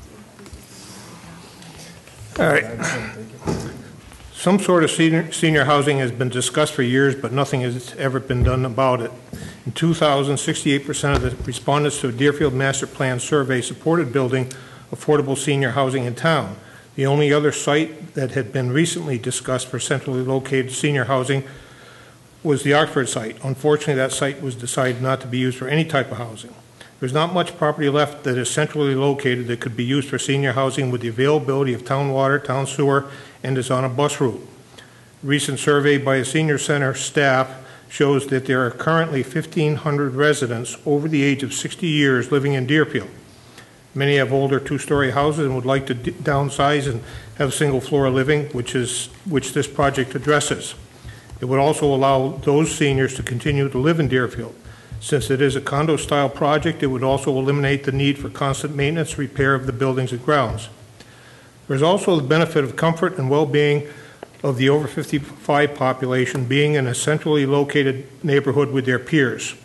All right. Some sort of senior housing has been discussed for years, but nothing has ever been done about it. In 2000, 68% of the respondents to a Deerfield Master Plan survey supported building affordable senior housing in town. The only other site that had been recently discussed for centrally located senior housing was the Oxford site. Unfortunately, that site was decided not to be used for any type of housing. There's not much property left that is centrally located that could be used for senior housing with the availability of town water, town sewer, and is on a bus route. A recent survey by a senior center staff shows that there are currently 1,500 residents over the age of 60 years living in Deerfield. Many have older two-story houses and would like to downsize and have single-floor living, which this project addresses. It would also allow those seniors to continue to live in Deerfield. Since it is a condo-style project, it would also eliminate the need for constant maintenance, repair of the buildings and grounds. There's also the benefit of comfort and well-being of the over 55 population being in a centrally located neighborhood with their peers.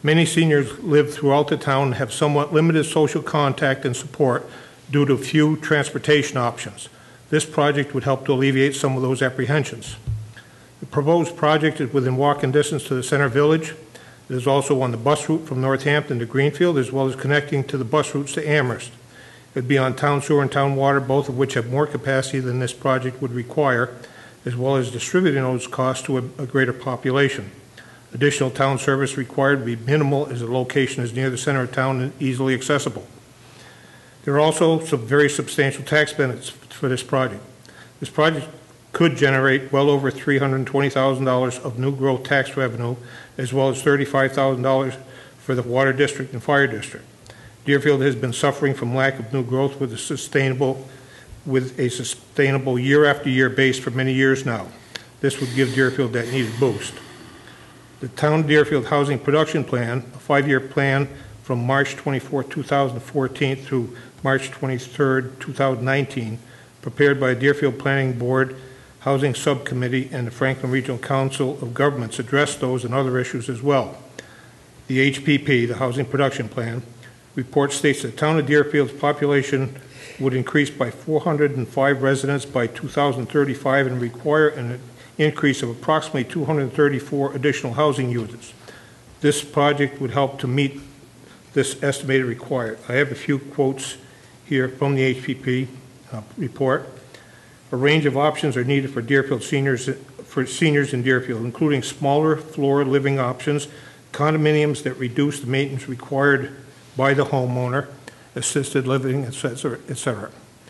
Many seniors live throughout the town and have somewhat limited social contact and support due to few transportation options. This project would help to alleviate some of those apprehensions. The proposed project is within walking distance to the center village. It is also on the bus route from Northampton to Greenfield, as well as connecting to the bus routes to Amherst. It would be on town sewer and town water, both of which have more capacity than this project would require, as well as distributing those costs to a greater population. Additional town service required would be minimal as the location is near the center of town and easily accessible. There are also some very substantial tax benefits for this project. This project could generate well over $320,000 of new growth tax revenue, as well as $35,000 for the water district and fire district. Deerfield has been suffering from lack of new growth with a sustainable year after year base for many years now. This would give Deerfield that needed boost. The Town Deerfield Housing Production Plan, a 5-year plan from March 24, 2014 through March 23, 2019, prepared by Deerfield Planning Board, Housing Subcommittee, and the Franklin Regional Council of Governments, address those and other issues as well. The HPP, the Housing Production Plan, report states that the town of Deerfield's population would increase by 405 residents by 2035 and require an increase of approximately 234 additional housing units. This project would help to meet this estimated required. I have a few quotes here from the HPP report. A range of options are needed for seniors in Deerfield, including smaller floor living options, condominiums that reduce the maintenance required by the homeowner, assisted living, etc., etc.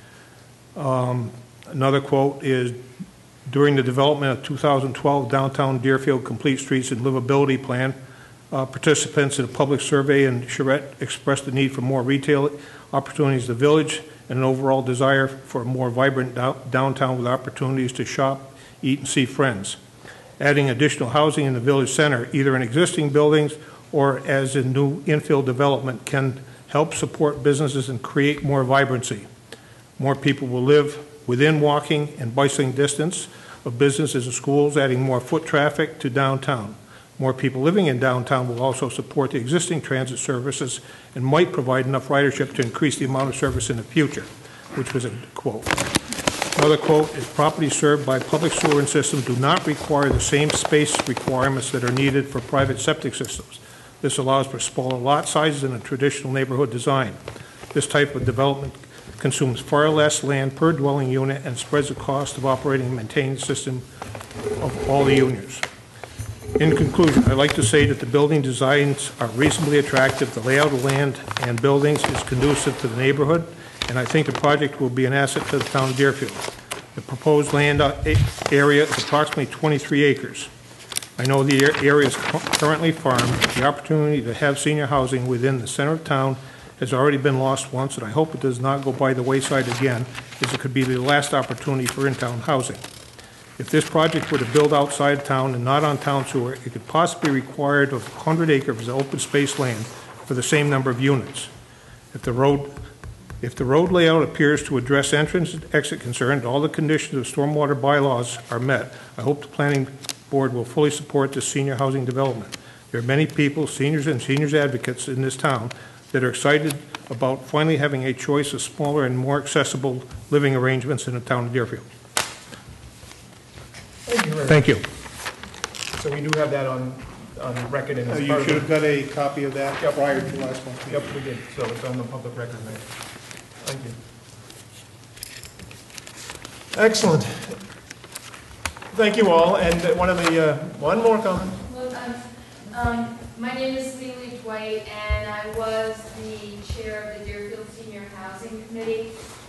Another quote is, during the development of 2012 Downtown Deerfield Complete Streets and Livability Plan, participants in a public survey in Charette expressed the need for more retail opportunities in the village and an overall desire for a more vibrant downtown with opportunities to shop, eat, and see friends. Adding additional housing in the village center, either in existing buildings or as in new infill development, can help support businesses and create more vibrancy. More people will live within walking and bicycling distance of businesses and schools, adding more foot traffic to downtown. More people living in downtown will also support the existing transit services and might provide enough ridership to increase the amount of service in the future, which was a quote. Another quote is, properties served by public sewer and systems do not require the same space requirements that are needed for private septic systems. This allows for smaller lot sizes and a traditional neighborhood design. This type of development consumes far less land per dwelling unit and spreads the cost of operating and maintaining the system of all the units. In conclusion, I'd like to say that the building designs are reasonably attractive, the layout of land and buildings is conducive to the neighborhood, and I think the project will be an asset to the town of Deerfield. The proposed land area is approximately 23 acres. I know the area is currently farmed. The opportunity to have senior housing within the center of town has already been lost once, and I hope it does not go by the wayside again, as it could be the last opportunity for in-town housing. If this project were to build outside town and not on town sewer, it could possibly require 100 acres of open space land for the same number of units. If the road layout appears to address entrance and exit concerns and all the conditions of stormwater bylaws are met, I hope the planning board will fully support this senior housing development. There are many people, seniors and seniors advocates in this town, that are excited about finally having a choice of smaller and more accessible living arrangements in the town of Deerfield. Thank you. So we do have that on record. And You should have got a copy of that prior to last month. Yep, we did. So it's on the public record now. Thank you. Excellent. Thank you all. And one more comment. My name is Leland Dwight, and I was the chair of the Deerfield Senior Housing Committee.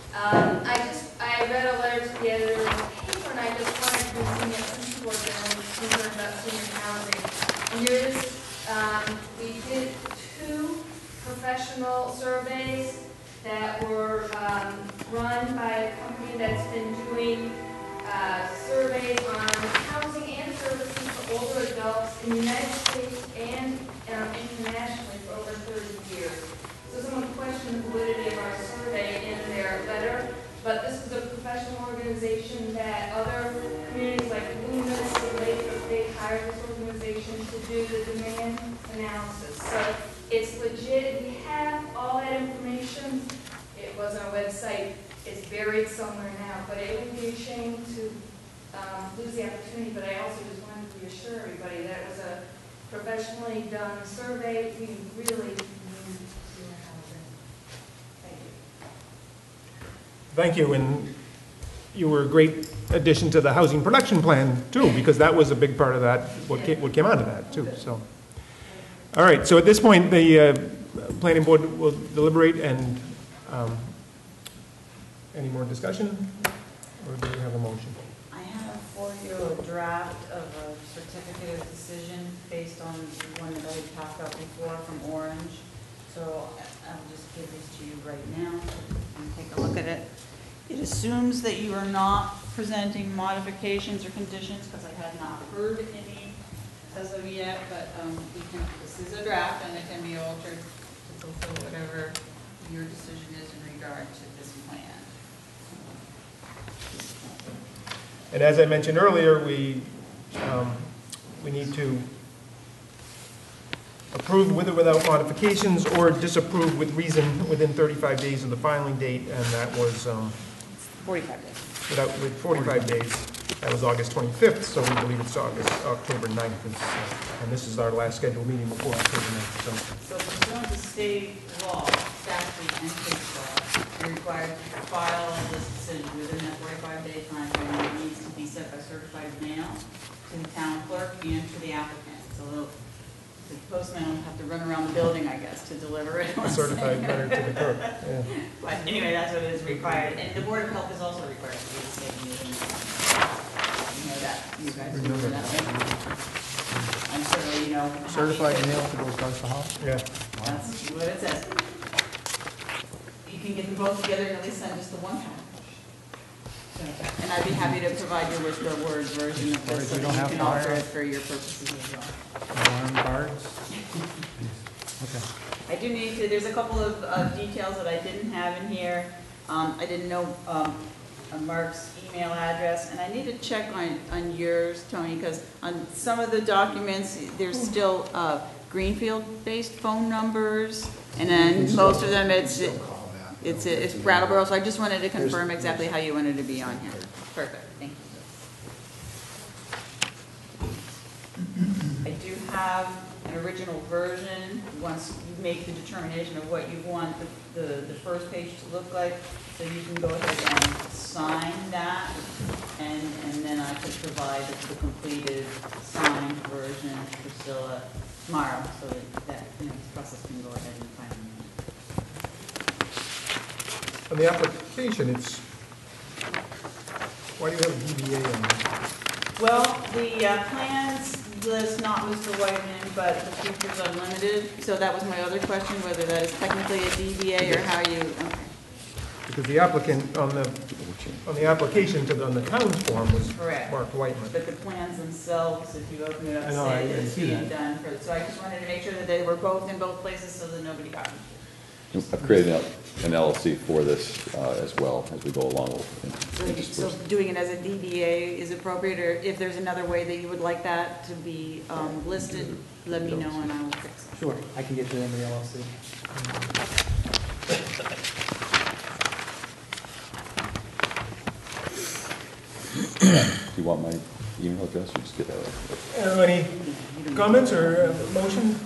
I read a letter to the editor of the paper, and I just wanted to bring it since people are concerned about senior housing. And there is, we did 2 professional surveys that were run by a company that's been doing surveys on housing and services for older adults in the United States and internationally for over 30 years. So someone questioned the validity of our survey in their letter, but this is a professional organization that other communities like Loomis, the Lake State hired this organization to do the demand analysis. So it's legit, we have all that information. It was on our website, it's buried somewhere now, but it would be a shame to lose the opportunity, but I also just wanted to reassure everybody that it was a professionally done survey. We really need senior housing. Thank you. Thank you, and you were a great addition to the housing production plan, too, because that was a big part of that, what came out of that, too, so. All right, so at this point, the planning board will deliberate, and any more discussion, or do we have a motion? I have for you a draft of a certificate of decision based on the one that I had talked about before from Orange. So I'll just give this to you right now and take a look at it. It assumes that you are not presenting modifications or conditions, because I have not heard any as of yet, but this is a draft and it can be altered to fulfill whatever your decision is in regard to this plan. And as I mentioned earlier, we need to approve with or without modifications, or disapprove with reason within 35 days of the filing date, and that was 45 days. With 45 days. That was August 25th, so we believe it's October 9th, and this is our last scheduled meeting before October 9th. So pursuant to state law, statute, and case law, you're required to file this decision within that 45-day time frame. It needs to be sent by certified mail to the town clerk and to the applicant. So the postman will have to run around the building, I guess, to deliver it. A certified letter to the clerk. Yeah. But anyway, that's what is required. And the Board of Health is also required to do the state meeting. You know that. You guys remember that, right? I'm certainly, you know. Certified mail to go across the house? Yeah. That's what it says. You can get them both together and at least send just the one package. And I'd be happy to provide you with the Word version of this, so that you can alter it for your purposes as well. Cards? Okay. I do need to, there's a couple of details that I didn't have in here. I didn't know Mark's email address, and I need to check on yours, Tony, because on some of the documents, there's still Greenfield-based phone numbers, and then most of them it's Brattleboro, so I just wanted to confirm exactly how you wanted to be on here. Perfect, thank you. I do have an original version. Once you make the determination of what you want the first page to look like, so you can go ahead and sign that, and then I could provide the completed signed version to Priscilla tomorrow, so that this process can go ahead and finally. On the application, it's, why do you have a DBA on there? Well, the plans list not Mr. Whiteman, but the features unlimited, so that was my other question, whether that is technically a DBA or how you, okay. Because the applicant on the application on the town's form was Correct. Mark Whiteman. But the plans themselves, if you open it up, I know, say that I it's see being that. done for, so I just wanted to make sure that they were both in both places so that nobody got confused. I've created an LLC for this as well as we go along. So doing it as a DBA is appropriate, or if there's another way that you would like that to be listed, let me know and I will fix it. Sure, I can get you in the LLC. Do you want my email address or just get that? Any comments or motion?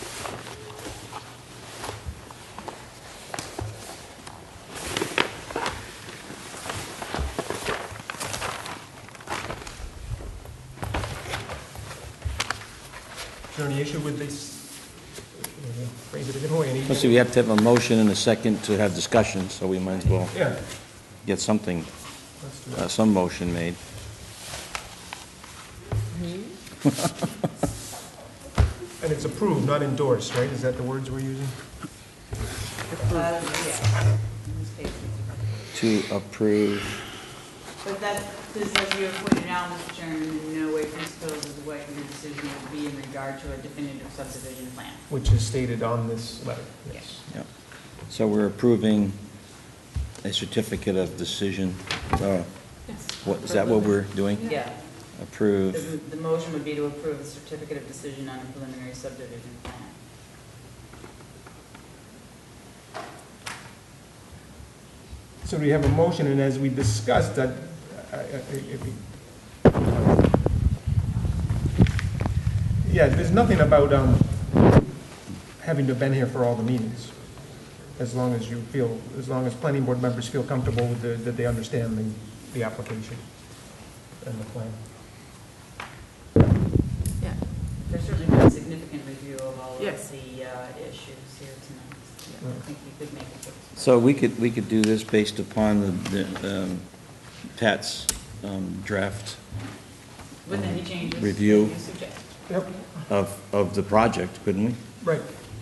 Is there any issue with this? Phrase it a different way. Any- Let's see, we have to have a motion and a second to have discussion, so we might as well Yeah. get something, Let's do that. some motion made. And it's approved, not endorsed, right? Is that the words we're using? Yeah. In this case, it's approved. To approve, But that, this, as you have pointed out, Mr. Chairman, in no way presupposes what your decision would be in regard to a definitive subdivision plan. Which is stated on this letter. Yes. yeah. So we're approving a certificate of decision. Yes. What, is that what we're doing? Yeah. approve. The motion would be to approve the certificate of decision on a preliminary subdivision plan. So we have a motion, and as we discussed, that, yeah, there's nothing about having to have been here for all the meetings, as long as you feel, as long as planning board members feel comfortable with that they understand the application and the plan. Yeah. There's certainly been significant review of all of the issues here tonight. Yeah, I think you could make a choice. So we could do this based upon the Pat's draft With any changes review that you suggest. Yep. of the project, couldn't we? Right.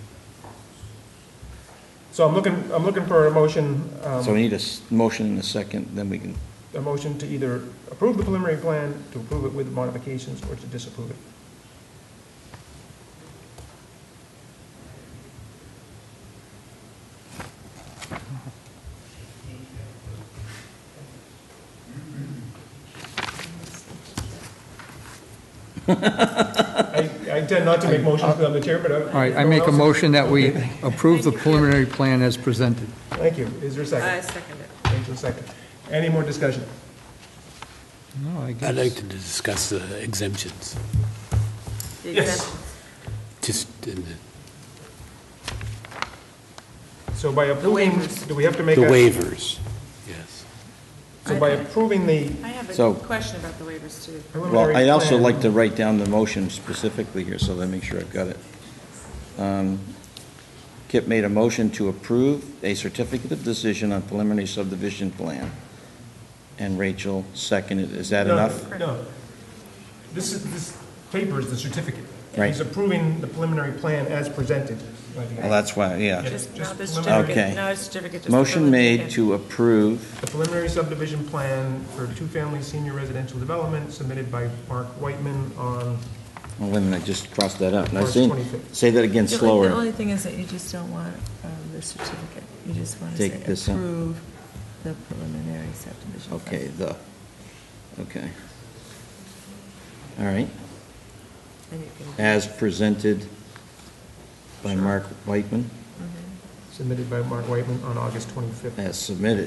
So I'm looking for a motion. So we need a motion and a second, then we can. A motion to either approve the preliminary plan, to approve it with modifications, or to disapprove it. I tend not to make motions because I'm the chair, but All right, I make a motion that we approve the preliminary plan as presented. Thank you. Is there a second? I second it. Thank you, second. Any more discussion? No, I guess. I'd like to discuss the exemptions. The Yes. exemptions. Just in So by approving, waivers. do we have to make the a? waivers, yes. So by approving the I have a So- question about the waivers, too. preliminary Well, I'd also plan- like to write down the motion specifically here, so that I make sure I've got it. Kip made a motion to approve a certificate of decision on preliminary subdivision plan, and Rachel seconded. Is that No, enough? No. This paper is the certificate. Right. He's approving the preliminary plan as presented. Well, that's why, yeah. Just no, the preliminary- certificate, Okay. no certificate. just Motion the made plan. to approve, The preliminary subdivision plan for two-family senior residential development submitted by Mark Whiteman on, oh, wait a minute, I just crossed that out. Now, March say 25th. say that again The slower. only thing is that you just don't want the certificate. You just want to Take say this out. approve the preliminary subdivision. Okay, okay. All right. And you can- As presented by Mark Whiteman, submitted by Mark Whiteman on August 25th. as submitted.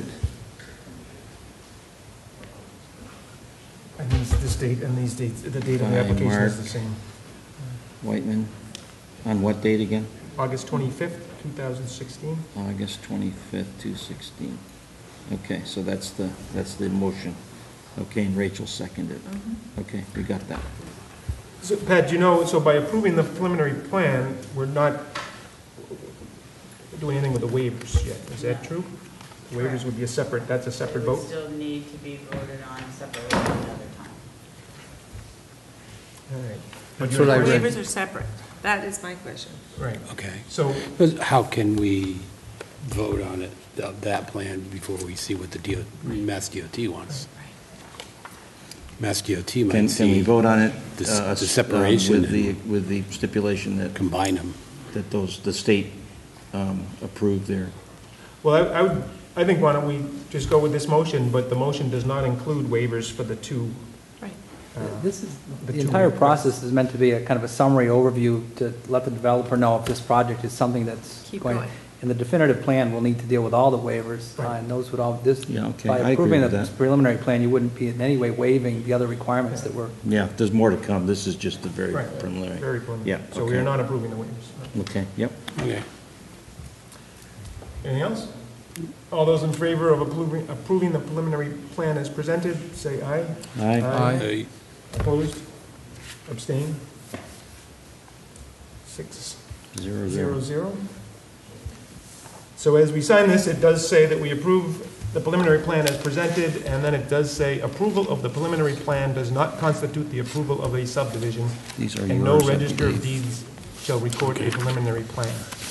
And this date and these dates, the date on the By application is Mark. the same. Whiteman, on what date again? August 25th, 2016. August 25th, 2016. Okay, so that's the motion. Okay, and Rachel seconded. Okay, we got that. So Pat, you know, so by approving the preliminary plan, we're not doing anything with the waivers yet. Is that true? The waivers would be a separate, that's a separate It would vote? still need to be voted on separately another time. All right. That's what I read. Waivers are separate. That is my question. Right. Okay. So, How can we vote on it, that plan, before we see what the Mass DOT wants? Mass DOT might Can we see vote on it? the separation With the stipulation that, combine them. that the state approved their, well, I think why don't we just go with this motion, but the motion does not include waivers for the two. Right. This is, The the two entire requests. process is meant to be a kind of a summary overview to let the developer know if this project is something that's Keep going. going. And the definitive plan will need to deal with all the waivers, Right. and those would all, this, Yeah, okay, by I agree approving with the that. preliminary plan, you wouldn't be in any way waiving the other requirements that were. yeah, there's more to come. This is just the very Right. preliminary. Very preliminary. Yeah, So we okay. are not approving the waivers. Okay, yep. Okay. Anything else? All those in favor of approving the preliminary plan as presented, say aye. Aye. Opposed? Abstain? 6-0-0. So as we sign this, it does say that we approve the preliminary plan as presented, and then it does say approval of the preliminary plan does not constitute the approval of a subdivision, These are and no yours, I register of believe. deeds shall record a preliminary plan.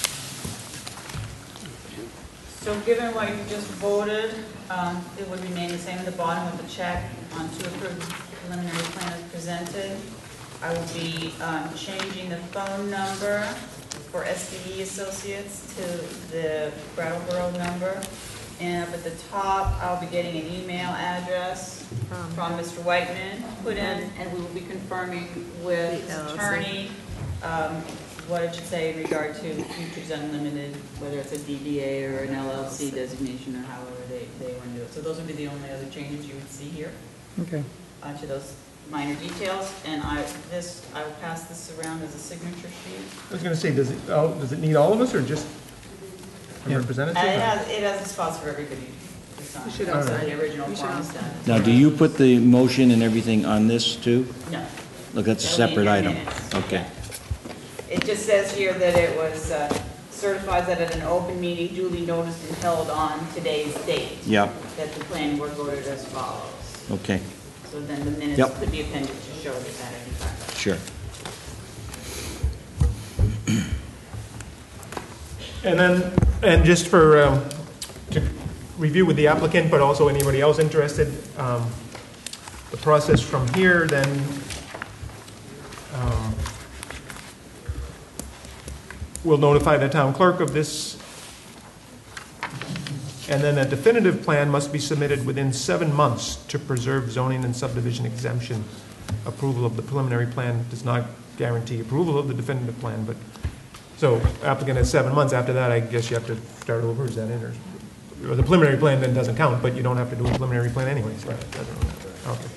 So given what you just voted, it would remain the same at the bottom with the check on to approve the preliminary plan as presented. I will be changing the phone number for SDE Associates to the Brattleboro number, And up at the top, I'll be getting an email address from Mr. Whiteman put in, and we will be confirming with his attorney what it should say in regard to futures unlimited, whether it's a DBA or an LLC designation or however they want to do it. So those would be the only other changes you would see here. Okay. To those minor details, and I will pass this around as a signature sheet. I was going to say, does it need all of us or just a representative? It has a spot for everybody to sign. You should all sign. The original form is done. Now, do you put the motion and everything on this too? No. Look, that's a That'll be in separate your item. minutes. Okay. It just says here that it was certified that at an open meeting duly noticed and held on today's date. Yep. That the planning board voted as follows. Okay, So then the minutes Yep. could be appended to show that that in fact. sure. And just for, to review with the applicant, but also anybody else interested, the process from here then, we'll notify the town clerk of this, and then a definitive plan must be submitted within 7 months to preserve zoning and subdivision exemption. Approval of the preliminary plan does not guarantee approval of the definitive plan, but, so applicant has 7 months. After that, I guess you have to start over, is that it? Or the preliminary plan then doesn't count, but you don't have to do a preliminary plan anyways, right? Okay.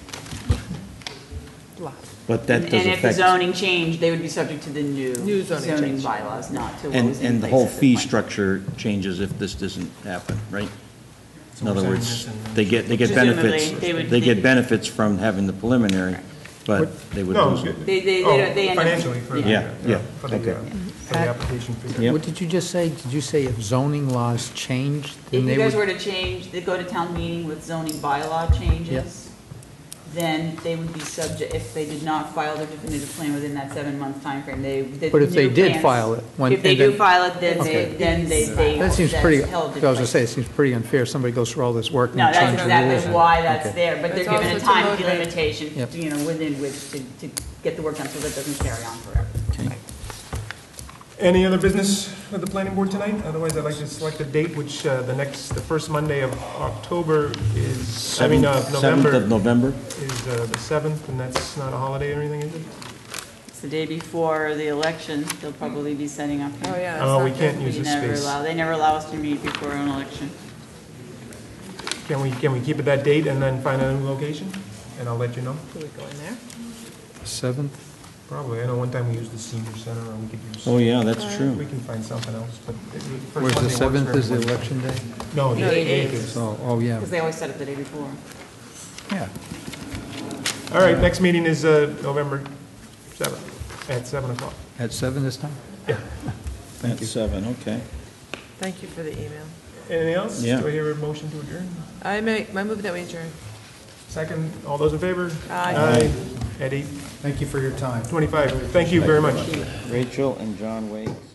But that does And if the affect, zoning changed, they would be subject to the new zoning zoning change. bylaws, not to what was in and the place whole at the fee point. structure changes if this doesn't happen, right? So In we're other saying words, this and- they get Presumably, benefits, they would- they get benefits from having the preliminary, but they would No, lose it. They end up- financially for the, Yeah, for the, okay. for the application fee. Yep. What did you just say? Did you say if zoning laws changed, then If they you guys would? were to change, they go to town meeting with zoning bylaw changes, then they would be subject, if they did not file their definitive plan within that 7-month timeframe, But if they did file it, If they and do then- file it, then Okay. they. That seems that's pretty, held in I was gonna place. say, it seems pretty unfair. Somebody goes through all this work and No, that's change the rules. exactly why that's Okay. there, but they're It's given a also to time motivate. limitation, Yep. within which to get the work done, so that doesn't carry on forever. Any other business with the planning board tonight? Otherwise, I'd like to select a date, which, the first Monday of October is, Seventh of November November? is the 7th, and that's not a holiday or anything, is it? It's the day before the election, they'll probably be setting up here. Oh, yeah. Oh, we it's not can't use We this never space. allow, they never allow us to meet before an election. Can we keep it that date and then find a new location? And I'll let you know. good. Do we go in there? 7th? Probably. I know one time we used the senior center, or we could use. Oh, yeah, that's true. We can find something else, but. first Where's the Monday works 7th for is the everybody. election day? No, the No, the 8th 8th. is. Oh, yeah. Because they always set up the day before. Yeah. All right, next meeting is November 7th at 7 o'clock. At 7 this time? Yeah. At 7, okay. Thank you for the email. Anything else? Yeah. Do I hear a motion to adjourn? I move that we adjourn. Second, all those in favor? Aye. At Thank you for your time. 8:25. Thank you very much. Rachel and John Wade.